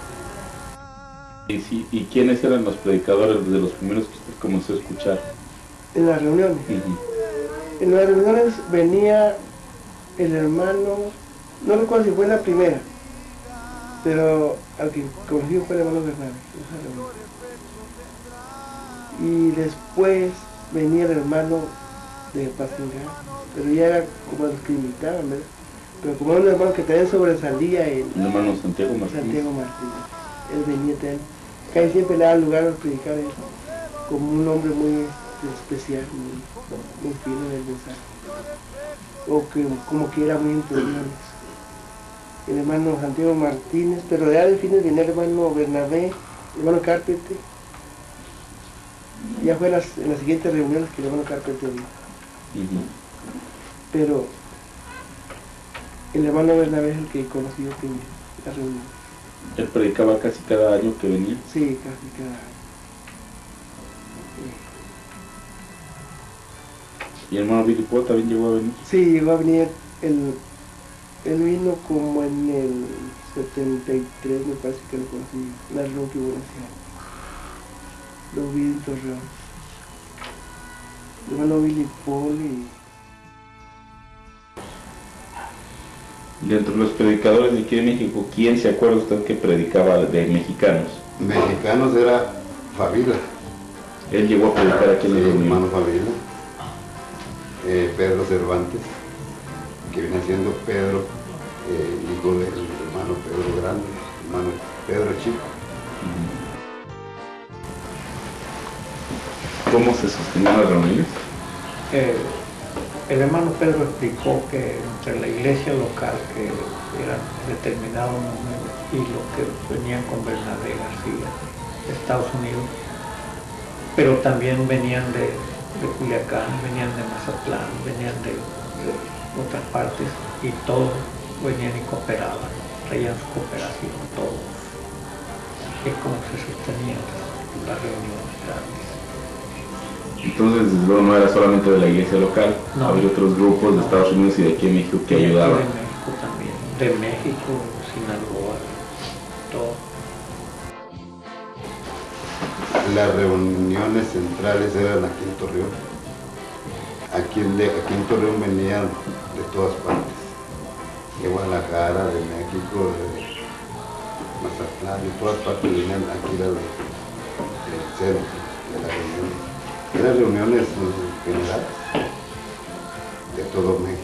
¿Y quiénes eran los predicadores de los primeros que usted comenzó a escuchar? En las reuniones. En las reuniones venía el hermano, no recuerdo si fue la primera, pero al que conocí fue el hermano Bernabé. Y después venía el hermano de Pacingar, pero ya era como los que imitaban, ¿verdad? Pero como era un hermano que también sobresalía el hermano Santiago Martínez. Él venía también, casi siempre le daba lugar a predicar él, como un hombre muy especial, muy fino en el mensaje, o que como que era muy entendido. El hermano Santiago Martínez, pero ya de fines venía el hermano Bernabé, el hermano Carpete. Ya fue en las siguientes reuniones que el hermano Carpete vino. Pero el hermano Bernabé es el que conocí yo primero, la reunión. ¿Él predicaba casi cada año que venía? Sí, casi cada año. ¿Y el hermano Billy Paul también llegó a venir? Sí, llegó a venir, él vino como en el 73, me parece que lo conocí, la reunión que hubo ese año. Lo vi en Torreón. El hermano Billy Paul y... Dentro de los predicadores de aquí de México, ¿quién se acuerda usted que predicaba de mexicanos? Mexicanos era Favila. Él llegó a predicar aquí en el hermano Favila. Pedro Cervantes, que viene siendo Pedro, hijo del hermano Pedro Grande, hermano Pedro Chico. ¿Cómo se sostenían las reuniones? El hermano Pedro explicó que entre la iglesia local, que era determinado número, y los que venían con Bernabé García, Estados Unidos, pero también venían de Culiacán, venían de Mazatlán, venían de otras partes, y todos venían y cooperaban, traían su cooperación, todos. Es como se sostenían las reuniones grandes. Entonces no era solamente de la iglesia local, no. Había otros grupos de Estados Unidos y de aquí en México que ayudaban. De México también, de México, Sinaloa, todo. Las reuniones centrales eran aquí en Torreón. Aquí en Torreón venían de todas partes, de Guadalajara, de México, de Mazatlán, de todas partes venían. Aquí era el centro de las reuniones. Eran reuniones generales de todo México.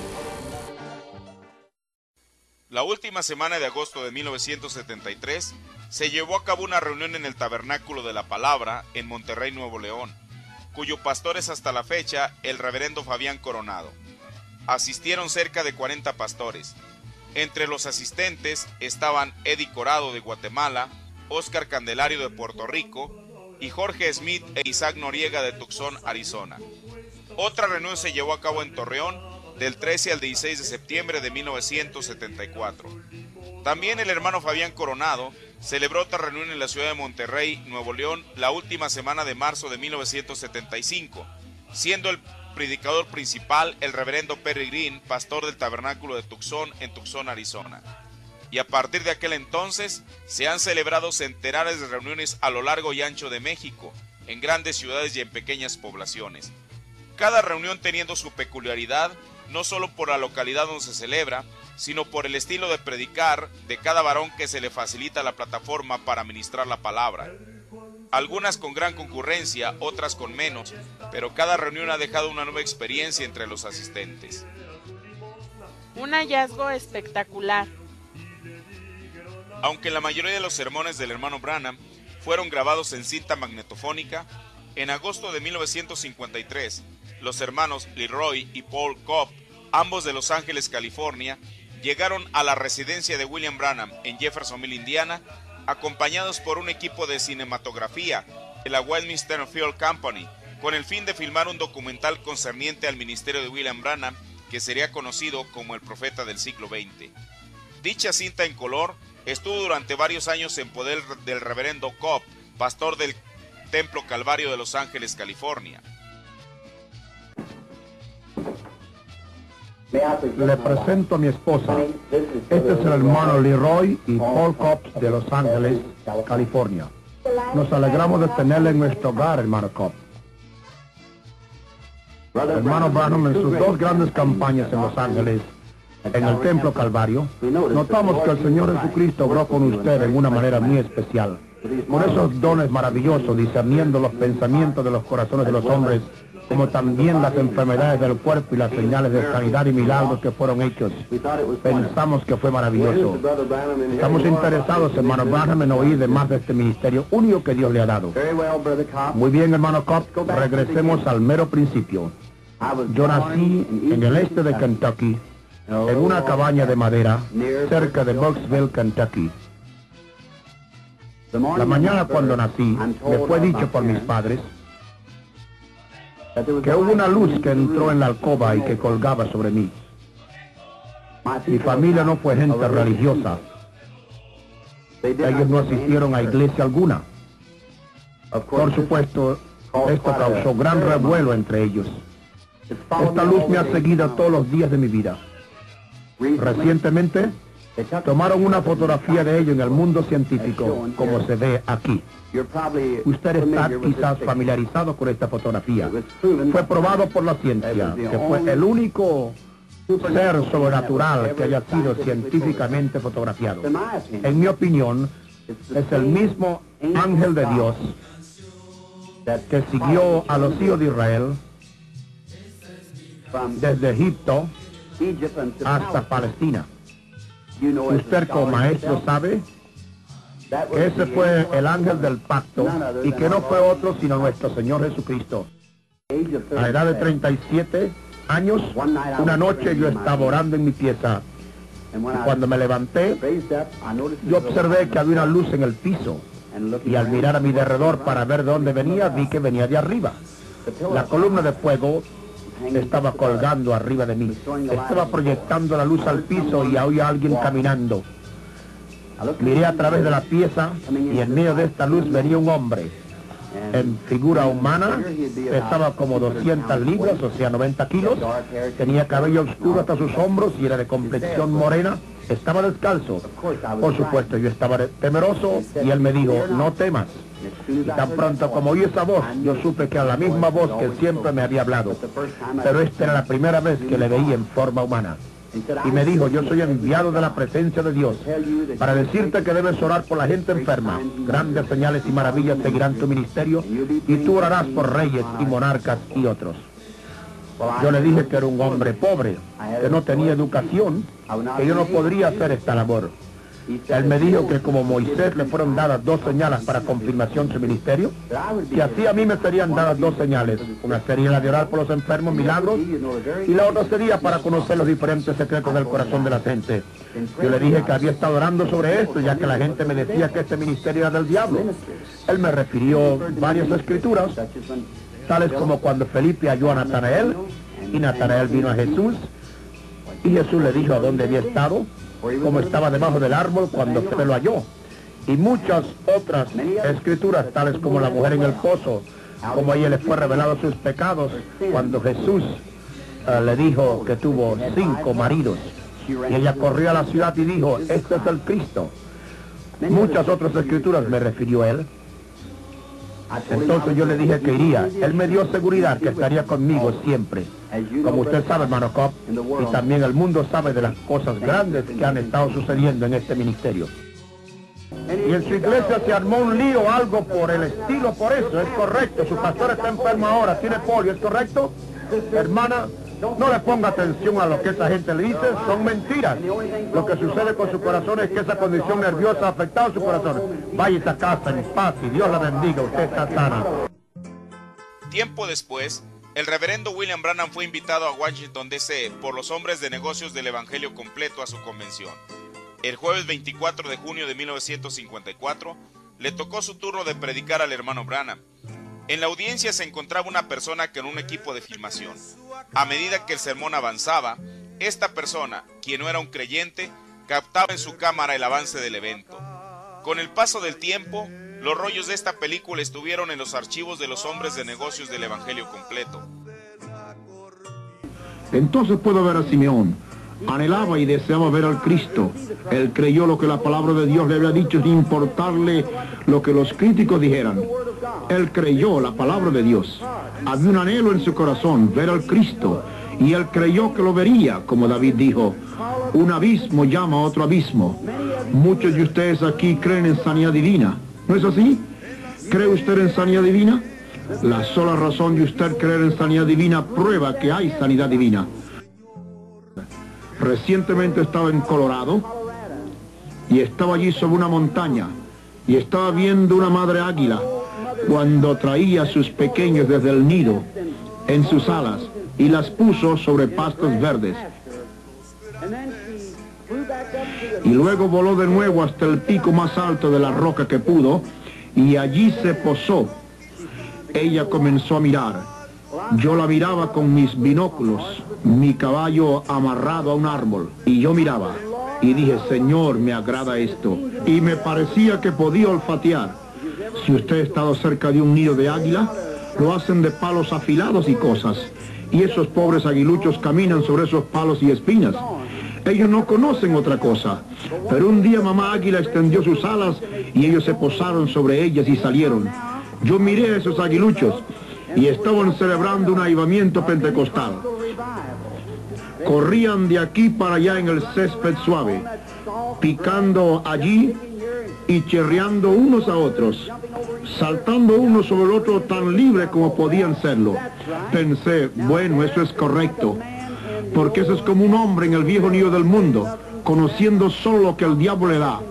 La última semana de agosto de 1973 se llevó a cabo una reunión en el Tabernáculo de la Palabra en Monterrey, Nuevo León, cuyo pastor es hasta la fecha el reverendo Fabián Coronado. Asistieron cerca de 40 pastores. Entre los asistentes estaban Eddie Corado de Guatemala, Oscar Candelario de Puerto Rico y Jorge Smith e Isaac Noriega de Tucson, Arizona. Otra reunión se llevó a cabo en Torreón del 13 al 16 de septiembre de 1974. También el hermano Fabián Coronado celebró otra reunión en la ciudad de Monterrey, Nuevo León, la última semana de marzo de 1975, siendo el predicador principal el reverendo Perry Green, pastor del tabernáculo de Tucson en Tucson, Arizona. Y a partir de aquel entonces se han celebrado centenares de reuniones a lo largo y ancho de México, en grandes ciudades y en pequeñas poblaciones. Cada reunión teniendo su peculiaridad, no solo por la localidad donde se celebra, sino por el estilo de predicar de cada varón que se le facilita la plataforma para ministrar la palabra. Algunas con gran concurrencia, otras con menos, pero cada reunión ha dejado una nueva experiencia entre los asistentes. Un hallazgo espectacular. Aunque la mayoría de los sermones del hermano Branham fueron grabados en cinta magnetofónica, en agosto de 1953, los hermanos Leroy y Paul Cobb, ambos de Los Ángeles, California, llegaron a la residencia de William Branham en Jeffersonville, Indiana, acompañados por un equipo de cinematografía de la Westminster Film Company, con el fin de filmar un documental concerniente al ministerio de William Branham, que sería conocido como el profeta del siglo XX. Dicha cinta en color estuvo durante varios años en poder del reverendo Cobb, pastor del Templo Calvario de Los Ángeles, California. Le presento a mi esposa. Este es el hermano Leroy y Paul Cobb de Los Ángeles, California. Nos alegramos de tenerle en nuestro hogar, hermano Cobb. Hermano Branham, en sus dos grandes campañas en Los Ángeles, en el Templo Calvario, notamos que el Señor Jesucristo obró con usted en una manera muy especial. Por esos dones maravillosos, discerniendo los pensamientos de los corazones de los hombres, como también las enfermedades del cuerpo y las señales de sanidad y milagros que fueron hechos. Pensamos que fue maravilloso. Estamos interesados, hermano Branham, en oír de más de este ministerio único que Dios le ha dado. Muy bien, hermano Cobb, regresemos al mero principio. Yo nací en el este de Kentucky, en una cabaña de madera, cerca de Burkesville, Kentucky. La mañana cuando nací, me fue dicho por mis padres que hubo una luz que entró en la alcoba y que colgaba sobre mí. Mi familia no fue gente religiosa. Ellos no asistieron a iglesia alguna. Por supuesto, esto causó gran revuelo entre ellos. Esta luz me ha seguido todos los días de mi vida. Recientemente, tomaron una fotografía de ello en el mundo científico, como se ve aquí. Usted está quizás familiarizado con esta fotografía. Fue probado por la ciencia que fue el único ser sobrenatural que haya sido científicamente fotografiado. En mi opinión, es el mismo ángel de Dios que siguió a los hijos de Israel desde Egipto hasta Palestina. Usted como maestro sabe que ese fue el ángel del pacto y que no fue otro sino nuestro Señor Jesucristo. A la edad de 37 años, una noche yo estaba orando en mi pieza y cuando me levanté, yo observé que había una luz en el piso y al mirar a mi derredor para ver de dónde venía, vi que venía de arriba. La columna de fuego estaba colgando arriba de mí. Estaba proyectando la luz al piso y oí a alguien caminando. Miré a través de la pieza y en medio de esta luz venía un hombre. En figura humana, pesaba como 200 libras, o sea 90 kilos, tenía cabello oscuro hasta sus hombros y era de complexión morena, estaba descalzo. Por supuesto, yo estaba temeroso y él me dijo, no temas. Y tan pronto como oí esa voz, yo supe que era la misma voz que él siempre me había hablado, pero esta era la primera vez que le veía en forma humana. Y me dijo, yo soy enviado de la presencia de Dios para decirte que debes orar por la gente enferma. Grandes señales y maravillas seguirán tu ministerio y tú orarás por reyes y monarcas y otros. Yo le dije que era un hombre pobre, que no tenía educación, que yo no podría hacer esta labor. Él me dijo que como Moisés le fueron dadas 2 señales para confirmación de su ministerio, que así a mí me serían dadas 2 señales. Una sería la de orar por los enfermos, milagros, y la otra sería para conocer los diferentes secretos del corazón de la gente. Yo le dije que había estado orando sobre esto, ya que la gente me decía que este ministerio era del diablo. Él me refirió varias escrituras, tales como cuando Felipe halló a Natanael, y Natanael vino a Jesús, y Jesús le dijo a dónde había estado, como estaba debajo del árbol cuando se lo halló. Y muchas otras escrituras, tales como la mujer en el pozo, como a ella le fue revelado sus pecados, cuando Jesús le dijo que tuvo 5 maridos. Y ella corrió a la ciudad y dijo, este es el Cristo. Muchas otras escrituras me refirió él. Entonces yo le dije que iría. Él me dio seguridad que estaría conmigo siempre. Como usted sabe, hermano Cobb, y también el mundo sabe de las cosas grandes que han estado sucediendo en este ministerio. Y en su iglesia se armó un lío, algo por el estilo, por eso, es correcto. Su pastor está enfermo ahora, tiene polio, ¿es correcto? Hermana, no le ponga atención a lo que esa gente le dice, son mentiras. Lo que sucede con su corazón es que esa condición nerviosa ha afectado su corazón. Vaya a casa en paz y Dios la bendiga, usted está sana. Tiempo después, el reverendo William Branham fue invitado a Washington, D.C. por los hombres de negocios del Evangelio completo a su convención. El jueves 24 de junio de 1954, le tocó su turno de predicar al hermano Branham. En la audiencia se encontraba una persona con un equipo de filmación. A medida que el sermón avanzaba, esta persona, quien no era un creyente, captaba en su cámara el avance del evento. Con el paso del tiempo, los rollos de esta película estuvieron en los archivos de los hombres de negocios del Evangelio completo. Entonces puedo ver a Simeón. Anhelaba y deseaba ver al Cristo. Él creyó lo que la palabra de Dios le había dicho sin importarle lo que los críticos dijeran. Él creyó la palabra de Dios. Había un anhelo en su corazón, ver al Cristo. Y él creyó que lo vería, como David dijo. Un abismo llama a otro abismo. Muchos de ustedes aquí creen en sanidad divina. ¿No es así? ¿Cree usted en sanidad divina? La sola razón de usted creer en sanidad divina prueba que hay sanidad divina. Recientemente estaba en Colorado y estaba allí sobre una montaña y estaba viendo una madre águila cuando traía a sus pequeños desde el nido en sus alas y las puso sobre pastos verdes. Y luego voló de nuevo hasta el pico más alto de la roca que pudo y allí se posó. Ella comenzó a mirar. Yo la miraba con mis binóculos, mi caballo amarrado a un árbol, y yo miraba, y dije, Señor, me agrada esto, y me parecía que podía olfatear. Si usted ha estado cerca de un nido de águila, lo hacen de palos afilados y cosas, y esos pobres aguiluchos caminan sobre esos palos y espinas. Ellos no conocen otra cosa, pero un día mamá águila extendió sus alas, y ellos se posaron sobre ellas y salieron. Yo miré a esos aguiluchos, y estaban celebrando un avivamiento pentecostal. Corrían de aquí para allá en el césped suave, picando allí y chirriando unos a otros, saltando uno sobre el otro tan libre como podían serlo. Pensé, bueno, eso es correcto, porque eso es como un hombre en el viejo nido del mundo, conociendo solo lo que el diablo le da.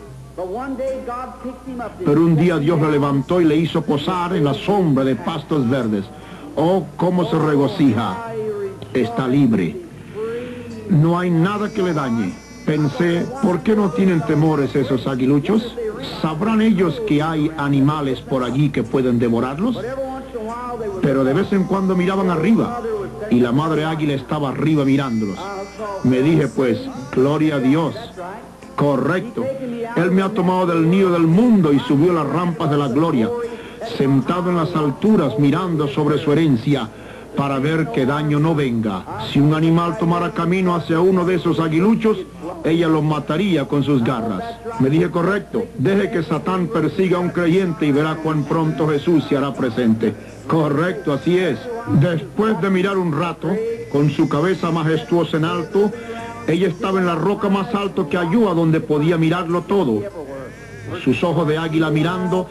Pero un día Dios le levantó y le hizo posar en la sombra de pastos verdes. Oh, cómo se regocija. Está libre. No hay nada que le dañe. Pensé, ¿por qué no tienen temores esos aguiluchos? ¿Sabrán ellos que hay animales por allí que pueden devorarlos? Pero de vez en cuando miraban arriba, y la madre águila estaba arriba mirándolos. Me dije, pues, gloria a Dios. Correcto. Él me ha tomado del nido del mundo y subió las rampas de la gloria, sentado en las alturas mirando sobre su herencia, para ver que daño no venga. Si un animal tomara camino hacia uno de esos aguiluchos, ella lo mataría con sus garras. Me dije, correcto. Deje que Satán persiga a un creyente y verá cuán pronto Jesús se hará presente. Correcto, así es. Después de mirar un rato, con su cabeza majestuosa en alto, ella estaba en la roca más alto que halló, a donde podía mirarlo todo. Sus ojos de águila mirando.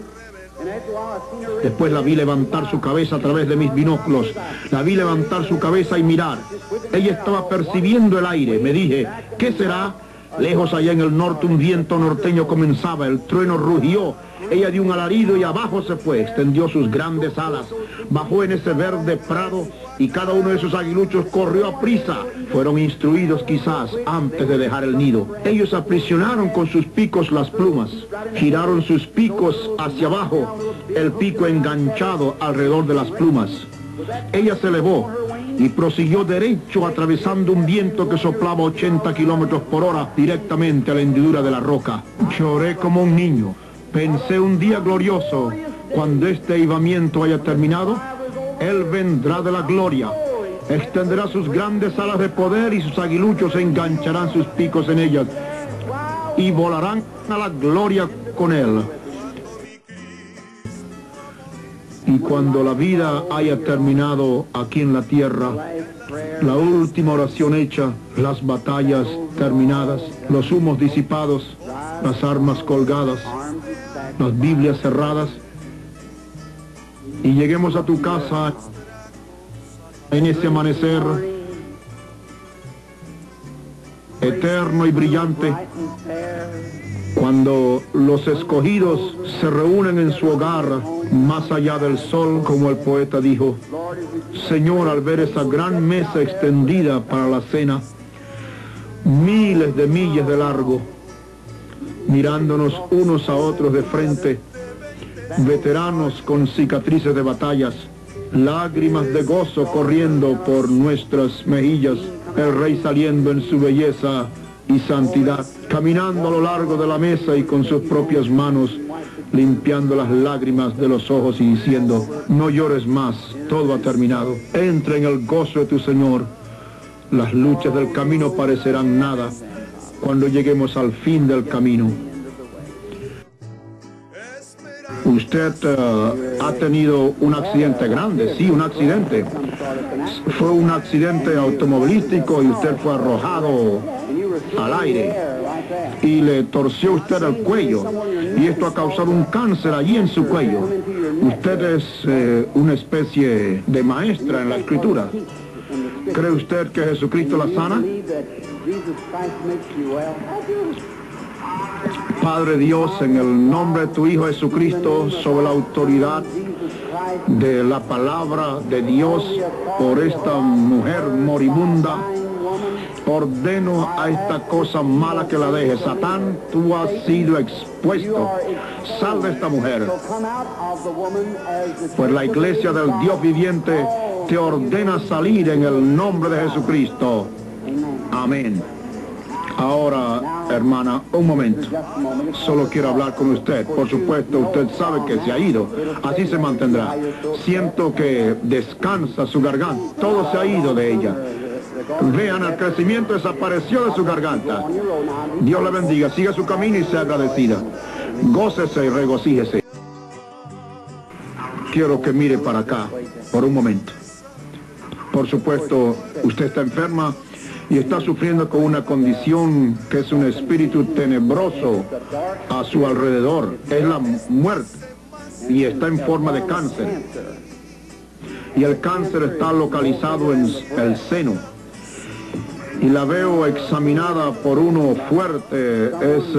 Después la vi levantar su cabeza a través de mis binóculos. La vi levantar su cabeza y mirar. Ella estaba percibiendo el aire. Me dije, ¿qué será? Lejos allá en el norte un viento norteño comenzaba. El trueno rugió. Ella dio un alarido y abajo se fue. Extendió sus grandes alas. Bajó en ese verde prado y cada uno de esos aguiluchos corrió a prisa. Fueron instruidos quizás antes de dejar el nido. Ellos aprisionaron con sus picos las plumas. Giraron sus picos hacia abajo, el pico enganchado alrededor de las plumas. Ella se elevó y prosiguió derecho, atravesando un viento que soplaba 80 kilómetros por hora directamente a la hendidura de la roca. Lloré como un niño. Pensé, un día glorioso, cuando este avivamiento haya terminado, Él vendrá de la gloria, extenderá sus grandes alas de poder y sus aguiluchos engancharán sus picos en ellas y volarán a la gloria con Él. Y cuando la vida haya terminado aquí en la tierra, la última oración hecha, las batallas terminadas, los humos disipados, las armas colgadas, las Biblias cerradas, y lleguemos a tu casa en ese amanecer eterno y brillante, cuando los escogidos se reúnen en su hogar más allá del sol, como el poeta dijo. Señor, al ver esa gran mesa extendida para la cena, miles de millas de largo, mirándonos unos a otros de frente, veteranos con cicatrices de batallas, lágrimas de gozo corriendo por nuestras mejillas, el Rey saliendo en su belleza y santidad, caminando a lo largo de la mesa y con sus propias manos limpiando las lágrimas de los ojos y diciendo, no llores más, todo ha terminado, entra en el gozo de tu Señor, las luchas del camino parecerán nada cuando lleguemos al fin del camino. Usted ha tenido un accidente grande, sí, un accidente. Fue un accidente automovilístico y usted fue arrojado al aire y le torció usted el cuello y esto ha causado un cáncer allí en su cuello. Usted es una especie de maestra en la escritura. ¿Cree usted que Jesucristo la sana? Padre Dios, en el nombre de tu Hijo Jesucristo, sobre la autoridad de la palabra de Dios, por esta mujer moribunda, ordeno a esta cosa mala que la deje. Satán, tú has sido expuesto. Sal de esta mujer. Pues la iglesia del Dios viviente te ordena salir en el nombre de Jesucristo. Amén. Ahora, hermana, un momento. Solo quiero hablar con usted. Por supuesto, usted sabe que se ha ido. Así se mantendrá. Siento que descansa su garganta. Todo se ha ido de ella. Vean, el crecimiento desapareció de su garganta. Dios le bendiga. Siga su camino y sea agradecida. Gócese y regocíjese. Quiero que mire para acá por un momento. Por supuesto, usted está enferma y está sufriendo con una condición que es un espíritu tenebroso a su alrededor. Es la muerte y está en forma de cáncer. Y el cáncer está localizado en el seno. Y la veo examinada por uno fuerte.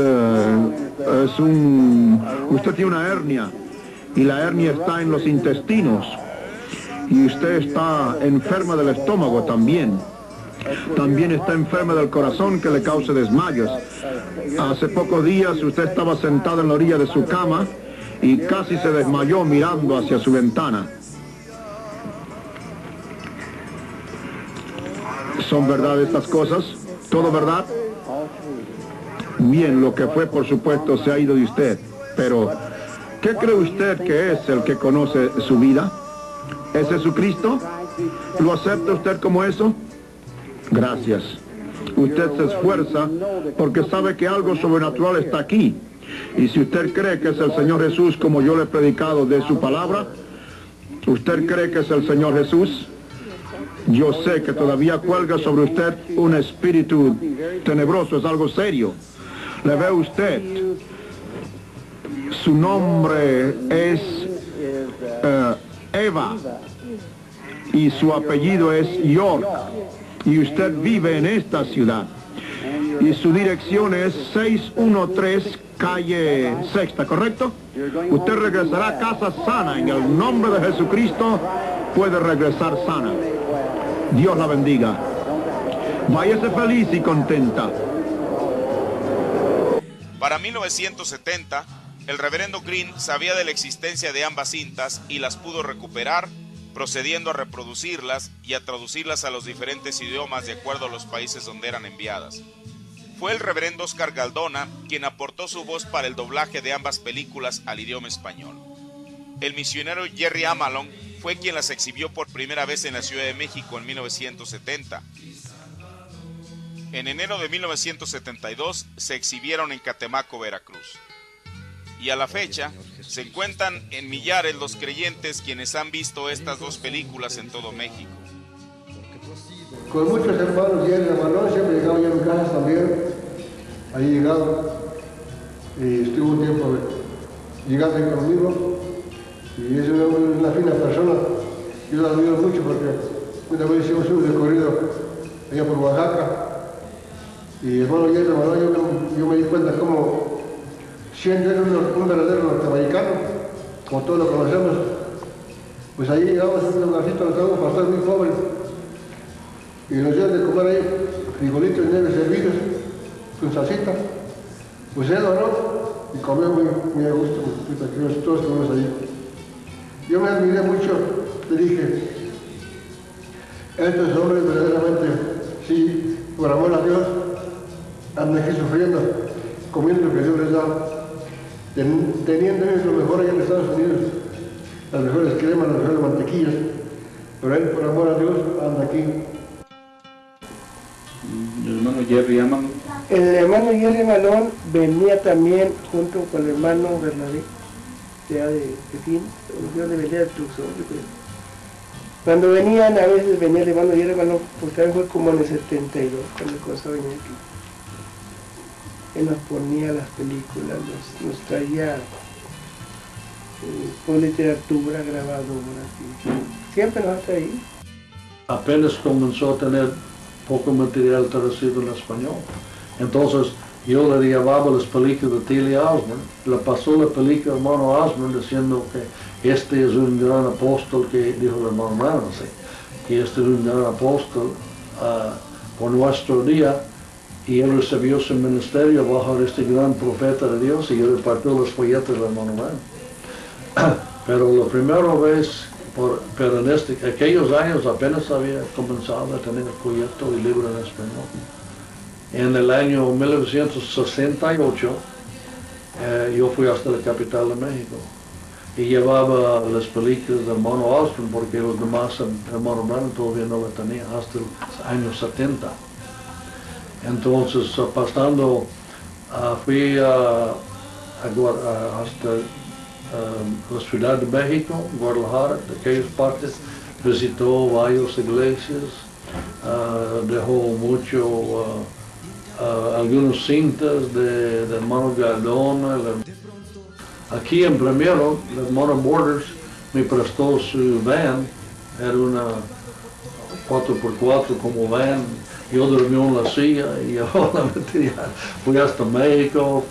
Usted tiene una hernia y la hernia está en los intestinos. Y usted está enferma del estómago también. También está enferma del corazón que le cause desmayos. Hace pocos días usted estaba sentado en la orilla de su cama y casi se desmayó mirando hacia su ventana. ¿Son verdad estas cosas? ¿Todo verdad? Bien, lo que fue, por supuesto, se ha ido de usted. Pero, ¿qué cree usted que es el que conoce su vida? ¿Es Jesucristo? ¿Lo acepta usted como eso? Gracias. Usted se esfuerza porque sabe que algo sobrenatural está aquí. Y si usted cree que es el Señor Jesús, como yo le he predicado de su palabra, ¿usted cree que es el Señor Jesús? Yo sé que todavía cuelga sobre usted un espíritu tenebroso, es algo serio. Le ve usted. Su nombre es Eva y su apellido es York. Y usted vive en esta ciudad. Y su dirección es 613 calle Sexta, ¿correcto? Usted regresará a casa sana. En el nombre de Jesucristo puede regresar sana. Dios la bendiga. Váyase feliz y contenta. Para 1970, el reverendo Green sabía de la existencia de ambas cintas y las pudo recuperar, procediendo a reproducirlas y a traducirlas a los diferentes idiomas de acuerdo a los países donde eran enviadas. Fue el reverendo Oscar Galdona quien aportó su voz para el doblaje de ambas películas al idioma español. El misionero Jerry Amalon fue quien las exhibió por primera vez en la Ciudad de México en 1970. En enero de 1972 se exhibieron en Catemaco, Veracruz. Y a la fecha, se encuentran en millares los creyentes quienes han visto estas dos películas en todo México. Con muchos hermanos y hermanos, siempre llegaba yo a mi casa también. Ahí llegaba y estuvo un tiempo llegando ahí conmigo. Y es una fina persona. Yo la admiro mucho porque una vez hicimos un recorrido allá por Oaxaca. Y hermano y hermano, yo me di cuenta como siendo un verdadero norteamericano, como todos lo conocemos, pues ahí llegamos a un lugarcito donde estaba un pastor muy pobre y nos dieron de comer ahí frijolitos y nieves servidos con salsita. Pues él oró y comió muy a gusto, todos comimos ahí. Yo me admiré mucho, le dije, estos hombres verdaderamente, sí, por amor a Dios, andan aquí sufriendo, comiendo lo que Dios les da. Teniendo ellos lo mejor allá en Estados Unidos, las mejores cremas, las mejores mantequillas, pero él por amor a Dios anda aquí. ¿El hermano Jerry Amalon? El hermano Jerry Amalon venía también junto con el hermano Bernabé, de fin, yo le venía de Tucson, yo creo. Cuando venían, a veces venía el hermano Jerry Amalon, pues también fue como en el 72, cuando el cosa venía aquí. Él nos ponía las películas, nos traía por literatura, grabadoras, siempre nos ha traído. Apenas comenzó a tener poco material traducido en español. Entonces yo le llevaba las películas de Tilly Osborne, le pasó la película al hermano Osborne diciendo que este es un gran apóstol, que dijo el hermano Ramsey, que este es un gran apóstol por nuestro día. Y él recibió su ministerio bajo este gran profeta de Dios y repartió los folletos del hermano Mann. Pero la primera vez, pero en aquellos años apenas había comenzado a tener folleto y libro en español. En el año 1968 yo fui hasta la capital de México y llevaba las películas del hermano Osborne porque los demás el hermano Mann todavía no la tenía hasta los años 70. Entonces, pasando, fui hasta la Ciudad de México, Guadalajara, de aquellas partes, visitó varias iglesias, dejó algunas cintas de hermano Galdona. Aquí en primero, el hermano Borders me prestó su van, era una 4x4 como van. Yo dormí en la silla y yo la metía. Fui hasta México,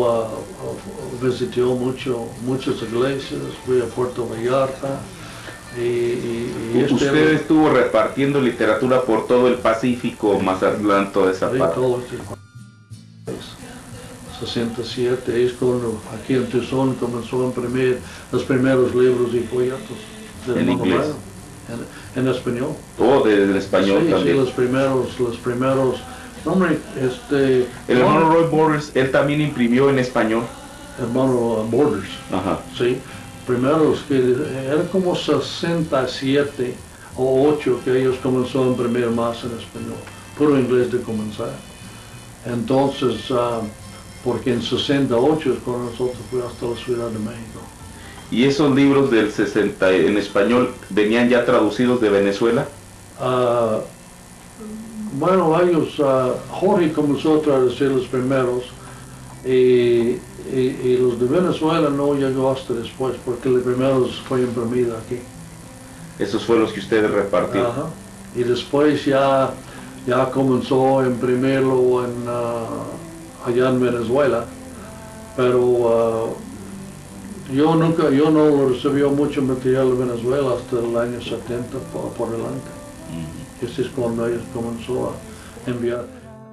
visitó muchas iglesias, fui a Puerto Vallarta, Usted estuvo repartiendo literatura por todo el Pacífico, Mazatlán, toda esa parte. Todo 67 es cuando aquí en Tucson comenzó a imprimir los primeros libros y folletos en inglés, en español. Todo del español también. Sí, los primeros. Hombre, el hermano Roy Borders, él también imprimió en español. Hermano Borders. Ajá. Sí. Primeros que era como 67 o 8 que ellos comenzaron a imprimir más en español, puro inglés de comenzar. Entonces, porque en 68 cuando nosotros fuimos hasta la Ciudad de México. ¿Y esos libros del 60 en español venían ya traducidos de Venezuela? Bueno, ellos, Jorge comenzó a traducir los primeros y los de Venezuela no llegó hasta después porque los primeros fue imprimido aquí. Esos fueron los que ustedes repartieron. Ajá. Y después ya comenzó a imprimirlo allá en Venezuela, pero yo no recibí mucho material de Venezuela hasta el año 70 por delante. Ese es cuando ellos comenzó a enviar.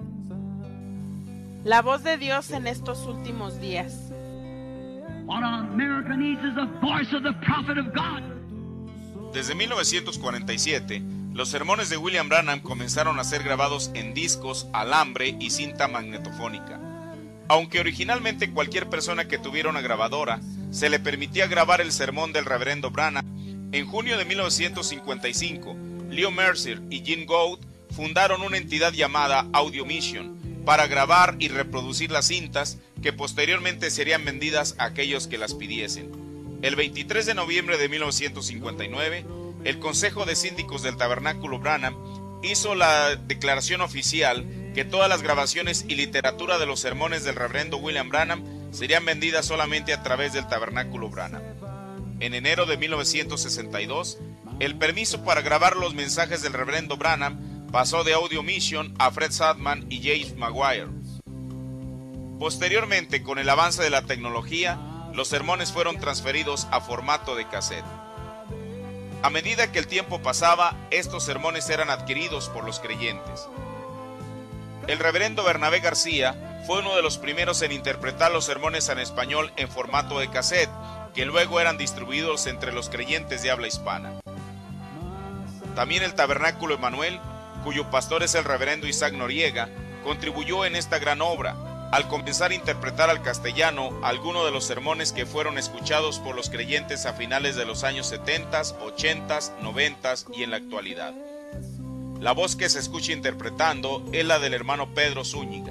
La voz de Dios en estos últimos días. What America needs is the voice of the prophet of God. Desde 1947, los sermones de William Branham comenzaron a ser grabados en discos, alambre y cinta magnetofónica. Aunque originalmente cualquier persona que tuviera una grabadora se le permitía grabar el sermón del reverendo Branham, en junio de 1955, Leo Mercer y Jim Gould fundaron una entidad llamada Audio Mission para grabar y reproducir las cintas que posteriormente serían vendidas a aquellos que las pidiesen. El 23 de noviembre de 1959, el Consejo de Síndicos del Tabernáculo Branham hizo la declaración oficial que todas las grabaciones y literatura de los sermones del reverendo William Branham serían vendidas solamente a través del Tabernáculo Branham. En enero de 1962, el permiso para grabar los mensajes del reverendo Branham pasó de Audio Mission a Fred Sadman y James Maguire. Posteriormente, con el avance de la tecnología, los sermones fueron transferidos a formato de cassette. A medida que el tiempo pasaba, estos sermones eran adquiridos por los creyentes. El reverendo Bernabé García fue uno de los primeros en interpretar los sermones en español en formato de cassette, que luego eran distribuidos entre los creyentes de habla hispana. También el Tabernáculo Emanuel, cuyo pastor es el reverendo Isaac Noriega, contribuyó en esta gran obra, al comenzar a interpretar al castellano algunos de los sermones que fueron escuchados por los creyentes a finales de los años 70, 80, 90 y en la actualidad. La voz que se escucha interpretando es la del hermano Pedro Zúñiga.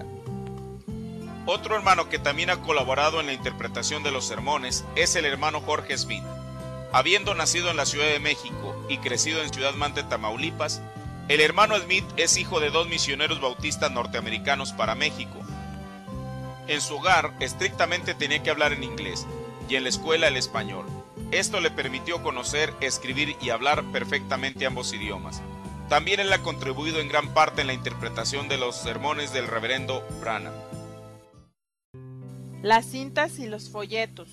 Otro hermano que también ha colaborado en la interpretación de los sermones es el hermano Jorge Smith. Habiendo nacido en la Ciudad de México y crecido en Ciudad Mante, Tamaulipas, el hermano Smith es hijo de 2 misioneros bautistas norteamericanos para México. En su hogar estrictamente tenía que hablar en inglés y en la escuela el español. Esto le permitió conocer, escribir y hablar perfectamente ambos idiomas. También él ha contribuido en gran parte en la interpretación de los sermones del reverendo Branham. Las cintas y los folletos.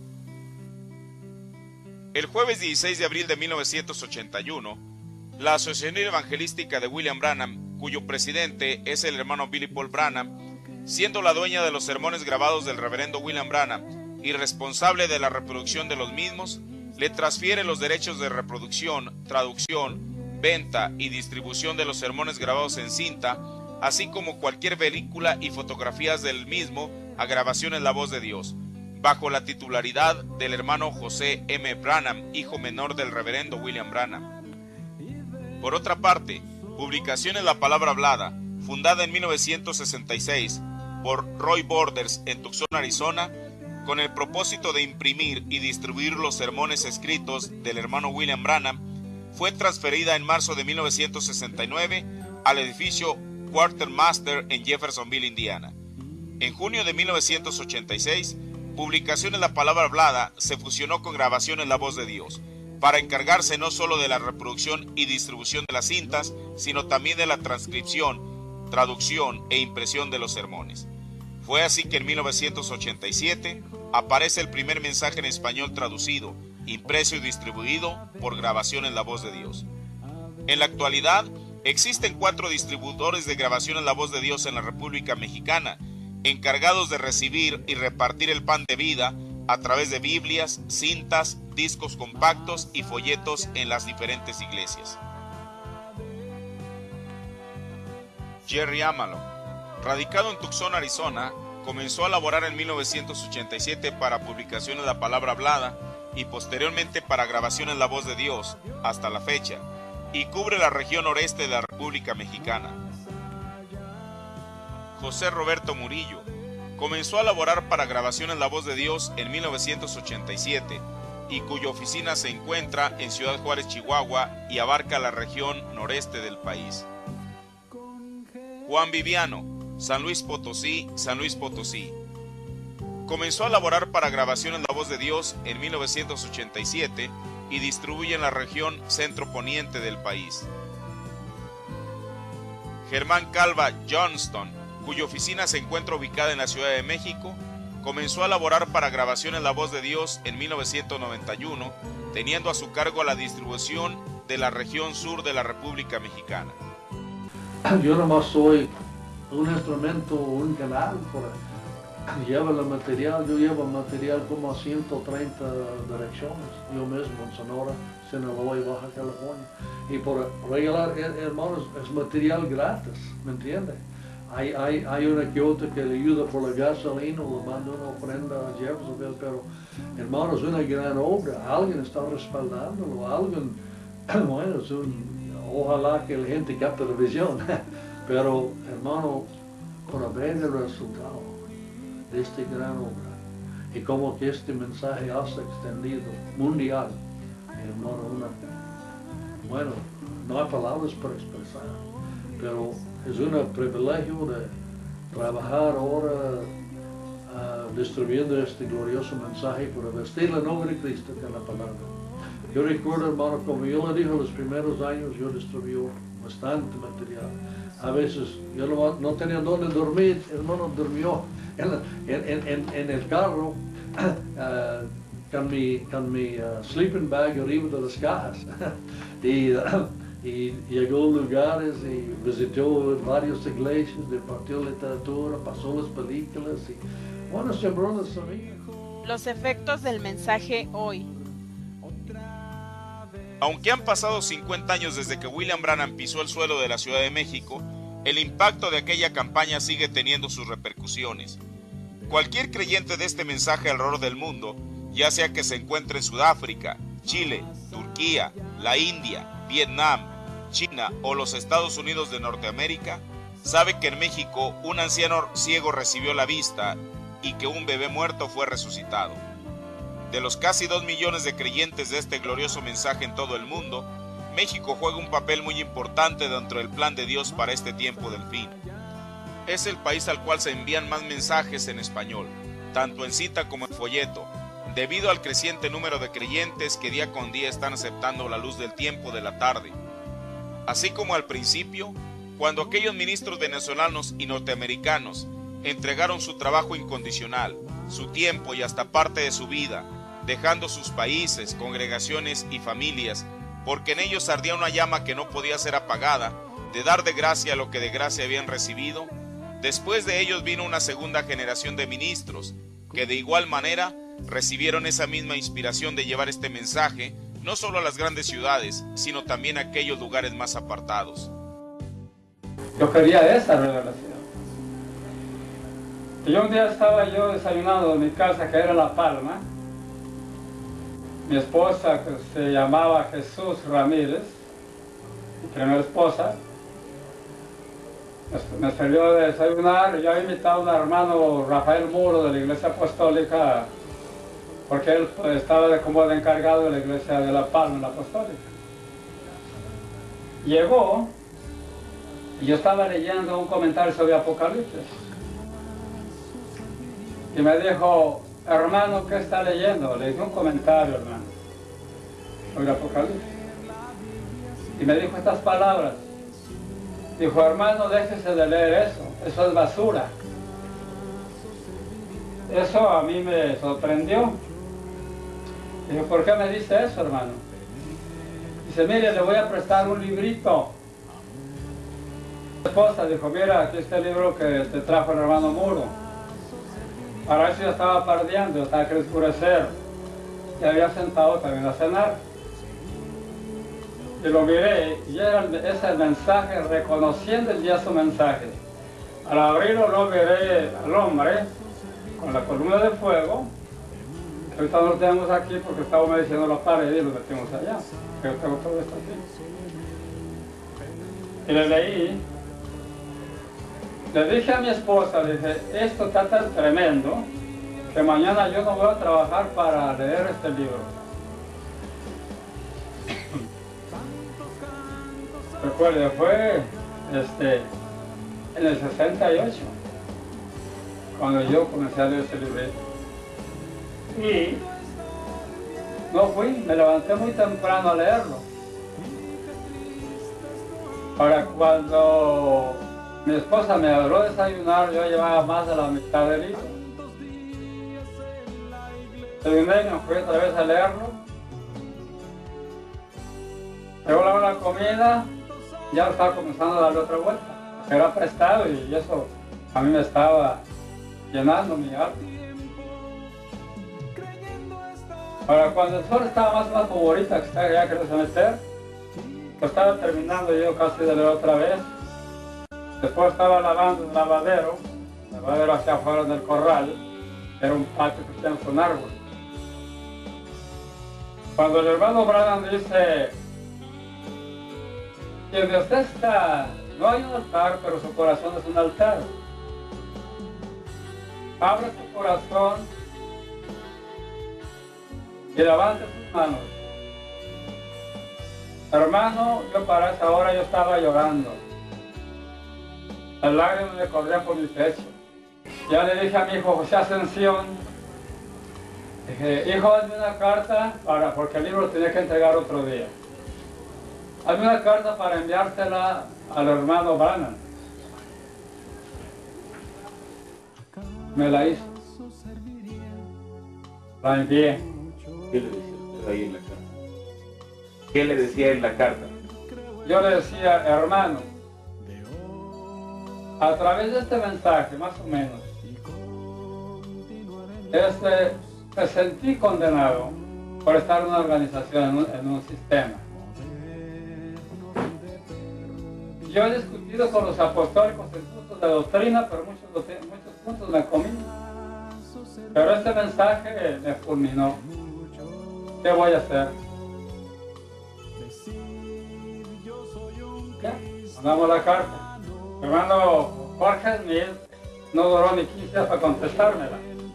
El jueves 16 de abril de 1981, la Asociación Evangelística de William Branham, cuyo presidente es el hermano Billy Paul Branham, siendo la dueña de los sermones grabados del reverendo William Branham y responsable de la reproducción de los mismos, le transfiere los derechos de reproducción, traducción, venta y distribución de los sermones grabados en cinta, así como cualquier película y fotografías del mismo a Grabaciones La Voz de Dios, bajo la titularidad del hermano José M. Branham, hijo menor del reverendo William Branham. Por otra parte, Publicaciones La Palabra Hablada, fundada en 1966 por Roy Borders en Tucson, Arizona, con el propósito de imprimir y distribuir los sermones escritos del hermano William Branham, fue transferida en marzo de 1969 al edificio Quartermaster en Jeffersonville, Indiana. En junio de 1986, Publicaciones La Palabra Hablada se fusionó con Grabaciones La Voz de Dios, para encargarse no solo de la reproducción y distribución de las cintas, sino también de la transcripción, traducción e impresión de los sermones. Fue así que en 1987 aparece el primer mensaje en español traducido impreso y distribuido por Grabaciones La Voz de Dios. En la actualidad, existen 4 distribuidores de Grabaciones La Voz de Dios en la República Mexicana, encargados de recibir y repartir el pan de vida a través de Biblias, cintas, discos compactos y folletos en las diferentes iglesias. Jerry Amalon, radicado en Tucson, Arizona, comenzó a laborar en 1987 para Publicaciones La Palabra Hablada y posteriormente para Grabaciones La Voz de Dios hasta la fecha, y cubre la región noreste de la República Mexicana. José Roberto Murillo comenzó a laborar para Grabaciones La Voz de Dios en 1987 y cuya oficina se encuentra en Ciudad Juárez, Chihuahua, y abarca la región noreste del país. Juan Viviano, San Luis Potosí, San Luis Potosí. Comenzó a laborar para Grabaciones La Voz de Dios en 1987 y distribuye en la región centro-poniente del país. Germán Calva Johnston, cuya oficina se encuentra ubicada en la Ciudad de México, comenzó a laborar para Grabaciones La Voz de Dios en 1991, teniendo a su cargo la distribución de la región sur de la República Mexicana. Yo nomás soy un instrumento, un canal, lleva el material, yo llevo material como a 130 direcciones, yo mismo en Sonora, Sinaloa y Baja California. Y por regular, hermanos, es material gratis, ¿me entiende? Hay una que otra que le ayuda por la gasolina, o le manda una ofrenda a Jeffersonville, pero hermanos, es una gran obra, alguien está respaldándolo, alguien, bueno, es ojalá que la gente capte la visión, pero hermano, por ver el resultado de esta gran obra, y como que este mensaje ha se extendido mundial, hermano, bueno, no hay palabras para expresar, pero es un privilegio de trabajar ahora distribuyendo este glorioso mensaje para vestir el nombre de Cristo con la palabra. Yo recuerdo, hermano, como yo le dije, los primeros años yo distribuí bastante material. A veces yo no tenía dónde dormir, hermano, durmió en el carro con mi sleeping bag arriba de las cajas. Y llegó a lugares y visitó varias iglesias, departió literatura, pasó las películas y bueno, sembró la semilla. Los efectos del mensaje hoy. Aunque han pasado 50 años desde que William Branham pisó el suelo de la Ciudad de México, el impacto de aquella campaña sigue teniendo sus repercusiones. Cualquier creyente de este mensaje alrededor del mundo, ya sea que se encuentre en Sudáfrica, Chile, Turquía, la India, Vietnam, China o los Estados Unidos de Norteamérica, sabe que en México un anciano ciego recibió la vista y que un bebé muerto fue resucitado. De los casi 2 millones de creyentes de este glorioso mensaje en todo el mundo, México juega un papel muy importante dentro del plan de Dios para este tiempo del fin. Es el país al cual se envían más mensajes en español, tanto en cita como en folleto, debido al creciente número de creyentes que día con día están aceptando la luz del tiempo de la tarde. Así como al principio, cuando aquellos ministros venezolanos y norteamericanos entregaron su trabajo incondicional, su tiempo y hasta parte de su vida, dejando sus países, congregaciones y familias, porque en ellos ardía una llama que no podía ser apagada, de dar de gracia lo que de gracia habían recibido. Después de ellos vino una segunda generación de ministros, que de igual manera recibieron esa misma inspiración de llevar este mensaje, no solo a las grandes ciudades, sino también a aquellos lugares más apartados. Yo quería esa revelación. Y un día estaba yo desayunando en mi casa, que era La Palma. Mi esposa, que se llamaba Jesús Ramírez, mi primera esposa, me sirvió de desayunar. Yo había invitado a un hermano, Rafael Muro, de la Iglesia Apostólica, porque él estaba como de encargado de la Iglesia de La Palma, la Apostólica. Llegó y yo estaba leyendo un comentario sobre Apocalipsis. Y me dijo, hermano, ¿qué está leyendo? Le dije un comentario, hermano, sobre Apocalipsis. Y me dijo estas palabras. Dijo, hermano, déjese de leer eso es basura. Eso a mí me sorprendió. Dije, ¿por qué me dice eso, hermano? Dice, mire, le voy a prestar un librito. Mi esposa dijo, mira, aquí está el libro que te trajo el hermano Muro. Para eso ya estaba pardeando, estaba que oscurecer. Y había sentado también a cenar. Y lo miré, y era ese mensaje, reconociendo ya su mensaje. Al abrirlo, lo miré al hombre con la columna de fuego. Ahorita no lo tenemos aquí porque estábamos mediciando la pared y lo metimos allá. Yo tengo todo esto aquí. Y le leí. Le dije a mi esposa, le dije, esto está tan tremendo que mañana yo no voy a trabajar para leer este libro. Recuerde, fue en el 68 cuando yo comencé a leer este librito. Y no fui, me levanté muy temprano a leerlo. Ahora, cuando mi esposa me habló de desayunar, yo llevaba más de la mitad del libro. Desayuné y me fui otra vez a leerlo. Llegó la hora de la comida, ya lo estaba comenzando a darle otra vuelta. Era prestado y eso a mí me estaba llenando mi alma. Ahora, cuando el sol estaba más favorita, que estaba ya queriendo meter, pues estaba terminando yo casi de leer otra vez. Después estaba lavando un lavadero hacia afuera del corral, era un patio que tenía con árbol. Cuando el hermano Branham dice, que donde usted está, no hay un altar, pero su corazón es un altar. Abre tu corazón y levante tus manos. Hermano, yo para esa hora yo estaba llorando. Las lágrimas me corrían por mi pecho. Ya le dije a mi hijo José Ascensión, dije, hijo, hazme una carta porque el libro lo tenía que entregar otro día. Hazme una carta para enviártela al hermano Branham. Me la hizo. La envié. ¿Qué le decía usted ahí en la carta? ¿Qué le decía en la carta? Yo le decía, hermano, a través de este mensaje, más o menos, me sentí condenado por estar en una organización, en un sistema. Yo he discutido con los apostólicos en puntos de doctrina, pero muchos puntos me comí. Pero este mensaje me fulminó. ¿Qué voy a hacer? Ya, mandamos la carta. Mi hermano Jorge Smith no duró ni 15 días para contestármela.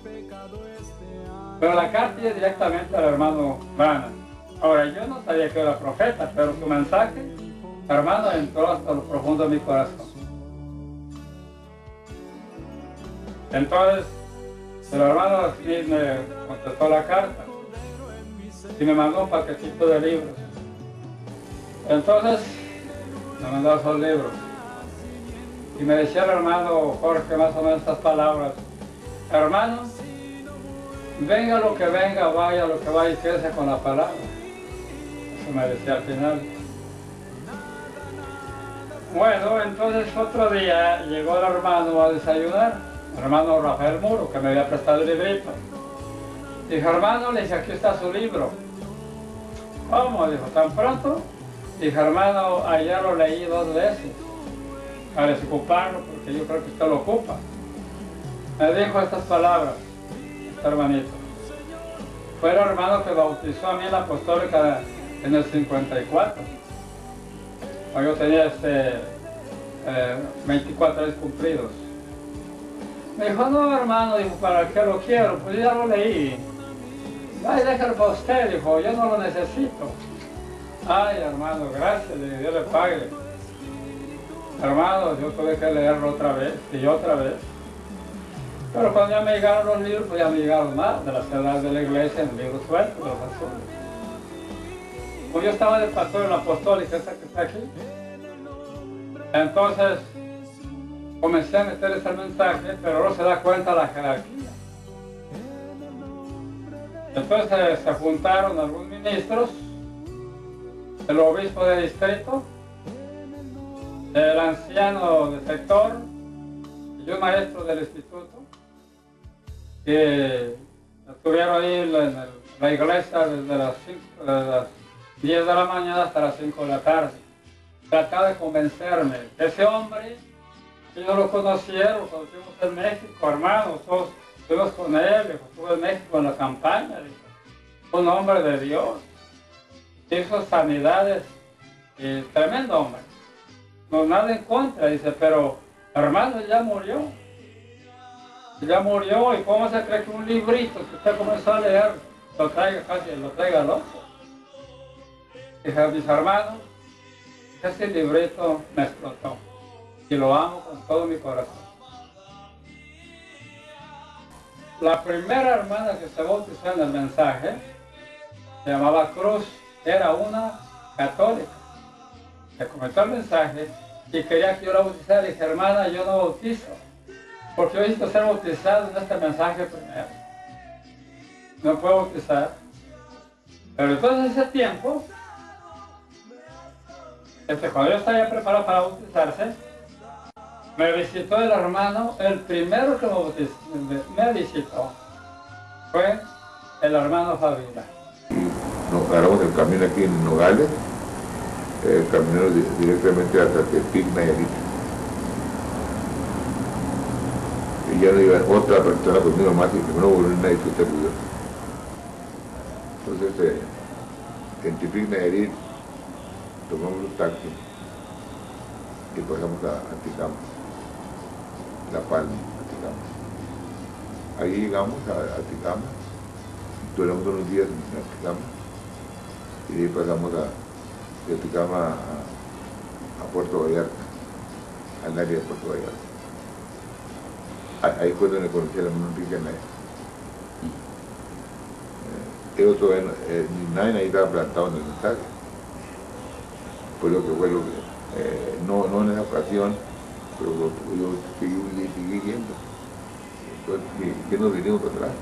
Pero la carta iba directamente al hermano Branham. Ahora, yo no sabía que era profeta, pero su mensaje, hermano, entró hasta lo profundo de mi corazón. Entonces, el hermano Smith me contestó la carta y me mandó un paquetito de libros. Entonces, me mandó esos libros. Y me decía el hermano Jorge más o menos estas palabras. Hermano, venga lo que venga, vaya lo que vaya y quédese con la palabra. Eso me decía al final. Bueno, entonces otro día llegó el hermano a desayunar, el hermano Rafael Muro, que me había prestado el librito. Dije, hermano, le dije, aquí está su libro. ¿Cómo? Dijo, ¿tan pronto? Dije, hermano, ayer lo leí 2 veces. Para desocuparlo, porque yo creo que usted lo ocupa. Me dijo estas palabras, este hermanito. Fue el hermano que bautizó a mí en la apostólica en el 54. Yo tenía 24 años cumplidos. Me dijo, no, hermano, dijo, ¿para qué lo quiero? Pues ya lo leí. Ay, déjalo para usted, dijo, yo no lo necesito. Ay, hermano, gracias, Dios le pague. Hermano, yo tuve que leerlo otra vez y otra vez. Pero cuando ya me llegaron los libros, pues ya me llegaron más de las edades de la iglesia, en libros sueltos, los azules. Pues yo estaba de pastor en la apostólica, esa que está aquí. Entonces, comencé a meter ese mensaje, pero no se da cuenta la jerarquía. Entonces se juntaron algunos ministros, el obispo de distrito, el anciano del sector y un maestro del instituto, que estuvieron ahí en la iglesia desde las 10 de la mañana hasta las 5 de la tarde. Trataba de convencerme que ese hombre, yo lo conocía, lo conocimos en México, hermanos, todos estuvimos con él, estuve en México en la campaña, un hombre de Dios, hizo sanidades, tremendo hombre, no nada en contra, dice, pero hermano, ya murió, y cómo se cree que un librito que usted comenzó a leer lo traiga loco. Dije a mis hermanos, ese librito me explotó y lo amo con todo mi corazón. La primera hermana que se bautizó en el mensaje se llamaba Cruz, era una católica. Me comentó el mensaje y quería que yo la bautizara. Le dije, hermana, yo no bautizo, porque yo necesito ser bautizado en este mensaje primero. No puedo bautizar. Pero entonces ese tiempo, cuando yo estaba ya preparado para bautizarse, me visitó el hermano, el primero que me visitó fue el hermano Favila. Nos agarramos el camino aquí en Nogales, caminamos directamente hasta Tepic, Nayarit. Y ya no iba otra persona conmigo más y que no volvió nadie que usted pudo. Entonces, en Tepic, Nayarit, tomamos un taxi y pasamos a Aticama, La Palma, Aticama. Ahí llegamos a Aticama, duramos unos días en Aticama y de ahí pasamos de Aticama a Puerto Vallarta, al área de Puerto Vallarta. Ahí fue donde conocí a la hermana Enrique Anaya. Ellos todavía nadie estaba plantado en el mensaje. Fue lo que no en esa ocasión, pero yo seguí yendo. Entonces, que nos vinimos para atrás.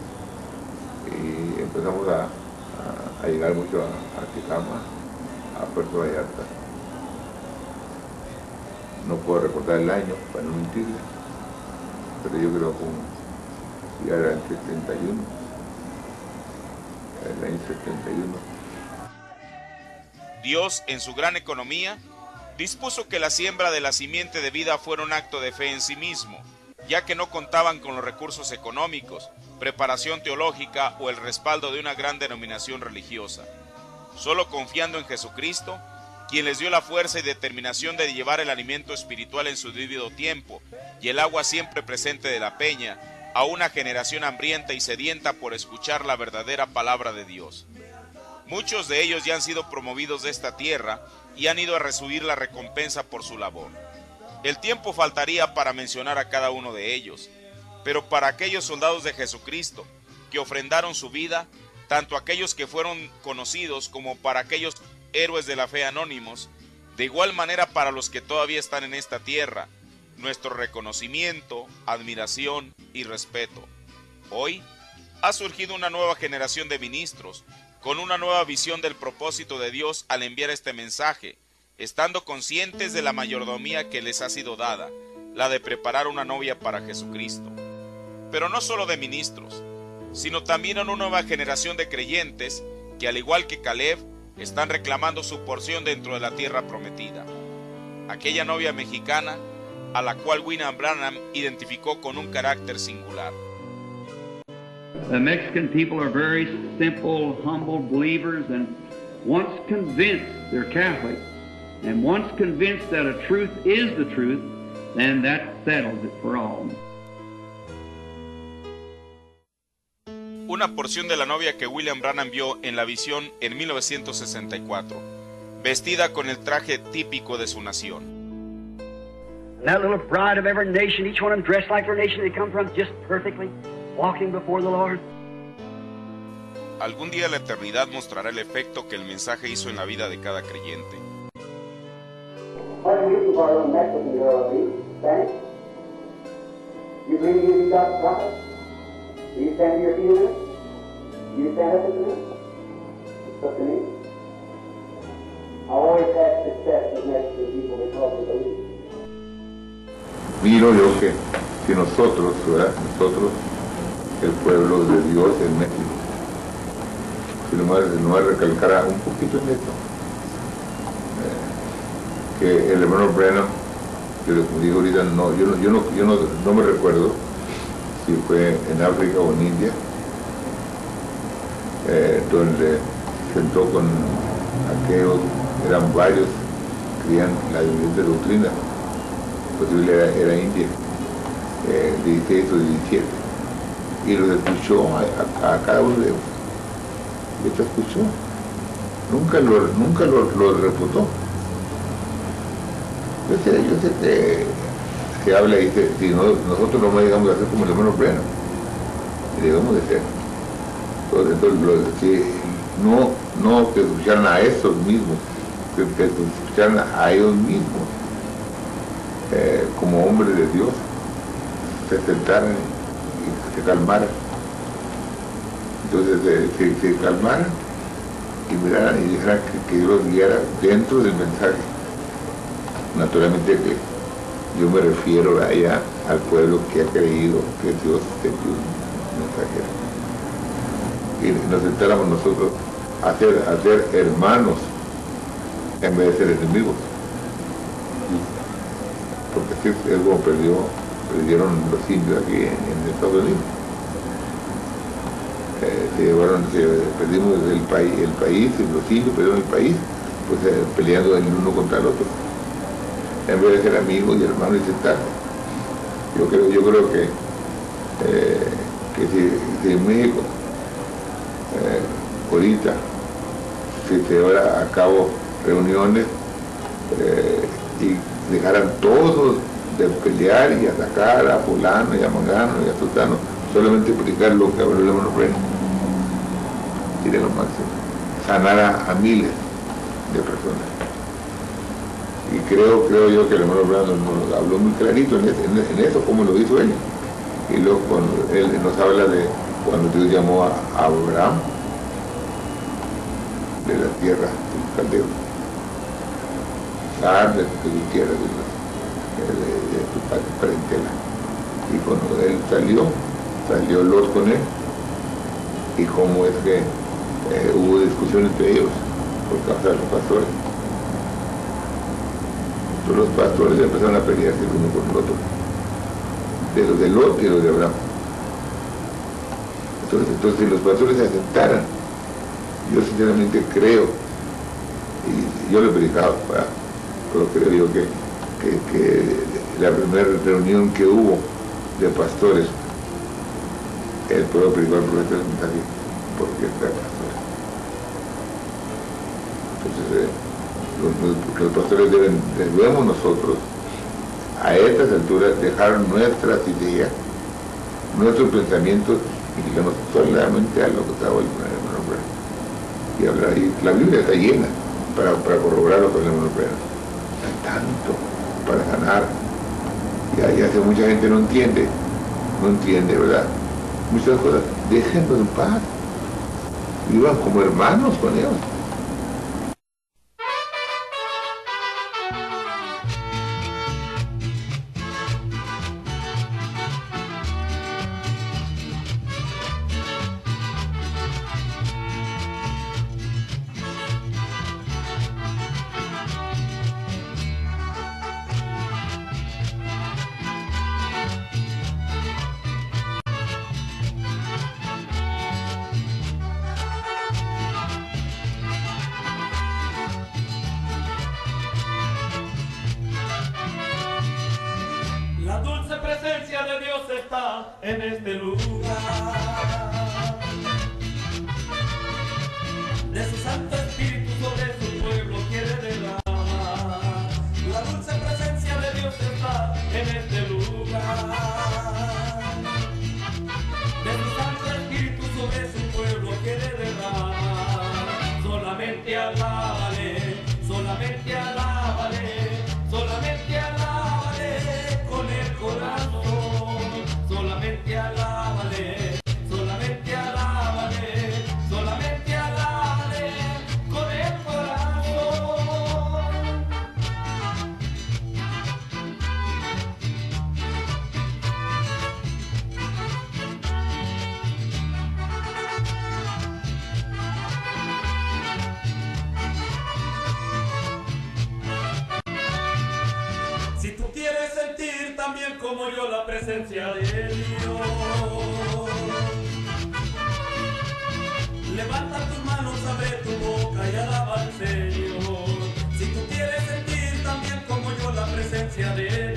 Y empezamos a llegar mucho a Aticama, a Puerto Vallarta. No puedo recordar el año para no mentirle, pero yo creo que ya era el 71, el año 71. Dios, en su gran economía, dispuso que la siembra de la simiente de vida fuera un acto de fe en sí mismo, ya que no contaban con los recursos económicos, preparación teológica o el respaldo de una gran denominación religiosa. Solo confiando en Jesucristo, quien les dio la fuerza y determinación de llevar el alimento espiritual en su debido tiempo y el agua siempre presente de la peña a una generación hambrienta y sedienta por escuchar la verdadera palabra de Dios. Muchos de ellos ya han sido promovidos de esta tierra y han ido a recibir la recompensa por su labor. El tiempo faltaría para mencionar a cada uno de ellos, pero para aquellos soldados de Jesucristo que ofrendaron su vida, tanto aquellos que fueron conocidos como para aquellos héroes de la fe anónimos, de igual manera para los que todavía están en esta tierra, nuestro reconocimiento, admiración y respeto. Hoy ha surgido una nueva generación de ministros, con una nueva visión del propósito de Dios al enviar este mensaje, estando conscientes de la mayordomía que les ha sido dada, la de preparar una novia para Jesucristo. Pero no solo de ministros, sino también una nueva generación de creyentes que, al igual que Caleb, están reclamando su porción dentro de la tierra prometida. Aquella novia mexicana a la cual William Branham identificó con un carácter singular. The Mexican people are very simple, humble believers, and once convinced they're Catholic, and once convinced that a truth is the truth, then that settles it for all. Una porción de la novia que William Branham vio en la visión en 1964, vestida con el traje típico de su nación. And that little bride of every nation, each one of them dressed like their nation they come from, just perfectly, walking before the Lord. Algún día la eternidad mostrará el efecto que el mensaje hizo en la vida de cada creyente. What are you for a Mexican girl, Spanish? You believe you got prophet? Do you stand to your feet? You stand up with me? It's up to me. I always have success with next to people because they believe. Miro yo que si nosotros, ¿verdad? Nosotros, el pueblo de Dios en México, si nomás recalcara un poquito en esto, que el hermano Branham, yo les digo ahorita, yo no me recuerdo si fue en África o en India, donde se sentó con aquellos, eran varios, creían la diferente doctrina, posible era India, 16 o 17, y los escuchó a cada uno de ellos. Y te escuchó, nunca lo refutó. Yo sé que se habla y dice, si nosotros no digamos de hacer como el hermano Branham, y debemos de ser. Entonces, no que escucharan a esos mismos, que escucharan a ellos mismos, como hombres de Dios, se sentaran y se calmaran. Entonces se calmaran y miraran y dijeran que Dios los guiara dentro del mensaje. Naturalmente que yo me refiero allá al pueblo que ha creído que Dios es un mensajero. Y nos sentáramos nosotros a ser hermanos en vez de ser enemigos. Porque así es como perdieron los indios aquí en Estados Unidos. Perdimos el país, los indios perdieron el país, pues peleando el uno contra el otro, en vez de ser amigos y hermanos y sentarse. Yo creo que si en México ahorita se llevara a cabo reuniones y dejaran todos de pelear y atacar a fulano y a mangano y a sultano, solamente explicar lo que habló el hermano Branham, sería lo máximo, sanar a miles de personas. Y creo yo que el hermano Branham nos habló muy clarito en eso, como lo hizo él. Y luego cuando él nos habla de cuando Dios llamó a Abraham de la tierra de los caldeos, sal de tu tierra, de tu parentela. Y cuando él salió Lot con él, y cómo es que hubo discusión entre ellos por causa de los pastores. Entonces los pastores empezaron a pelearse el uno con el otro, de los de Lot y los de Abraham. Entonces si los pastores se aceptaran, yo sinceramente creo, y yo lo he predicado, pero creo yo que la primera reunión que hubo de pastores, el pueblo predicó el profeta del mensaje porque era pastor. Entonces los pastores debemos nosotros a estas alturas dejar nuestras ideas, nuestros pensamientos y digamos solamente a lo que estaba el hermano Branham y hablar. Y la Biblia está llena para corroborar lo que el hermano Branham. Hay tanto para sanar. Y hace mucha gente no entiende, ¿verdad? Muchas cosas, déjenlos en paz, vivan como hermanos con ellos. La dulce presencia de Dios está en este lugar. De su Santo Espíritu sobre su pueblo quiere derramar. La dulce presencia de Dios está en este lugar. De su Santo Espíritu sobre su pueblo quiere derramar. Solamente alábale, solamente alábale, solamente alábale con el corazón. Solamente alábale, solamente alábale también como yo la presencia de Dios. Levanta tus manos, abre tu boca y alaba al Señor. Si tú quieres sentir también como yo la presencia de Dios.